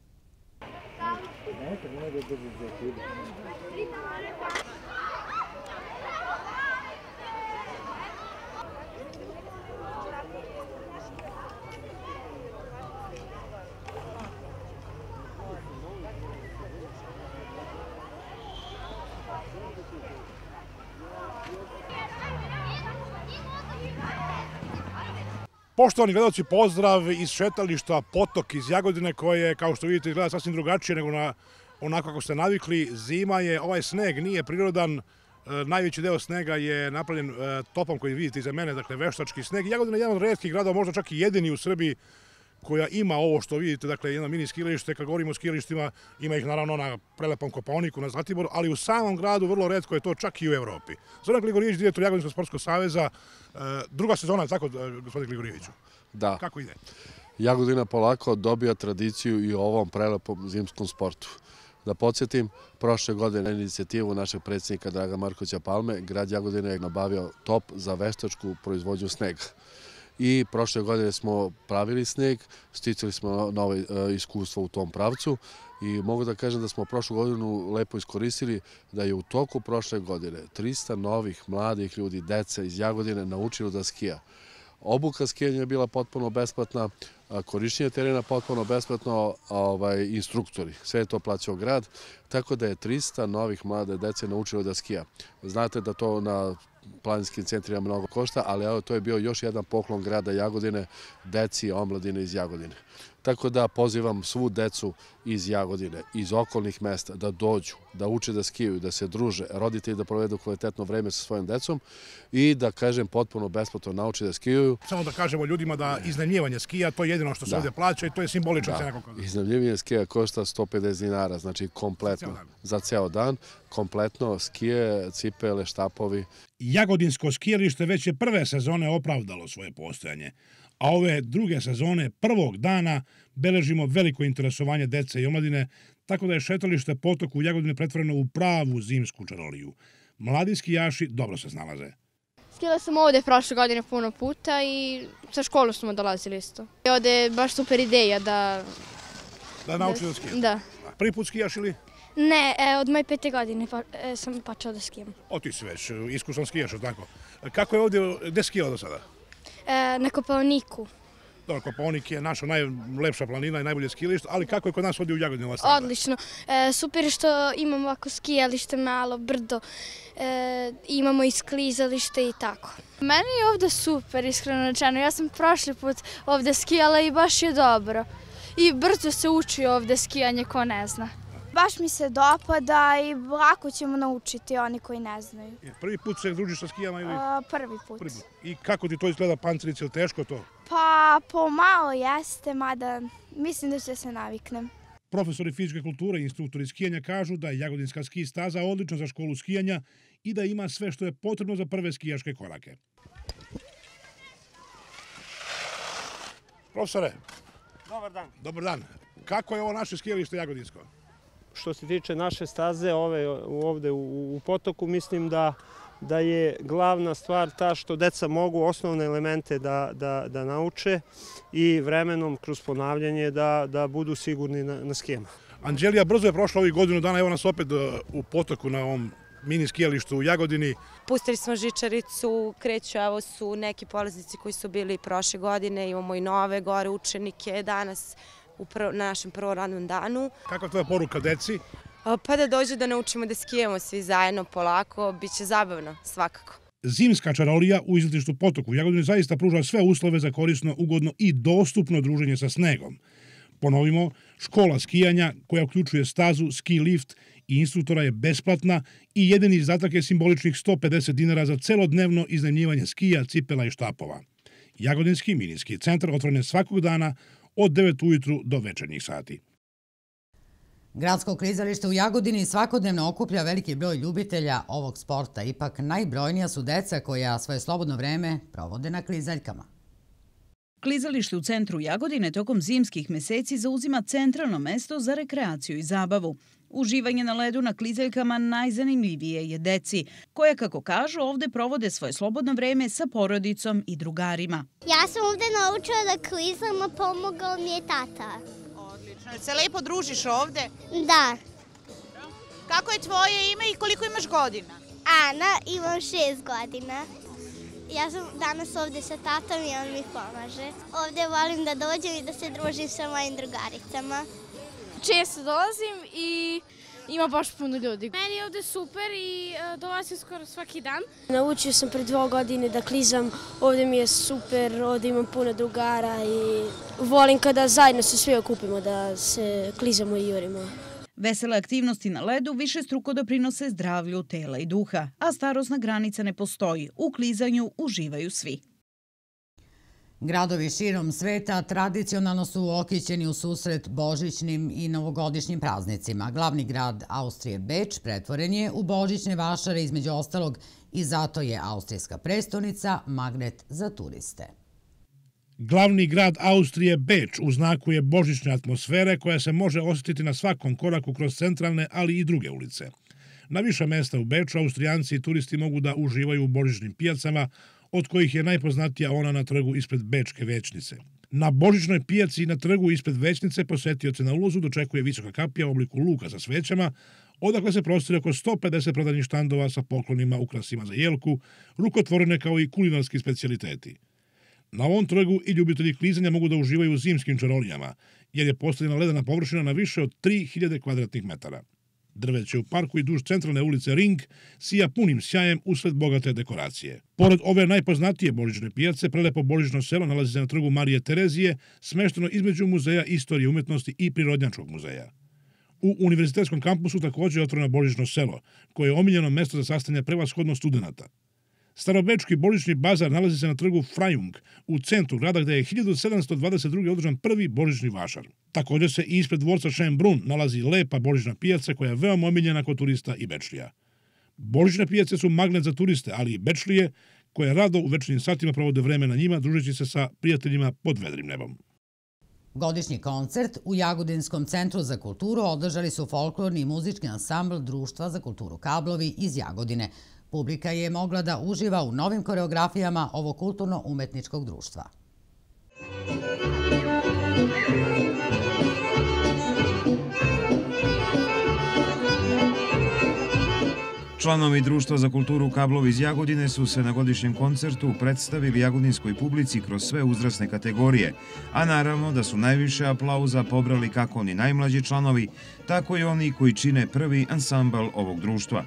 Speaker 9: Poštovani gledalci, pozdrav iz šetališta Potok iz Jagodine, koje, kao što vidite, izgleda sasvim drugačije nego na onako kako ste navikli. Zima je, ovaj sneg nije prirodan, najveći deo snega je napravljen topom koji vidite iza mene, dakle veštački sneg. Jagodina je jedan od retkih gradova, možda čak i jedini u Srbiji, koja ima ovo što vidite, dakle jedno mini skijalište. Kad govorimo o skijalištima, ima ih naravno na prelepom Kopaoniku, na Zlatiboru, ali u samom gradu vrlo retko je to, čak i u Evropi. Zoran Gligorijević, direktor Jagodinskog sportskog saveza, druga sezona, tako gospodine Gligorijeviću?
Speaker 7: Da.
Speaker 9: Kako ide?
Speaker 7: Jagodina polako dobija tradiciju i u ovom prelepom zimskom sportu. Da podsjetim, prošle godine na inicijativu našeg predsjednika Draga Markovića Palme, grad Jagodina je nabavio top za veštačku proizvodnju snega. I prošle godine smo pravili sneg, sticali smo novo iskustvo u tom pravcu i mogu da kažem da smo prošlu godinu lepo iskoristili, da je u toku prošle godine trista novih mladih ljudi, deca iz Jagodine naučilo da skija. Obuka skijanja je bila potpuno besplatna, korišćenje terena potpuno besplatno, ovaj, instruktori. Sve je to plaćao grad, tako da je trista novih mlade dece naučilo da skija. Znate da to na planinskim centrima mnogo košta, ali evo, to je bio još jedan poklon grada Jagodine, deci i omladine iz Jagodine. Tako da pozivam svu decu iz Jagodine, iz okolnih mesta da dođu, da uče da skijaju, da se druže, roditelji da provedu kvalitetno vreme sa svojim decom i da, kažem, potpuno besplatno nauče da skijaju.
Speaker 9: Samo da kažemo ljudima da iznajmljivanje skija, to je jedino što se ovdje plaća i to je simbolična cena.
Speaker 7: Da, iznajmljivanje skija košta sto pedeset dinara, znači kompletno, za ceo dan, kompletno skije, cipele, štapovi.
Speaker 9: Jagodinsko skijalište već je prve sezone opravdalo svoje postojanje, a ove druge sezone prvog dana beležimo veliko interesovanje dece i omladine, tako da je šetalište Potok u Jagodini pretvoreno u pravu zimsku čaroliju. Mladi skijaši dobro se snalaze.
Speaker 6: Skijala sam ovdje prošle godine puno puta i sa školu smo dolazili isto. I ovdje je baš super ideja da...
Speaker 9: Da nauči da skijate?
Speaker 6: Da.
Speaker 9: Prvi put skijaš ili?
Speaker 6: Ne, od moje pete godine sam počela da skijam.
Speaker 9: O, ti si već iskusan skijaš, tako? Kako je ovdje, gde skijao do sada?
Speaker 6: Na Kopaoniku.
Speaker 9: Dobro, Kopaonik je naša najlepša planina i najbolje skijalište, ali kako je kod nas ovdje u Jagodini ova strana?
Speaker 6: Odlično. Super je što imamo ovako skijalište, malo brdo, imamo i sklizalište i tako. Meni je ovdje super, iskreno rečeno. Ja sam prošli put ovdje skijala i baš je dobro. I brzo se uči ovdje skijanje, ko ne zna.
Speaker 8: Baš mi se dopada i lako ćemo naučiti oni koji ne znaju.
Speaker 9: Prvi put se družiš sa skijama ili?
Speaker 8: Prvi put.
Speaker 9: I kako ti to izgleda, pancirice, ili teško to?
Speaker 8: Pa pomalo jeste, mada mislim da će se naviknem.
Speaker 9: Profesori fizičke kulture i instruktori skijanja kažu da je Jagodinska ski staza odlična za školu skijanja i da ima sve što je potrebno za prve skijaške korake. Profesore.
Speaker 16: Dobar dan.
Speaker 9: Dobar dan. Kako je ovo naše skijalište Jagodinsko?
Speaker 16: Što se tiče naše staze ovde u Potoku, mislim da je glavna stvar ta što deca mogu osnovne elemente da nauče i vremenom kroz ponavljanje da budu sigurni na skijama.
Speaker 9: Anđelija, brzo je prošla ovih godinu dana, evo nas opet u Potoku na ovom mini skijalištu u Jagodini.
Speaker 24: Pustili smo žičaricu, kreću, evo su neki polaznici koji su bili prošle godine, imamo i nove gore učenike danas na našem prvom radnom danu.
Speaker 9: Kakva je tvoja poruka deci?
Speaker 24: Pa da dođu da naučimo da skijemo svi zajedno polako, bit će zabavno svakako.
Speaker 9: Zimska čarolija u izletištu Potoku u Jagodini zaista pruža sve uslove za korisno, ugodno i dostupno druženje sa snegom. Ponovimo, škola skijanja koja uključuje stazu, ski lift i instruktora je besplatna i jedini izdatak je simboličnih sto pedeset dinara za celodnevno iznajmljivanje skija, cipela i štapova. Jagodinski miniski centar otvoren je svakog dana od devet ujutru do večernjih sati.
Speaker 20: Gradsko klizalište u Jagodini svakodnevno okuplja veliki broj ljubitelja ovog sporta. Ipak najbrojnija su deca koja svoje slobodno vreme provode na klizaljkama.
Speaker 14: Klizalište u centru Jagodine tokom zimskih meseci zauzima centralno mesto za rekreaciju i zabavu. Uživanje na ledu na klizaljkama najzanimljivije je deci, koja, kako kažu, ovde provode svoje slobodno vreme sa porodicom i drugarima.
Speaker 25: Ja sam ovde naučila da klizam, a pomogao mi je tata.
Speaker 26: Odlično. Se lepo družiš ovde?
Speaker 25: Da.
Speaker 26: Kako je tvoje ime i koliko imaš godina?
Speaker 25: Ana, imam šest godina. Ja sam danas ovde sa tatom i on mi pomaže. Ovde volim da dođem i da se družim sa mojim drugaricama.
Speaker 8: Često dolazim i ima baš puno ljudi. Meni je ovde super i dolazim skoro svaki dan.
Speaker 27: Naučio sam pre dvo godine da klizam, ovde mi je super, ovde imam puno drugara i volim kada zajedno se svi okupimo da se klizamo i jurimo.
Speaker 14: Vesele aktivnosti na ledu više struko doprinose zdravlju tela i duha, a starosna granica ne postoji. U klizanju uživaju svi.
Speaker 20: Gradovi širom sveta tradicionalno su okićeni u susret božićnim i novogodišnjim praznicima. Glavni grad Austrije, Beč, pretvoren je u božićne vašare između ostalog i zato je austrijska prestonica magnet za turiste.
Speaker 9: Glavni grad Austrije, Beč, u znaku je božićne atmosfere koja se može osjetiti na svakom koraku kroz centralne, ali i druge ulice. Na više mesta u Beču Austrijanci i turisti mogu da uživaju u božićnim pijacama, od kojih je najpoznatija ona na trgu ispred Bečke većnice. Na božićnoj pijaci na trgu ispred većnice posetioce na ulazu dočekuje visoka kapija u obliku luka sa svećama, odakle se prostire oko sto pedeset prodajnih štandova sa poklonima, ukrasima za jelku, rukotvorene kao i kulinarski specijaliteti. Na ovom trgu i ljubitelji klizanja mogu da uživaju u zimskim čarolijama, jer je postavljena ledena površina na više od tri hiljade kvadratnih metara. Drveće u parku i duž centralne ulice Ring sija punim sjajem usled bogate dekoracije. Pored ove najpoznatije božićne pijace, prelepo božićno selo nalazi se na trgu Marije Terezije, smešteno između Muzeja istorije umetnosti i Prirodnjačkog muzeja. U univerzitetskom kampusu također je otvoreno božićno selo, koje je omiljeno mesto za sastanje prevashodno studenata. Starobečki božićni bazar nalazi se na trgu Frajung u centru grada gde je hiljadu sedamsto dvadeset druge održan prvi božićni vašar. Također se i ispred dvorca Schönbrunn nalazi lepa božićna pijaca koja je veoma omiljena kod turista i Bečlija. Božićne pijace su magnet za turiste, ali i Bečlije, koje rado u večernjim satima provode vreme na njima, družeći se sa prijateljima pod vedrim nebom.
Speaker 20: Godišnji koncert u Jagodinskom centru za kulturu održali su folklorni i muzički ansambl Društva za kulturu Kablovi iz Jagodine. Publika je mogla da uživa u novim koreografijama ovog kulturno-umetničkog društva.
Speaker 23: Članovi Društva za kulturu Kablovi iz Jagodine su se na godišnjem koncertu predstavili jagodinskoj publici kroz sve uzrasne kategorije, a naravno da su najviše aplauza pobrali kako oni najmlađi članovi, tako i oni koji čine prvi ansambl ovog društva.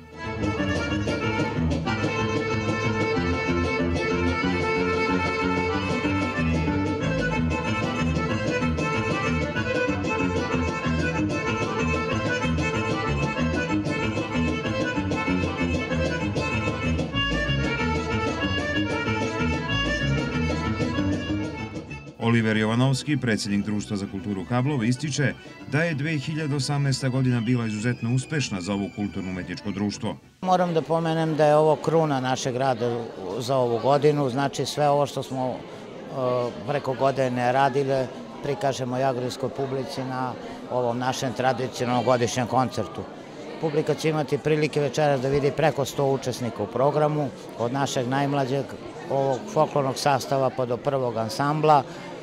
Speaker 23: Oliver Jovanovski, predsjednik Društva za kulturu Kablovi, ističe da je dve hiljade osamnaesta. godina bila izuzetno uspešna za ovo kulturno-umetničko društvo.
Speaker 4: Moram da pomenem da je ovo kruna našeg rada za ovu godinu, znači sve ovo što smo preko godine radile prikažemo jagodinskoj publici na ovom našem tradicionalnom godišnjem koncertu. Publika će imati prilike večeras da vidi preko sto učesnika u programu, od našeg najmlađeg ovog folklornog sastava pa do prvog ansambla.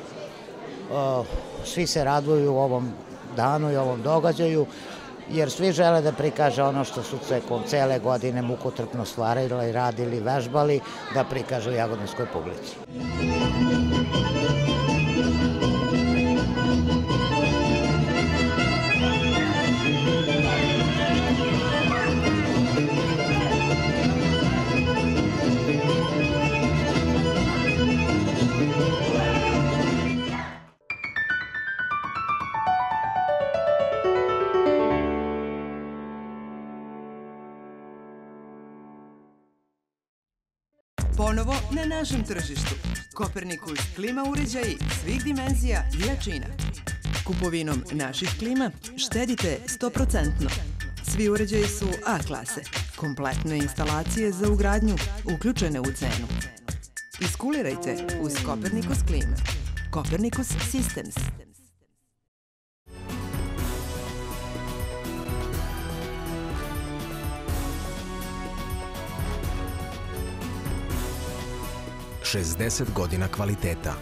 Speaker 4: Svi se raduju ovom danu i ovom događaju, jer svi žele da prikaže ono što su cekom cele godine mukotrpno stvarili, radili, vežbali, da prikažu jagodinskoj publici.
Speaker 5: Ponovo na našem tržištu. Kopernikus klima uređaji svih dimenzija i jačina. Kupovinom naših klima štedite sto posto. Svi uređaji su A klase. Kompletne instalacije za ugradnju uključene u cenu. Iskulirajte uz Kopernikus klima. Kopernikus Systems.
Speaker 17: šezdeset godina kvaliteta.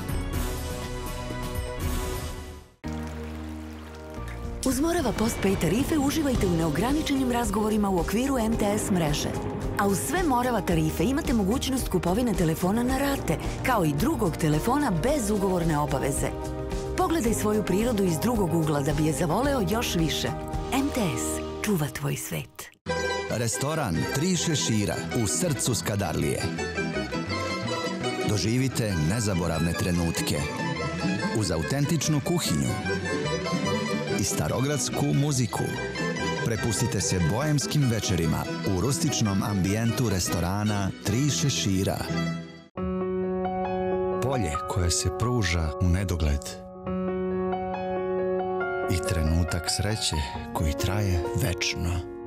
Speaker 18: Uz Morava Postpay tarife uživajte u neograničenim razgovorima u okviru M T S mreže. A uz sve Morava tarife imate mogućnost kupovine telefona na rate, kao i drugog telefona bez ugovorne obaveze. Pogledaj svoju prirodu iz drugog ugla da bi je zavoleo još više. M T S čuva tvoj svet.
Speaker 19: Restoran Tri šešira u srcu Skadarlije. Doživite nezaboravne trenutke uz autentičnu kuhinju i starogradsku muziku. Prepustite se bojemskim večerima u rustičnom ambijentu restorana Tri šešira.
Speaker 21: Polje koje se pruža u nedogled i trenutak sreće koji traje večno.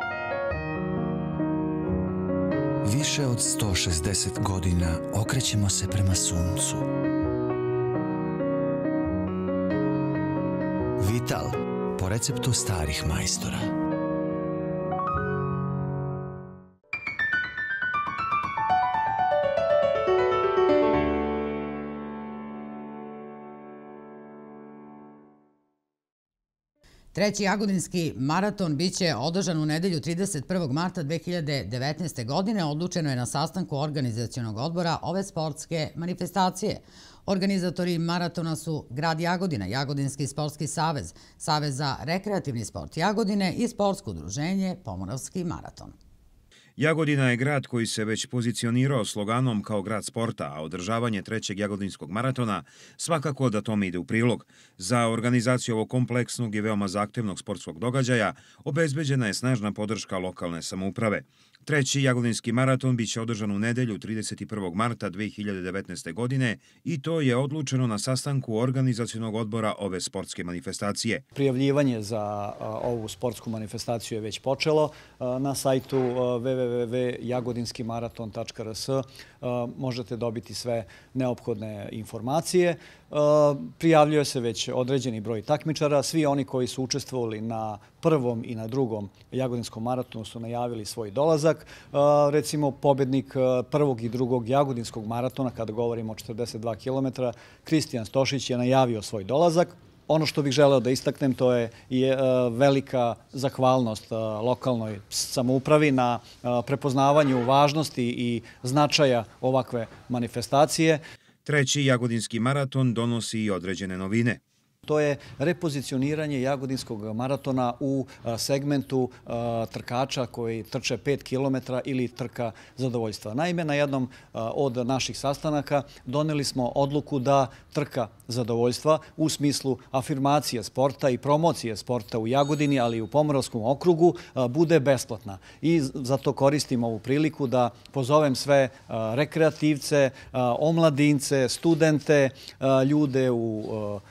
Speaker 21: Više od sto šezdeset godina okrećemo se prema suncu. Vital, po receptu starih majstora.
Speaker 20: Treći Jagodinski maraton biće održan u nedelju trideset prvog marta dve hiljade devetnaeste. godine. Odlučeno je na sastanku organizacionog odbora ove sportske manifestacije. Organizatori maratona su Grad Jagodina, Jagodinski sportski savez, Savez za rekreativni sport Jagodine i Sportsko udruženje Pomoravski maraton.
Speaker 23: Jagodina je grad koji se već pozicionirao sloganom kao grad sporta, a održavanje trećeg Jagodinskog maratona svakako da tome ide u prilog. Za organizaciju ovog kompleksnog i veoma zahtevnog sportskog događaja obezbeđena je snažna podrška lokalne samouprave. Treći Jagodinski maraton biće održan u nedelju trideset prvog marta dve hiljade devetnaeste. godine i to je odlučeno na sastanku organizacionog odbora ove sportske manifestacije.
Speaker 1: Prijavljivanje za ovu sportsku manifestaciju je već počelo. Na sajtu w w w tačka jagodinski maraton tačka r s možete dobiti sve neophodne informacije. Prijavljuje se već određeni broj takmičara. Svi oni koji su učestvovali na prvom i na drugom Jagodinskom maratonu su najavili svoj dolazak. Recimo, pobednik prvog i drugog Jagodinskog maratona, kada govorimo o četrdeset dva kilometra, Kristijan Stošić je najavio svoj dolazak. Ono što bih želeo da istaknem, to je velika zahvalnost lokalnoj samoupravi na prepoznavanju važnosti i značaja ovakve manifestacije.
Speaker 23: Treći Jagodinski maraton donosi i određene novine.
Speaker 1: To je repozicioniranje Jagodinskog maratona u segmentu trkača koji trče pet kilometara ili trka zadovoljstva. Naime, na jednom od naših sastanaka doneli smo odluku da trka zadovoljstva u smislu afirmacije sporta i promocije sporta u Jagodini, ali i u Pomoravskom okrugu, bude besplatna. I zato koristim ovu priliku da pozovem sve rekreativce, omladince, studente, ljude u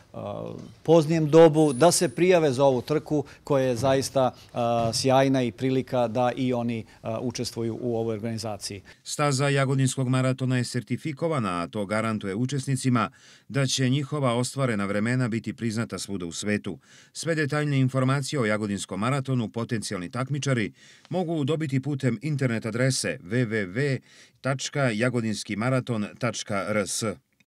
Speaker 1: poznijem dobu da se prijave za ovu trku koja je zaista sjajna i prilika da i oni učestvuju u ovoj organizaciji.
Speaker 23: Staza Jagodinskog maratona je sertifikovana, a to garantuje učesnicima da će njihova ostvarena vremena biti priznata svuda u svetu. Sve detaljne informacije o Jagodinskom maratonu potencijalni takmičari mogu dobiti putem internet adrese w w w tačka jagodinski maraton tačka r s.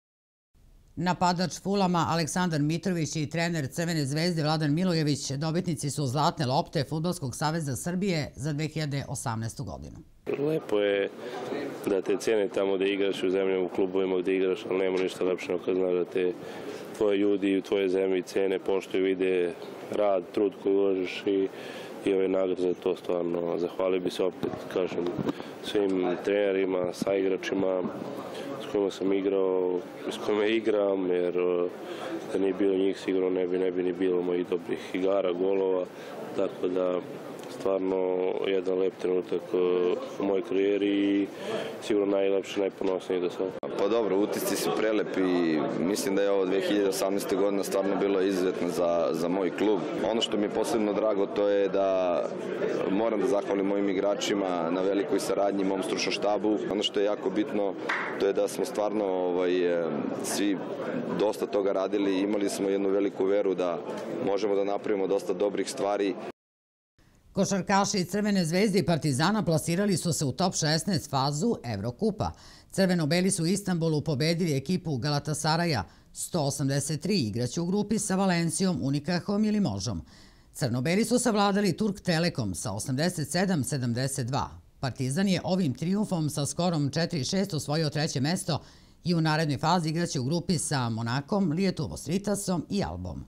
Speaker 20: Napadač Fulama Aleksandar Mitrović i trener Crvene zvezde Vladan Milojević dobitnici su zlatne lopte Fudbalskog saveza Srbije za dve hiljade osamnaestu. godinu.
Speaker 3: Lepo je da te cene tamo da igraš u zemljama, u klubovima gde igraš, ali nema ništa lepše kad znaš da te tvoje ljudi u tvoje zemlji cene, poštuju, vide rad, trud koji uložiš i i ove nagrade za to stvarno. Zahvalio bi se opet, kažem, svim trenerima, saigračima s kojima sam igrao, s kojima igram, jer da nije bilo njih sigurno ne bi, ne bi ni bilo mojih dobrih igara, golova, tako da stvarno jedan lep trenutak u mojoj karijeri i sigurno najlepši, najponosniji do sada.
Speaker 10: Pa dobro, utisci su prelepi i mislim da je ovo dve hiljade osamnaeste. godina stvarno bilo izuzetno za, za moj klub. Ono što mi je posebno drago to je da moram da zahvalim mojim igračima na velikoj saradnji, mom stručnom štabu. Ono što je jako bitno to je da smo stvarno ovaj, svi dosta toga radili i imali smo jednu veliku veru da možemo da napravimo dosta dobrih stvari.
Speaker 20: Košarkaši Crvene zvezde i Partizana plasirali su se u top šesnaest fazu Evrokupa. Crveno-beli su u Istanbulu pobedili ekipu Galatasaraja sto osamdeset tri, igraće u grupi sa Valencijom, Unikahom ili Možom. Crno-beli su savladali Turk Telekom sa osamdeset sedam sedamdeset dva. Partizan je ovim trijumfom sa skorom četiri šest osvojio treće mesto i u narednoj fazi igraće u grupi sa Monakom, Lietuvos-Ritasom i Albom.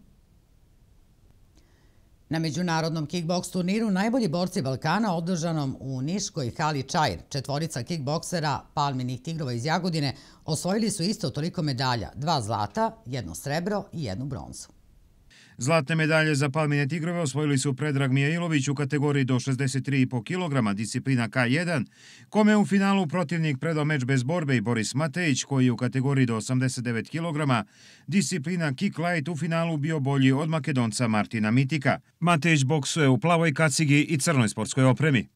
Speaker 20: Na međunarodnom kickboks turniru najbolji borci Balkana održanom u niškoj hali Čair, četvorica kickboksera Palminih tigrova iz Jagodine osvojili su isto toliko medalja, dva zlata, jedno srebro i jednu bronzu.
Speaker 23: Zlatne medalje za Palmine tigrove osvojili su Predrag Mijailović u kategoriji do šezdeset tri i po kilograma, disciplina K jedan, kome je u finalu protivnik predao meč bez borbe, i Boris Matejić, koji je u kategoriji do osamdeset devet kilograma, disciplina Kick Light, u finalu bio bolji od Makedonca Martina Mitika. Matejić boksuje u plavoj kacigi i crnoj sportskoj opremi.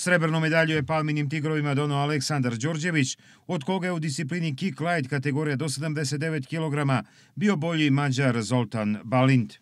Speaker 23: Srebrnu medalju je Palminim tigrovima donao Aleksandar Đorđević, od koga je u disciplini Kick Light kategorija do sedamdeset devet kilograma bio bolji Mađar Zoltan Balint.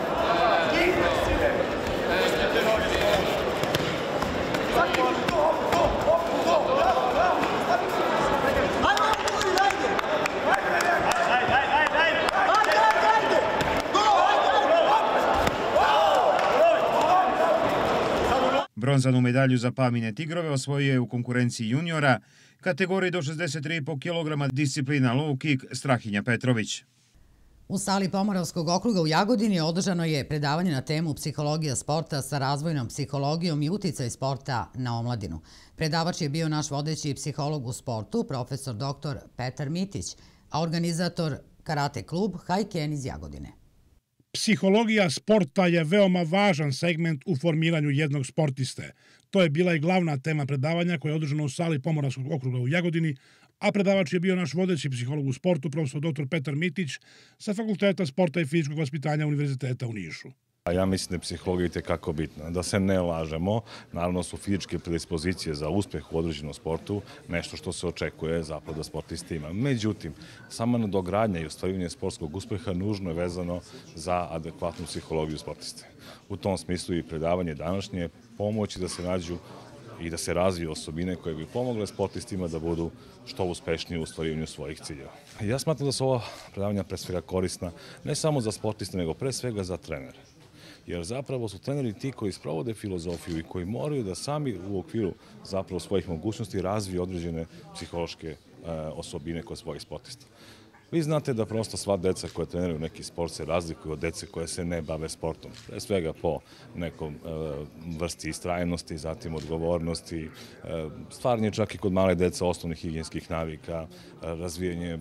Speaker 23: Bronzanu medalju za Palmine tigrove osvojio je u konkurenciji juniora, kategoriji do šezdeset tri i po kilograma, disciplina low kick, Strahinja Petrović.
Speaker 20: U sali Pomoravskog okruga u Jagodini održano je predavanje na temu psihologija sporta sa razvojnom psihologijom i uticaj sporta na omladinu. Predavač je bio naš vodeći psiholog u sportu, profesor doktor Petar Mitić, a organizator karate klub Haiken iz Jagodine.
Speaker 9: Psihologija sporta je veoma važan segment u formiranju jednog sportiste. To je bila i glavna tema predavanja koja je održana u sali Pomoravskog okruga u Jagodini, a predavač je bio naš vodeći psiholog u sportu, profesor doktor Petar Mitić sa Fakulteta sporta i fizičkog vaspitanja Univerziteta u Nišu.
Speaker 2: Ja mislim da je psihologija itekako bitna. Da se ne lažemo, naravno su fizičke predispozicije za uspeh u određenom sportu nešto što se očekuje zapravo da sportista ima. Međutim, sama nadogradnja i ostvarivanje sportskog uspeha nužno je vezano za adekvatnu psihologiju sportiste. U tom smislu i predavanje današnje pomoći da se nađu i da se razviju osobine koje bi pomogle sportistima da budu što uspešniji u ostvarivanju svojih ciljeva. Ja smatram da su ova predavanja pre svega korisna ne samo za sportiste, nego pre svega za trenere. Jer zapravo su treneri ti koji sprovode filozofiju i koji moraju da sami u okviru zapravo svojih mogućnosti razviju određene psihološke osobine kod svojih sportista. Vi znate da prosto sva deca koja treniraju neki sport se razlikuju od dece koje se ne bave sportom. Pre svega po nekom vrsti istrajnosti, zatim odgovornosti, stvaranje čak i kod male deca osnovnih higijenskih navika, razvijanje,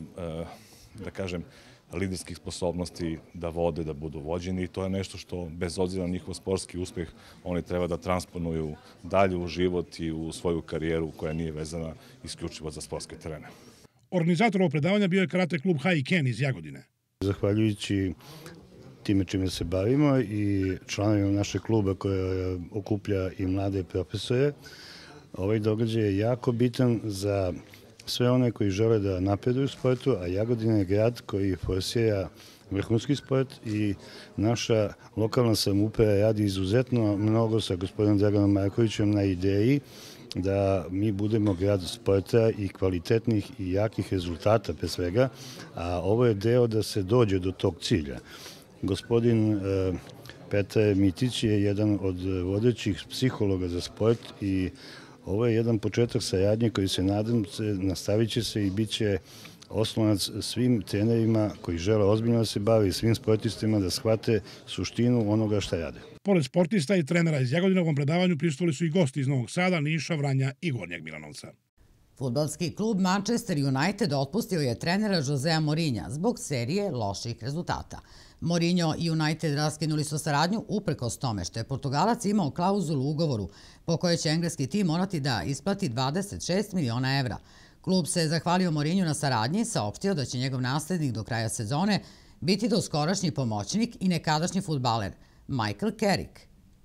Speaker 2: da kažem, liderskih sposobnosti da vode, da budu vođeni i to je nešto što, bez obzira na njihov sportski uspeh, oni treba da transponuju dalje u život i u svoju karijeru koja nije vezana isključivo za sportske terene.
Speaker 9: Organizator ovog predavanja bio je karate klub Haiken iz Jagodine.
Speaker 7: Zahvaljujući time čime se bavimo i članovima našeg kluba koja okuplja i mlade profesore, ovaj događaj je jako bitan za sve one koji žele da napreduju u sportu, a Jagodina je grad koji forsira vrhunski sport i naša lokalna samouprava radi izuzetno mnogo sa gospodinom Draganom Markovićem na ideji da mi budemo grad sporta i kvalitetnih i jakih rezultata pre svega, a ovo je deo da se dođe do tog cilja. Gospodin Petar Mitić je jedan od vodećih psihologa za sport i ovo je jedan početak saradnje koji se, nadam se, nastavit će se i bit će oslonac svim trenerima koji žele ozbiljno da se bave i svim sportistima da shvate suštinu onoga šta rade.
Speaker 9: Pored sportista i trenera iz Jagodina u ovom predavanju prisustvovali su i gosti iz Novog Sada, Niša, Vranja i Gornjeg Milanovca.
Speaker 20: Fudbalski klub Manchester United otpustio je trenera Josea Mourinha zbog serije loših rezultata. Mourinho i United raskinuli su saradnju uprkos tome što je Portugalac imao klauzulu u ugovoru po kojoj će engleski tim morati da isplati dvadeset šest miliona evra. Klub se zahvalio Mourinhu na saradnji, saopštio da će njegov naslednik do kraja sezone biti doskorašnji pomoćnik i nekadašnji fudbaler Michael Carrick.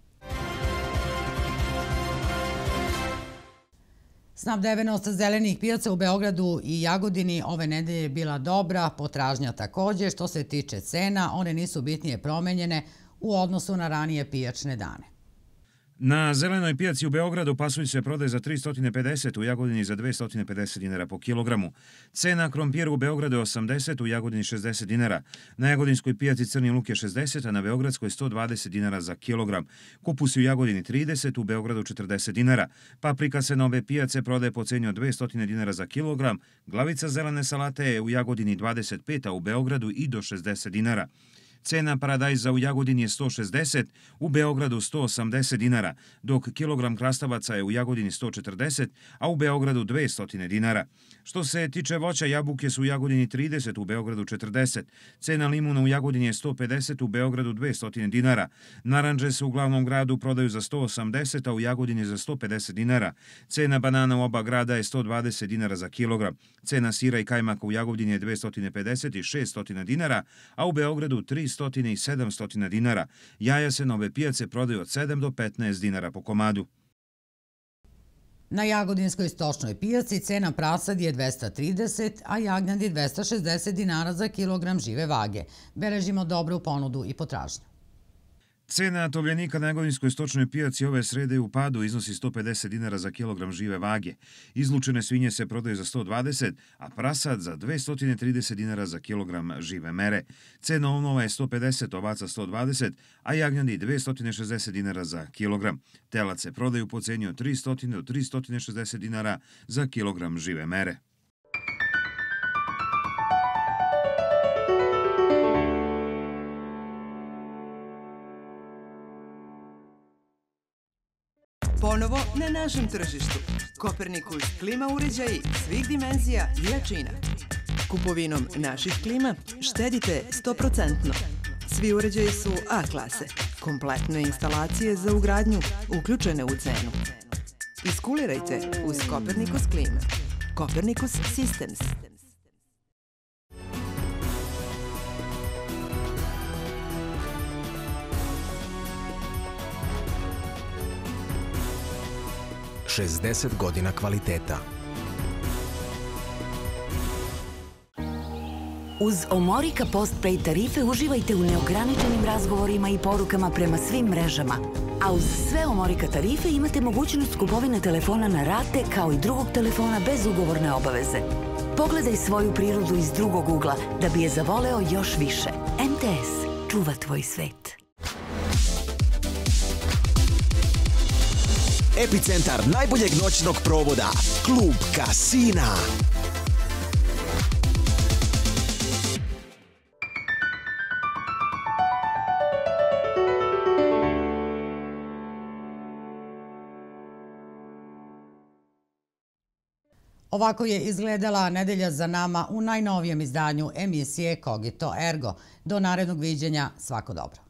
Speaker 20: Snabdevenost zelenih pijaca u Beogradu i Jagodini ove nedelje je bila dobra, potražnja također. Što se tiče cena, one nisu bitnije promenjene u odnosu na ranije pijačne dane.
Speaker 23: Na zelenoj pijaci u Beogradu pasulj se prodaje za tristo pedeset, u Jagodini za dvesta pedeset dinara po kilogramu. Cena krompira u Beogradu je osamdeset, u Jagodini šezdeset dinara. Na jagodinskoj pijaci crni luk je šezdeset, a na beogradskoj sto dvadeset dinara za kilogram. Kupus je u Jagodini trideset, u Beogradu četrdeset dinara. Paprika se na obe pijace prodaje po ceni od dvesta dinara za kilogram. Glavica zelene salate je u Jagodini dvadeset pet, a u Beogradu i do šezdeset dinara. Cena paradajza u Jagodini je sto šezdeset, u Beogradu sto osamdeset dinara, dok kilogram krastavaca je u Jagodini sto četrdeset, a u Beogradu dvesta dinara. Što se tiče voća, jabuke su u Jagodini trideset, u Beogradu četrdeset. Cena limuna u Jagodini je sto pedeset, u Beogradu dvesta dinara. Narandže se u glavnom gradu prodaju za sto osamdeset, a u Jagodini za sto pedeset dinara. Cena banana u oba grada je sto dvadeset dinara za kilogram. Cena sira i kajmaka u Jagodini je dvesta pedeset i šeststo dinara, a u Beogradu tristo i sedamsto dinara. Jaja se na ove pijace prodaju od sedam do petnaest dinara po komadu.
Speaker 20: Na Jagodinskoj stočnoj pijaci cena prasad je dvesta trideset, a jagnjadi dvesta šezdeset dinara za kilogram žive vage. Beležimo dobru ponudu i potražnju.
Speaker 23: Cena tovljenika na Jagodinskoj stočnoj pijaci ove srede u padu iznosi sto pedeset dinara za kilogram žive vage. Izlučene svinje se prodaju za sto dvadeset, a prasad za dvesta trideset dinara za kilogram žive mere. Cena ovnova je sto pedeset, ovaca sto dvadeset, a jagnjadi dvesta šezdeset dinara za kilogram. Telac se prodaju po ceni od tristo do tristo šezdeset dinara za kilogram žive mere.
Speaker 5: Ponovo na našem tržištu. Kopernikus klima uređaji svih dimenzija i jačina. Kupovinom naših klima štedite sto posto. Svi uređaji su A klase. Kompletne instalacije za ugradnju uključene u cenu. Iskulirajte uz Kopernikus klima. Kopernikus Systems.
Speaker 17: šezdeset godina kvaliteta.
Speaker 18: Uz Omorika Postpaid tarife uživajte u neograničenim razgovorima i porukama prema svim mrežama. A uz sve Omorika tarife imate mogućnost kupovine telefona na rate kao i drugog telefona bez ugovorne obaveze. Pogledaj svoju prirodu iz drugog ugla da bi je zavoleo još više. M T S čuva tvoj svet.
Speaker 6: Epicentar najboljeg noćnog provoda. Klub Kasina.
Speaker 20: Ovako je izgledala nedelja za nama u najnovijem izdanju emisije Cogito Ergo. Do narednog viđenja, svako dobro.